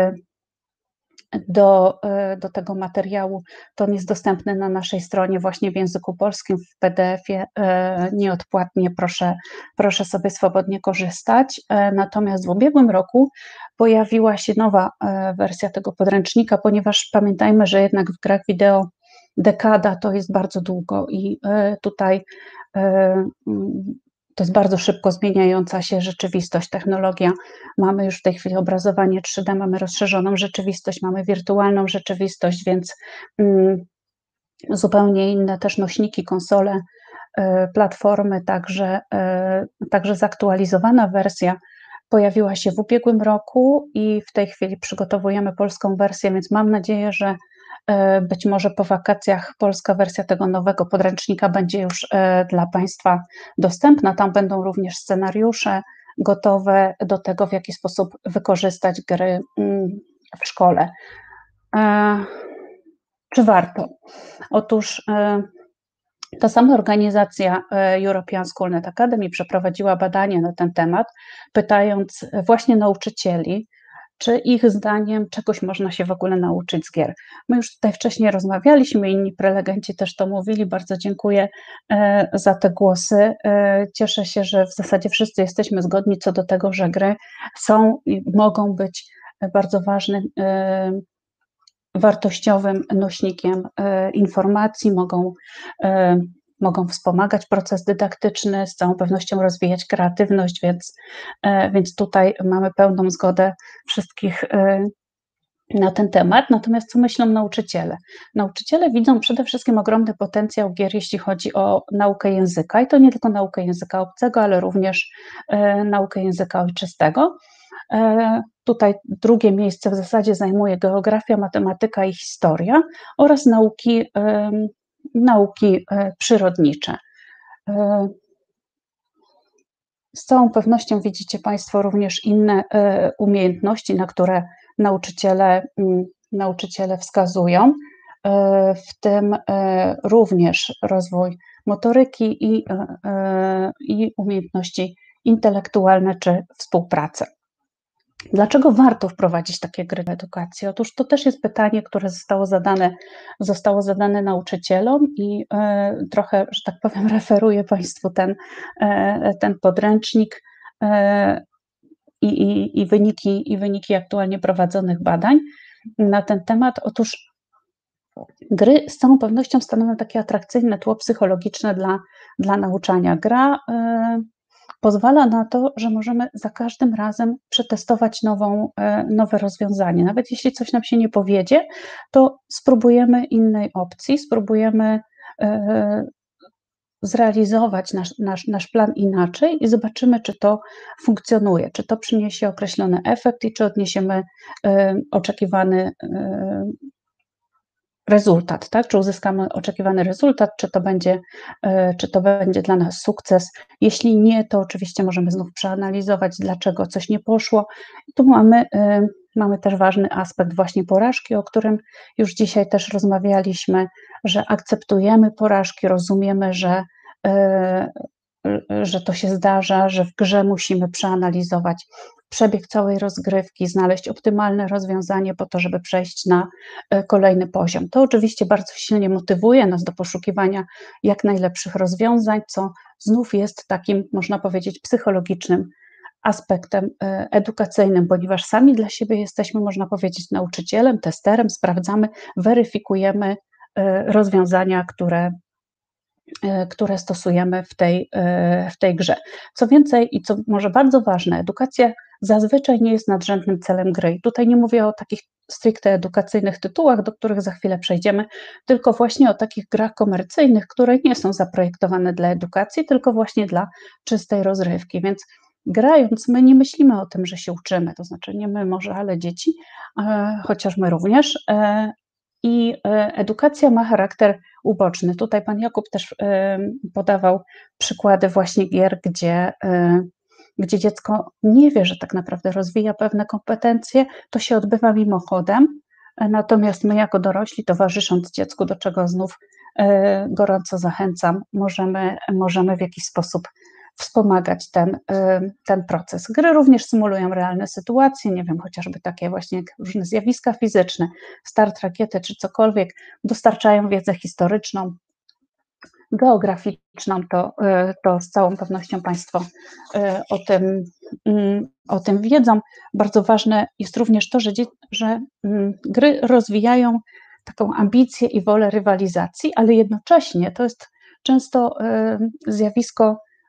do tego materiału, to on jest dostępny na naszej stronie właśnie w języku polskim, w PDF-ie, nieodpłatnie, proszę sobie swobodnie korzystać. Natomiast w ubiegłym roku pojawiła się nowa wersja tego podręcznika, ponieważ pamiętajmy, że jednak w grach wideo dekada to jest bardzo długo i tutaj to jest bardzo szybko zmieniająca się rzeczywistość, technologia. Mamy już w tej chwili obrazowanie 3D, mamy rozszerzoną rzeczywistość, mamy wirtualną rzeczywistość, więc zupełnie inne też nośniki, konsole, platformy, także zaktualizowana wersja pojawiła się w ubiegłym roku i w tej chwili przygotowujemy polską wersję, więc mam nadzieję, że być może po wakacjach polska wersja tego nowego podręcznika będzie już dla Państwa dostępna. Tam będą również scenariusze gotowe do tego, w jaki sposób wykorzystać gry w szkole. Czy warto? Otóż ta sama organizacja European Schoolnet Academy przeprowadziła badanie na ten temat, pytając właśnie nauczycieli, czy ich zdaniem czegoś można się w ogóle nauczyć z gier. My już tutaj wcześniej rozmawialiśmy, inni prelegenci też to mówili, bardzo dziękuję za te głosy. Cieszę się, że w zasadzie wszyscy jesteśmy zgodni co do tego, że gry są i mogą być bardzo ważnym, wartościowym nośnikiem informacji, mogą wspomagać proces dydaktyczny, z całą pewnością rozwijać kreatywność, więc tutaj mamy pełną zgodę wszystkich na ten temat. Natomiast co myślą nauczyciele? Nauczyciele widzą przede wszystkim ogromny potencjał gier, jeśli chodzi o naukę języka i to nie tylko naukę języka obcego, ale również naukę języka ojczystego. Tutaj drugie miejsce w zasadzie zajmuje geografia, matematyka i historia oraz nauki przyrodnicze. Z całą pewnością widzicie Państwo również inne umiejętności, na które nauczyciele wskazują, w tym również rozwój motoryki i umiejętności intelektualne czy współpracę. Dlaczego warto wprowadzić takie gry w edukację? Otóż to też jest pytanie, które zostało zadane nauczycielom i trochę, że tak powiem, referuję Państwu ten podręcznik i wyniki aktualnie prowadzonych badań na ten temat. Otóż gry z całą pewnością stanowią takie atrakcyjne tło psychologiczne dla nauczania. Gra pozwala na to, że możemy za każdym razem przetestować nowe rozwiązanie. Nawet jeśli coś nam się nie powiedzie, to spróbujemy innej opcji, spróbujemy zrealizować nasz plan inaczej i zobaczymy, czy to funkcjonuje, czy to przyniesie określony efekt i czy odniesiemy oczekiwany rezultat, tak? Czy uzyskamy oczekiwany rezultat, czy to będzie dla nas sukces. Jeśli nie, to oczywiście możemy znów przeanalizować, dlaczego coś nie poszło. I tu mamy też ważny aspekt właśnie porażki, o którym już dzisiaj też rozmawialiśmy, że akceptujemy porażki, rozumiemy, że to się zdarza, że w grze musimy przeanalizować przebieg całej rozgrywki, znaleźć optymalne rozwiązanie po to, żeby przejść na kolejny poziom. To oczywiście bardzo silnie motywuje nas do poszukiwania jak najlepszych rozwiązań, co znów jest takim, można powiedzieć, psychologicznym aspektem edukacyjnym, ponieważ sami dla siebie jesteśmy, można powiedzieć, nauczycielem, testerem, sprawdzamy, weryfikujemy rozwiązania, które stosujemy w tej grze. Co więcej i co może bardzo ważne, edukacja zazwyczaj nie jest nadrzędnym celem gry. I tutaj nie mówię o takich stricte edukacyjnych tytułach, do których za chwilę przejdziemy, tylko właśnie o takich grach komercyjnych, które nie są zaprojektowane dla edukacji, tylko właśnie dla czystej rozrywki. Więc grając, my nie myślimy o tym, że się uczymy, to znaczy nie my może, ale dzieci, chociaż my również. I edukacja ma charakter uboczny. Tutaj pan Jakub też podawał przykłady właśnie gier, gdzie dziecko nie wie, że tak naprawdę rozwija pewne kompetencje, to się odbywa mimochodem, natomiast my jako dorośli, towarzysząc dziecku, do czego znów gorąco zachęcam, możemy w jakiś sposób wspomagać ten proces. Gry również symulują realne sytuacje, nie wiem, chociażby takie właśnie jak różne zjawiska fizyczne, start rakiety czy cokolwiek, dostarczają wiedzę historyczną, geograficzną, to z całą pewnością Państwo o tym wiedzą. Bardzo ważne jest również to, że gry rozwijają taką ambicję i wolę rywalizacji, ale jednocześnie to jest często zjawisko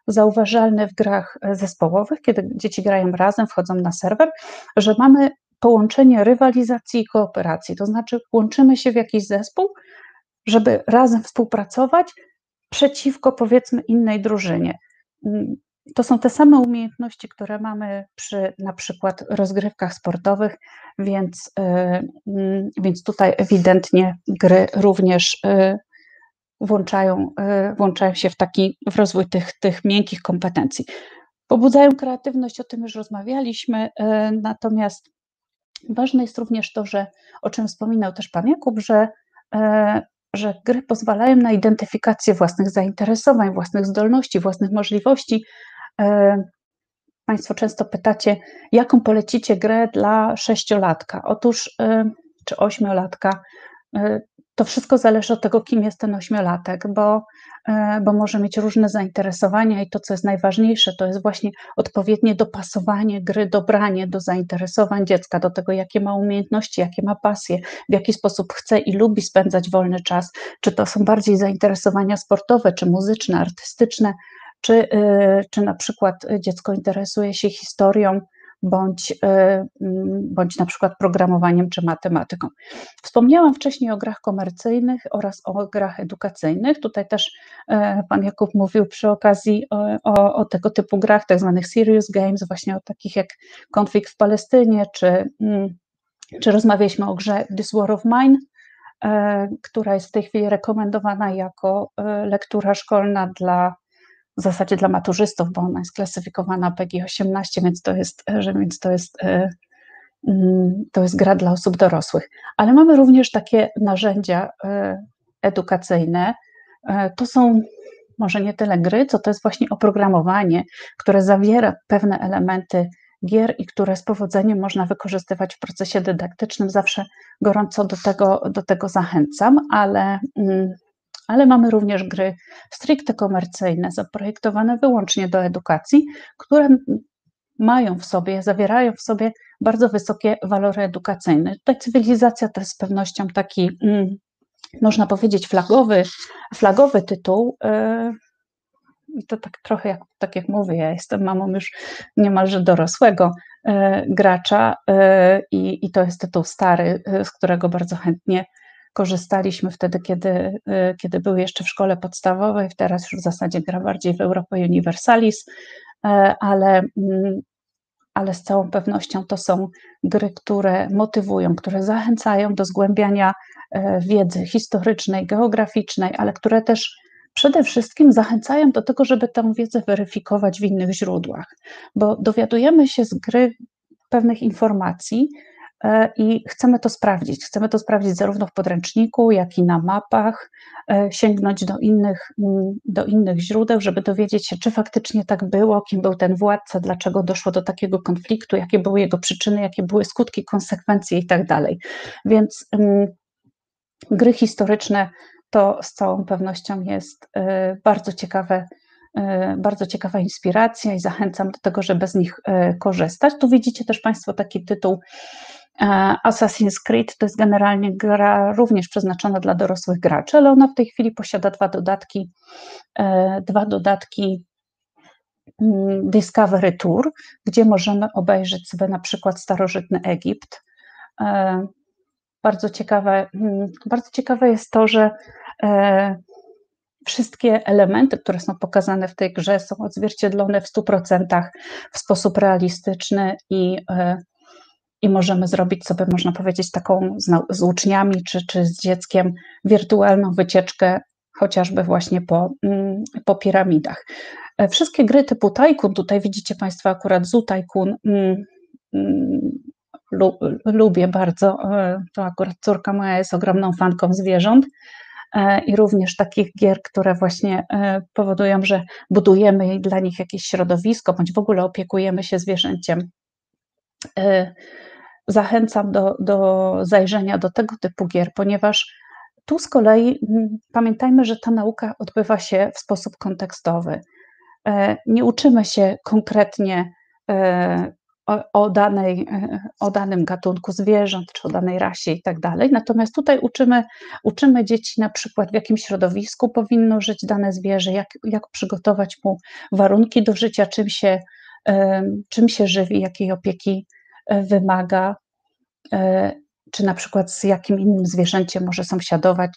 zauważalny w grach zespołowych, kiedy dzieci grają razem, wchodzą na serwer, że mamy połączenie rywalizacji i kooperacji, to znaczy łączymy się w jakiś zespół, żeby razem współpracować przeciwko, powiedzmy, innej drużynie. To są te same umiejętności, które mamy przy na przykład rozgrywkach sportowych, więc tutaj ewidentnie gry również włączają się w rozwój tych miękkich kompetencji. Pobudzają kreatywność, o tym już rozmawialiśmy, natomiast ważne jest również to, o czym wspominał też Pan Jakub, że gry pozwalają na identyfikację własnych zainteresowań, własnych zdolności, własnych możliwości. Państwo często pytacie, jaką polecicie grę dla 6-latka? Otóż, czy 8-latka? To wszystko zależy od tego, kim jest ten 8-latek, bo może mieć różne zainteresowania i to, co jest najważniejsze, to jest właśnie odpowiednie dopasowanie gry, dobranie do zainteresowań dziecka, do tego, jakie ma umiejętności, jakie ma pasje, w jaki sposób chce i lubi spędzać wolny czas, czy to są bardziej zainteresowania sportowe, czy muzyczne, artystyczne, czy na przykład dziecko interesuje się historią, bądź na przykład programowaniem czy matematyką. Wspomniałam wcześniej o grach komercyjnych oraz o grach edukacyjnych. Tutaj też Pan Jakub mówił przy okazji o tego typu grach, tak zwanych serious games, właśnie o takich jak Konflikt w Palestynie, czy rozmawialiśmy o grze This War of Mine, która jest w tej chwili rekomendowana jako lektura szkolna w zasadzie dla maturzystów, bo ona jest klasyfikowana PEGI 18, więc to jest gra dla osób dorosłych. Ale mamy również takie narzędzia edukacyjne. To są może nie tyle gry, co to jest właśnie oprogramowanie, które zawiera pewne elementy gier i które z powodzeniem można wykorzystywać w procesie dydaktycznym. Zawsze gorąco do tego zachęcam, ale mamy również gry stricte komercyjne, zaprojektowane wyłącznie do edukacji, które zawierają w sobie bardzo wysokie walory edukacyjne. Tutaj Cywilizacja to jest z pewnością taki, można powiedzieć, flagowy tytuł. I to tak trochę tak jak mówię, ja jestem mamą już niemalże dorosłego gracza i to jest tytuł stary, z którego bardzo chętnie korzystaliśmy wtedy, kiedy był jeszcze w szkole podstawowej, teraz już w zasadzie gra bardziej w Europa Universalis, ale z całą pewnością to są gry, które motywują, które zachęcają do zgłębiania wiedzy historycznej, geograficznej, ale które też przede wszystkim zachęcają do tego, żeby tę wiedzę weryfikować w innych źródłach, bo dowiadujemy się z gry pewnych informacji i chcemy to sprawdzić. Chcemy to sprawdzić zarówno w podręczniku, jak i na mapach, sięgnąć do innych źródeł, żeby dowiedzieć się, czy faktycznie tak było, kim był ten władca, dlaczego doszło do takiego konfliktu, jakie były jego przyczyny, jakie były skutki, konsekwencje i tak dalej. Więc gry historyczne to z całą pewnością jest bardzo ciekawa inspiracja i zachęcam do tego, żeby z nich korzystać. Tu widzicie też Państwo taki tytuł Assassin's Creed, to jest generalnie gra również przeznaczona dla dorosłych graczy, ale ona w tej chwili posiada dwa dodatki Discovery Tour, gdzie możemy obejrzeć sobie na przykład starożytny Egipt. Bardzo ciekawe jest to, że wszystkie elementy, które są pokazane w tej grze, są odzwierciedlone w 100% w sposób realistyczny i możemy zrobić sobie, można powiedzieć, taką z uczniami czy z dzieckiem wirtualną wycieczkę chociażby właśnie po piramidach. Wszystkie gry typu Tycoon, tutaj widzicie Państwo akurat Zoo Tycoon, lubię bardzo, to akurat córka moja jest ogromną fanką zwierząt i również takich gier, które właśnie powodują, że budujemy dla nich jakieś środowisko, bądź w ogóle opiekujemy się zwierzęciem. Zachęcam do zajrzenia do tego typu gier, ponieważ tu z kolei pamiętajmy, że ta nauka odbywa się w sposób kontekstowy. Nie uczymy się konkretnie o danym gatunku zwierząt, czy o danej rasie i tak dalej. Natomiast tutaj uczymy dzieci na przykład, w jakim środowisku powinno żyć dane zwierzę, jak przygotować mu warunki do życia, czym się żywi, jakiej opieki wymaga, czy na przykład z jakim innym zwierzęciem może sąsiadować,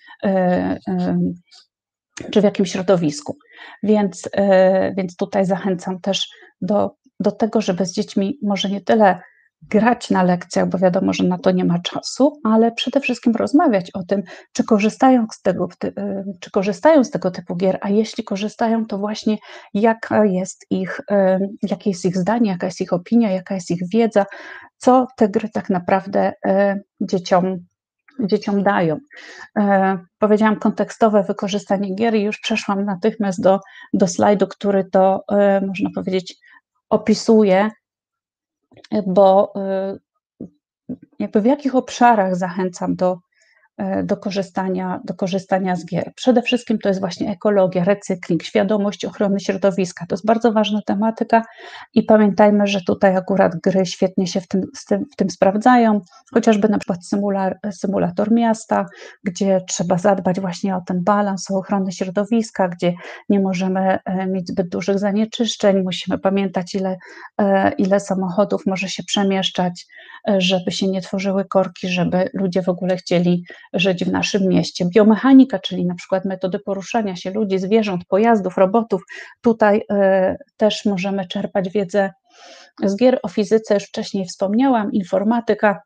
czy w jakim środowisku. Więc tutaj zachęcam też do tego, żeby z dziećmi może nie tyle grać na lekcjach, bo wiadomo, że na to nie ma czasu, ale przede wszystkim rozmawiać o tym, czy korzystają z tego typu gier, a jeśli korzystają, to właśnie jakie jest ich zdanie, jaka jest ich opinia, jaka jest ich wiedza, co te gry tak naprawdę dzieciom dają. Powiedziałam kontekstowe wykorzystanie gier i już przeszłam natychmiast do slajdu, który to, można powiedzieć, opisuje, bo jakby w jakich obszarach zachęcam do korzystania z gier. Przede wszystkim to jest właśnie ekologia, recykling, świadomość ochrony środowiska. To jest bardzo ważna tematyka i pamiętajmy, że tutaj akurat gry świetnie się w tym sprawdzają, chociażby na przykład symulator miasta, gdzie trzeba zadbać właśnie o ten balans, o ochronę środowiska, gdzie nie możemy mieć zbyt dużych zanieczyszczeń, musimy pamiętać, ile samochodów może się przemieszczać, żeby się nie tworzyły korki, żeby ludzie w ogóle chcieli żyć w naszym mieście. Biomechanika, czyli na przykład metody poruszania się ludzi, zwierząt, pojazdów, robotów. Tutaj też możemy czerpać wiedzę z gier. O fizyce już wcześniej wspomniałam, informatyka,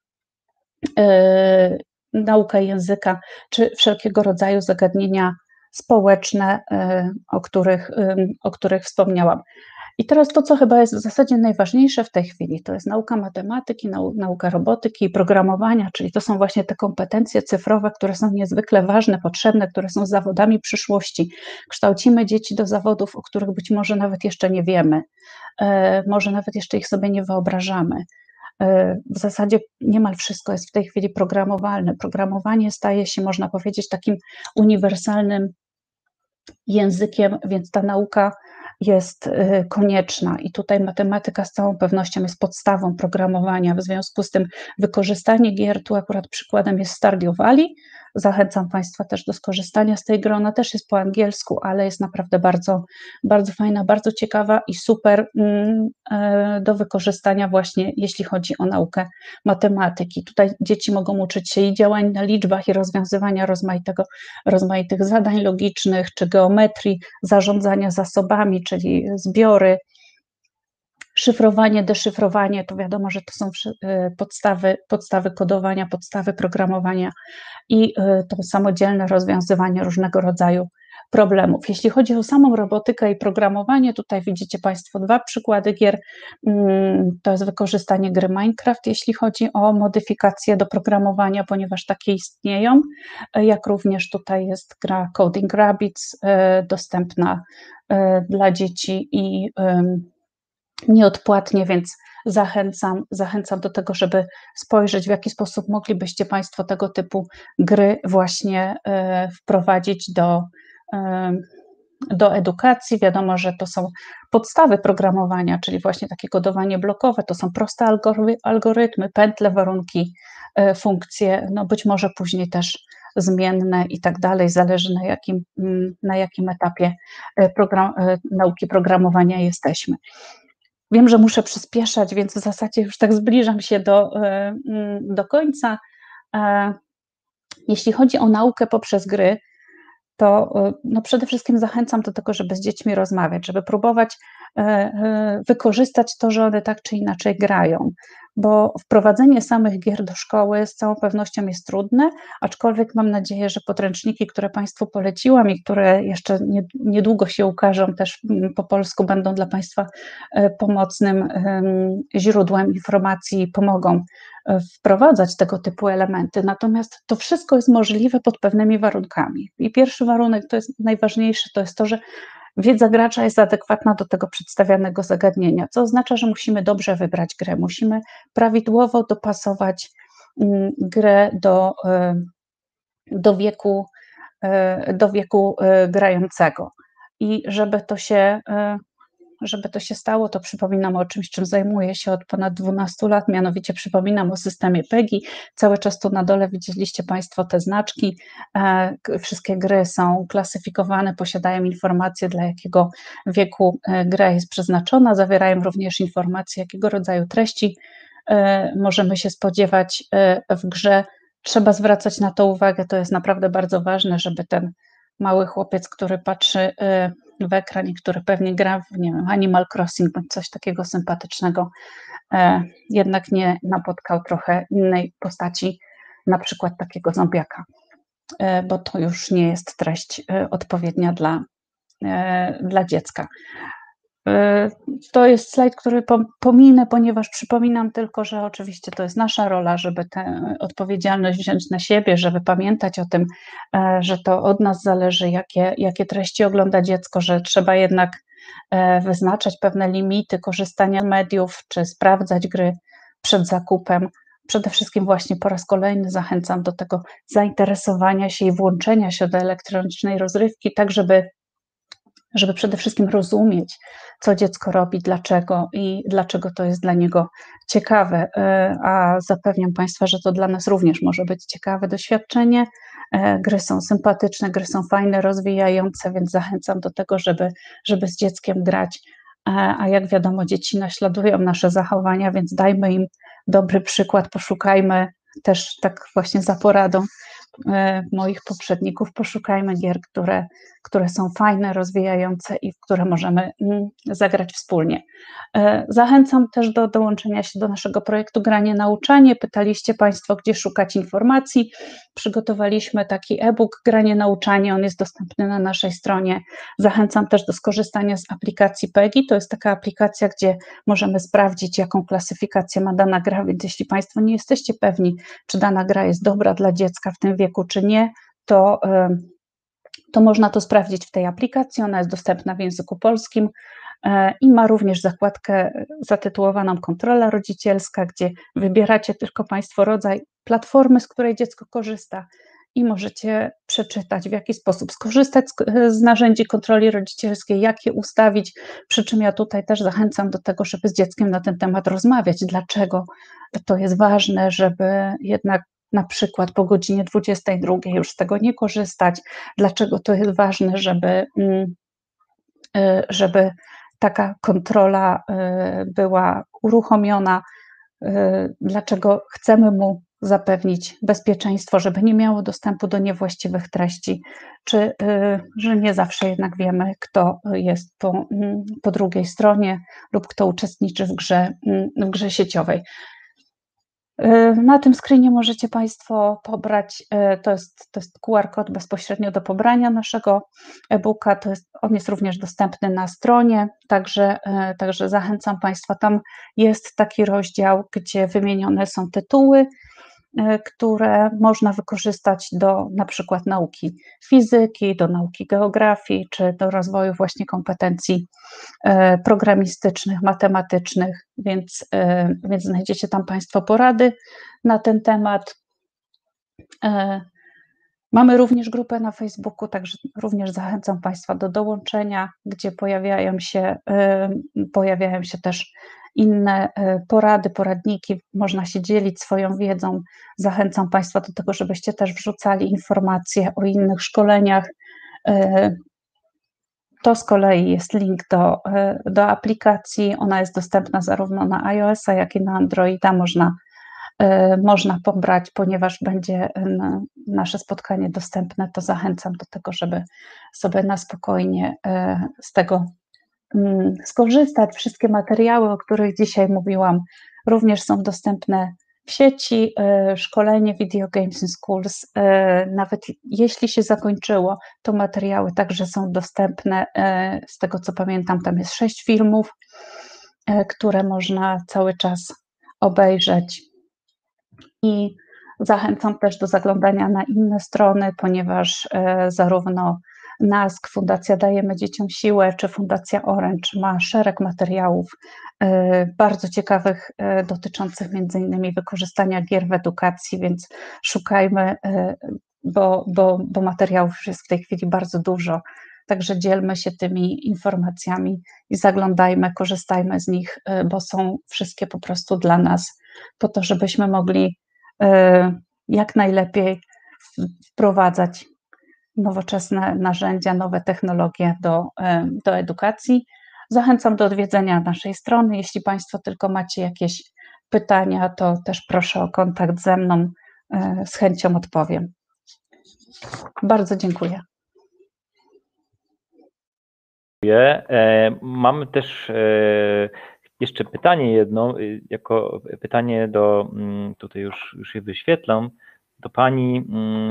nauka języka, czy wszelkiego rodzaju zagadnienia społeczne, o których wspomniałam. I teraz to, co chyba jest w zasadzie najważniejsze w tej chwili, to jest nauka matematyki, nauka robotyki i programowania, czyli to są właśnie te kompetencje cyfrowe, które są niezwykle ważne, potrzebne, które są zawodami przyszłości. Kształcimy dzieci do zawodów, o których być może nawet jeszcze nie wiemy, może nawet jeszcze ich sobie nie wyobrażamy. W zasadzie niemal wszystko jest w tej chwili programowalne. Programowanie staje się, można powiedzieć, takim uniwersalnym językiem, więc ta nauka jest konieczna i tutaj matematyka z całą pewnością jest podstawą programowania. W związku z tym wykorzystanie gier, tu akurat przykładem jest Stardew Valley. Zachęcam Państwa też do skorzystania z tej gry. Ona też jest po angielsku, ale jest naprawdę bardzo, bardzo fajna, bardzo ciekawa i super do wykorzystania właśnie, jeśli chodzi o naukę matematyki. Tutaj dzieci mogą uczyć się i działań na liczbach, i rozwiązywania rozmaitych zadań logicznych, czy geometrii, zarządzania zasobami, czyli zbiory, szyfrowanie, deszyfrowanie, to wiadomo, że to są podstawy kodowania, podstawy programowania i to samodzielne rozwiązywanie różnego rodzaju problemów. Jeśli chodzi o samą robotykę i programowanie, tutaj widzicie Państwo dwa przykłady gier. To jest wykorzystanie gry Minecraft, jeśli chodzi o modyfikacje do programowania, ponieważ takie istnieją, jak również tutaj jest gra Coding Rabbits, dostępna dla dzieci i nieodpłatnie, więc zachęcam do tego, żeby spojrzeć, w jaki sposób moglibyście Państwo tego typu gry właśnie wprowadzić do edukacji. Wiadomo, że to są podstawy programowania, czyli właśnie takie kodowanie blokowe, to są proste algorytmy, pętle, warunki, funkcje, no być może później też zmienne i tak dalej, zależy na jakim etapie nauki programowania jesteśmy. Wiem, że muszę przyspieszać, więc w zasadzie już tak zbliżam się do końca. Jeśli chodzi o naukę poprzez gry, to no przede wszystkim zachęcam do tego, żeby z dziećmi rozmawiać, żeby próbować wykorzystać to, że one tak czy inaczej grają, bo wprowadzenie samych gier do szkoły z całą pewnością jest trudne, aczkolwiek mam nadzieję, że podręczniki, które Państwu poleciłam i które jeszcze niedługo się ukażą, też po polsku, będą dla Państwa pomocnym źródłem informacji i pomogą wprowadzać tego typu elementy. Natomiast to wszystko jest możliwe pod pewnymi warunkami. I pierwszy warunek, to jest najważniejszy, to jest to, że wiedza gracza jest adekwatna do tego przedstawianego zagadnienia, co oznacza, że musimy dobrze wybrać grę, musimy prawidłowo dopasować grę do wieku grającego. I żeby to się żeby to się stało, to przypominam o czymś, czym zajmuję się od ponad 12 lat, mianowicie przypominam o systemie PEGI. Cały czas tu na dole widzieliście Państwo te znaczki. Wszystkie gry są klasyfikowane, posiadają informacje, dla jakiego wieku gra jest przeznaczona, zawierają również informacje, jakiego rodzaju treści możemy się spodziewać w grze. Trzeba zwracać na to uwagę, to jest naprawdę bardzo ważne, żeby ten mały chłopiec, który patrzy w ekran i który pewnie gra w, nie wiem, Animal Crossing bądź coś takiego sympatycznego, jednak nie napotkał trochę innej postaci, na przykład takiego zombiaka, bo to już nie jest treść odpowiednia dla dziecka. To jest slajd, który pominę, ponieważ przypominam tylko, że oczywiście to jest nasza rola, żeby tę odpowiedzialność wziąć na siebie, żeby pamiętać o tym, że to od nas zależy, jakie treści ogląda dziecko, że trzeba jednak wyznaczać pewne limity korzystania z mediów, czy sprawdzać gry przed zakupem. Przede wszystkim właśnie po raz kolejny zachęcam do tego zainteresowania się i włączenia się do elektronicznej rozrywki, tak żeby przede wszystkim rozumieć, co dziecko robi, dlaczego i dlaczego to jest dla niego ciekawe. A zapewniam Państwa, że to dla nas również może być ciekawe doświadczenie. Gry są sympatyczne, gry są fajne, rozwijające, więc zachęcam do tego, żeby z dzieckiem grać. A jak wiadomo, dzieci naśladują nasze zachowania, więc dajmy im dobry przykład, poszukajmy też tak właśnie za poradą moich poprzedników, poszukajmy gier, które są fajne, rozwijające i w które możemy zagrać wspólnie. Zachęcam też do dołączenia się do naszego projektu Granie Nauczanie. Pytaliście Państwo, gdzie szukać informacji. Przygotowaliśmy taki e-book Granie Nauczanie, on jest dostępny na naszej stronie. Zachęcam też do skorzystania z aplikacji PEGI. To jest taka aplikacja, gdzie możemy sprawdzić, jaką klasyfikację ma dana gra, więc jeśli Państwo nie jesteście pewni, czy dana gra jest dobra dla dziecka w tym wieku, czy nie, to można to sprawdzić w tej aplikacji. Ona jest dostępna w języku polskim i ma również zakładkę zatytułowaną Kontrola rodzicielska, gdzie wybieracie tylko Państwo rodzaj platformy, z której dziecko korzysta i możecie przeczytać, w jaki sposób skorzystać z narzędzi kontroli rodzicielskiej, jak je ustawić, przy czym ja tutaj też zachęcam do tego, żeby z dzieckiem na ten temat rozmawiać, dlaczego to jest ważne, żeby jednak na przykład po godzinie 22 już z tego nie korzystać, dlaczego to jest ważne, żeby taka kontrola była uruchomiona, dlaczego chcemy mu zapewnić bezpieczeństwo, żeby nie miało dostępu do niewłaściwych treści, czy że nie zawsze jednak wiemy, kto jest po drugiej stronie lub kto uczestniczy w grze sieciowej. Na tym screenie możecie Państwo pobrać, to jest QR kod bezpośrednio do pobrania naszego e-booka, on jest również dostępny na stronie, także zachęcam Państwa, tam jest taki rozdział, gdzie wymienione są tytuły, które można wykorzystać do na przykład nauki fizyki, do nauki geografii, czy do rozwoju właśnie kompetencji programistycznych, matematycznych, więc znajdziecie tam Państwo porady na ten temat. Mamy również grupę na Facebooku, także również zachęcam Państwa do dołączenia, gdzie pojawiają się też inne porady, poradniki, można się dzielić swoją wiedzą. Zachęcam Państwa do tego, żebyście też wrzucali informacje o innych szkoleniach. To z kolei jest link do aplikacji, ona jest dostępna zarówno na iOS-a, jak i na Androida, można pobrać, ponieważ będzie nasze spotkanie dostępne, to zachęcam do tego, żeby sobie na spokojnie z tego skorzystać. Wszystkie materiały, o których dzisiaj mówiłam, również są dostępne w sieci. Szkolenie Video Games in Schools, nawet jeśli się zakończyło, to materiały także są dostępne. Z tego co pamiętam, tam jest 6 filmów, które można cały czas obejrzeć. I zachęcam też do zaglądania na inne strony, ponieważ zarówno NASK, Fundacja Dajemy Dzieciom Siłę, czy Fundacja Orange ma szereg materiałów bardzo ciekawych, dotyczących między innymi wykorzystania gier w edukacji, więc szukajmy, bo materiałów już jest w tej chwili bardzo dużo. także dzielmy się tymi informacjami i zaglądajmy, korzystajmy z nich, bo są wszystkie po prostu dla nas, po to, żebyśmy mogli jak najlepiej wprowadzać nowoczesne narzędzia, nowe technologie do edukacji. Zachęcam do odwiedzenia naszej strony. Jeśli Państwo tylko macie jakieś pytania, to też proszę o kontakt ze mną, z chęcią odpowiem. Bardzo dziękuję. Mamy też jeszcze pytanie jedno, jako pytanie do, tutaj już je wyświetlam, do Pani,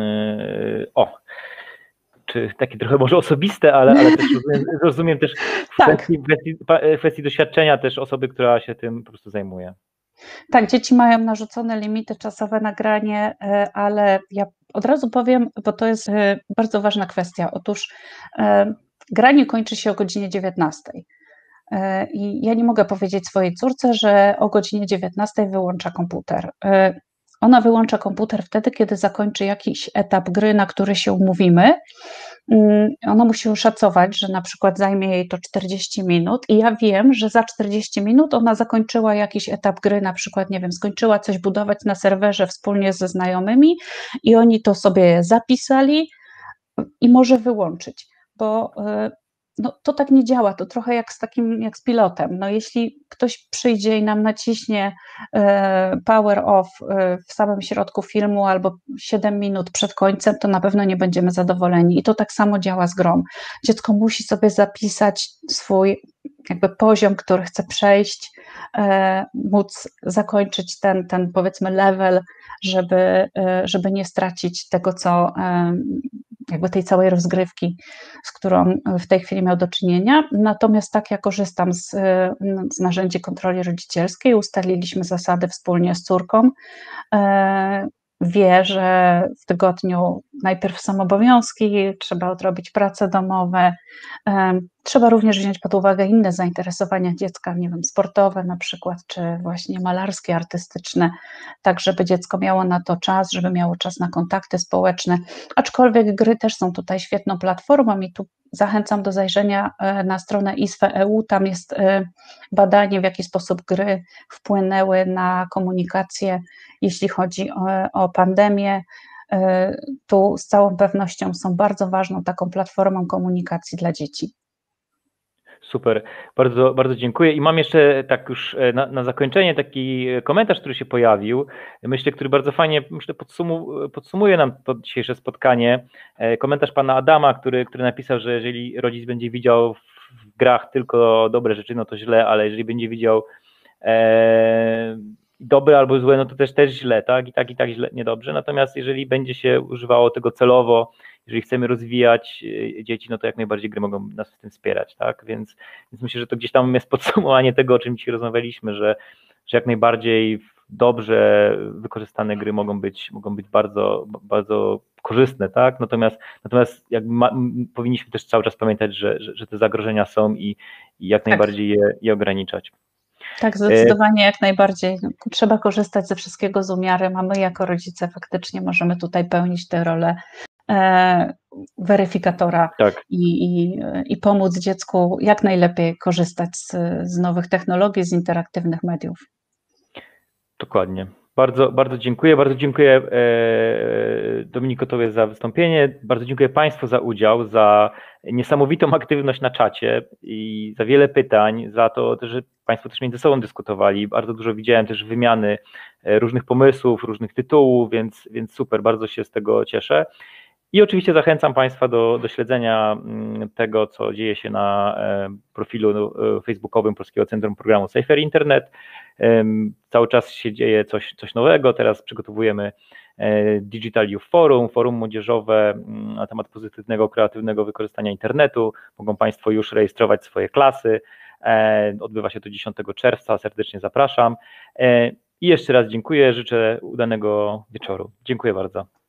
czy takie trochę może osobiste, ale też rozumiem też Tak. w kwestii doświadczenia też osoby, która się tym po prostu zajmuje. Tak, dzieci mają narzucone limity czasowe na granie, ale ja od razu powiem, bo to jest bardzo ważna kwestia. Otóż granie kończy się o godzinie 19. I ja nie mogę powiedzieć swojej córce, że o godzinie 19 wyłącza komputer. Ona wyłącza komputer wtedy, kiedy zakończy jakiś etap gry, na który się umówimy. Ona musi oszacować, że na przykład zajmie jej to 40 minut i ja wiem, że za 40 minut ona zakończyła jakiś etap gry, na przykład, nie wiem, skończyła coś budować na serwerze wspólnie ze znajomymi i oni to sobie zapisali i może wyłączyć, bo no, to tak nie działa, to trochę jak z pilotem. No, jeśli ktoś przyjdzie i nam naciśnie power off w samym środku filmu albo 7 minut przed końcem, to na pewno nie będziemy zadowoleni. I to tak samo działa z grą. Dziecko musi sobie zapisać swój jakby poziom, który chce przejść, móc zakończyć ten powiedzmy level, żeby nie stracić tego, co jakby tej całej rozgrywki, z którą w tej chwili miał do czynienia. Natomiast tak, ja korzystam z narzędzi kontroli rodzicielskiej, ustaliliśmy zasady wspólnie z córką. Wie, że w tygodniu najpierw są obowiązki, trzeba odrobić prace domowe, trzeba również wziąć pod uwagę inne zainteresowania dziecka, nie wiem, sportowe na przykład, czy właśnie malarskie, artystyczne, tak żeby dziecko miało na to czas, żeby miało czas na kontakty społeczne, aczkolwiek gry też są tutaj świetną platformą i tu zachęcam do zajrzenia na stronę ISFE.eu, tam jest badanie, w jaki sposób gry wpłynęły na komunikację, jeśli chodzi o pandemię. Tu z całą pewnością są bardzo ważną taką platformą komunikacji dla dzieci. Super, bardzo, bardzo dziękuję. I mam jeszcze tak już na zakończenie taki komentarz, który się pojawił, myślę, który bardzo fajnie podsumuje nam to dzisiejsze spotkanie. Komentarz pana Adama, który napisał, że jeżeli rodzic będzie widział w grach tylko dobre rzeczy, no to źle, ale jeżeli będzie widział dobre albo złe, no to też źle, tak? I tak źle, niedobrze. Natomiast jeżeli będzie się używało tego celowo, jeżeli chcemy rozwijać dzieci, no to jak najbardziej gry mogą nas w tym wspierać, tak? Więc myślę, że to gdzieś tam jest podsumowanie tego, o czym dzisiaj rozmawialiśmy, że jak najbardziej dobrze wykorzystane gry mogą być bardzo, bardzo korzystne, tak? Natomiast powinniśmy też cały czas pamiętać, że te zagrożenia są i jak najbardziej je ograniczać. Tak, zdecydowanie jak najbardziej. Trzeba korzystać ze wszystkiego z umiarem, a my jako rodzice faktycznie możemy tutaj pełnić tę rolę weryfikatora, tak, i pomóc dziecku jak najlepiej korzystać z nowych technologii, z interaktywnych mediów. Dokładnie. Bardzo, bardzo dziękuję. Bardzo dziękuję Dominiku Tobie za wystąpienie. Bardzo dziękuję Państwu za udział, za niesamowitą aktywność na czacie i za wiele pytań, za to, że Państwo też między sobą dyskutowali. Bardzo dużo widziałem też wymiany różnych pomysłów, różnych tytułów, więc super, bardzo się z tego cieszę. I oczywiście zachęcam Państwa do śledzenia tego, co dzieje się na profilu facebookowym Polskiego Centrum Programu Safer Internet. Cały czas się dzieje coś nowego. Teraz przygotowujemy Digital Youth forum młodzieżowe na temat pozytywnego, kreatywnego wykorzystania internetu. Mogą Państwo już rejestrować swoje klasy. Odbywa się to 10 czerwca. Serdecznie zapraszam. I jeszcze raz dziękuję. Życzę udanego wieczoru. Dziękuję bardzo.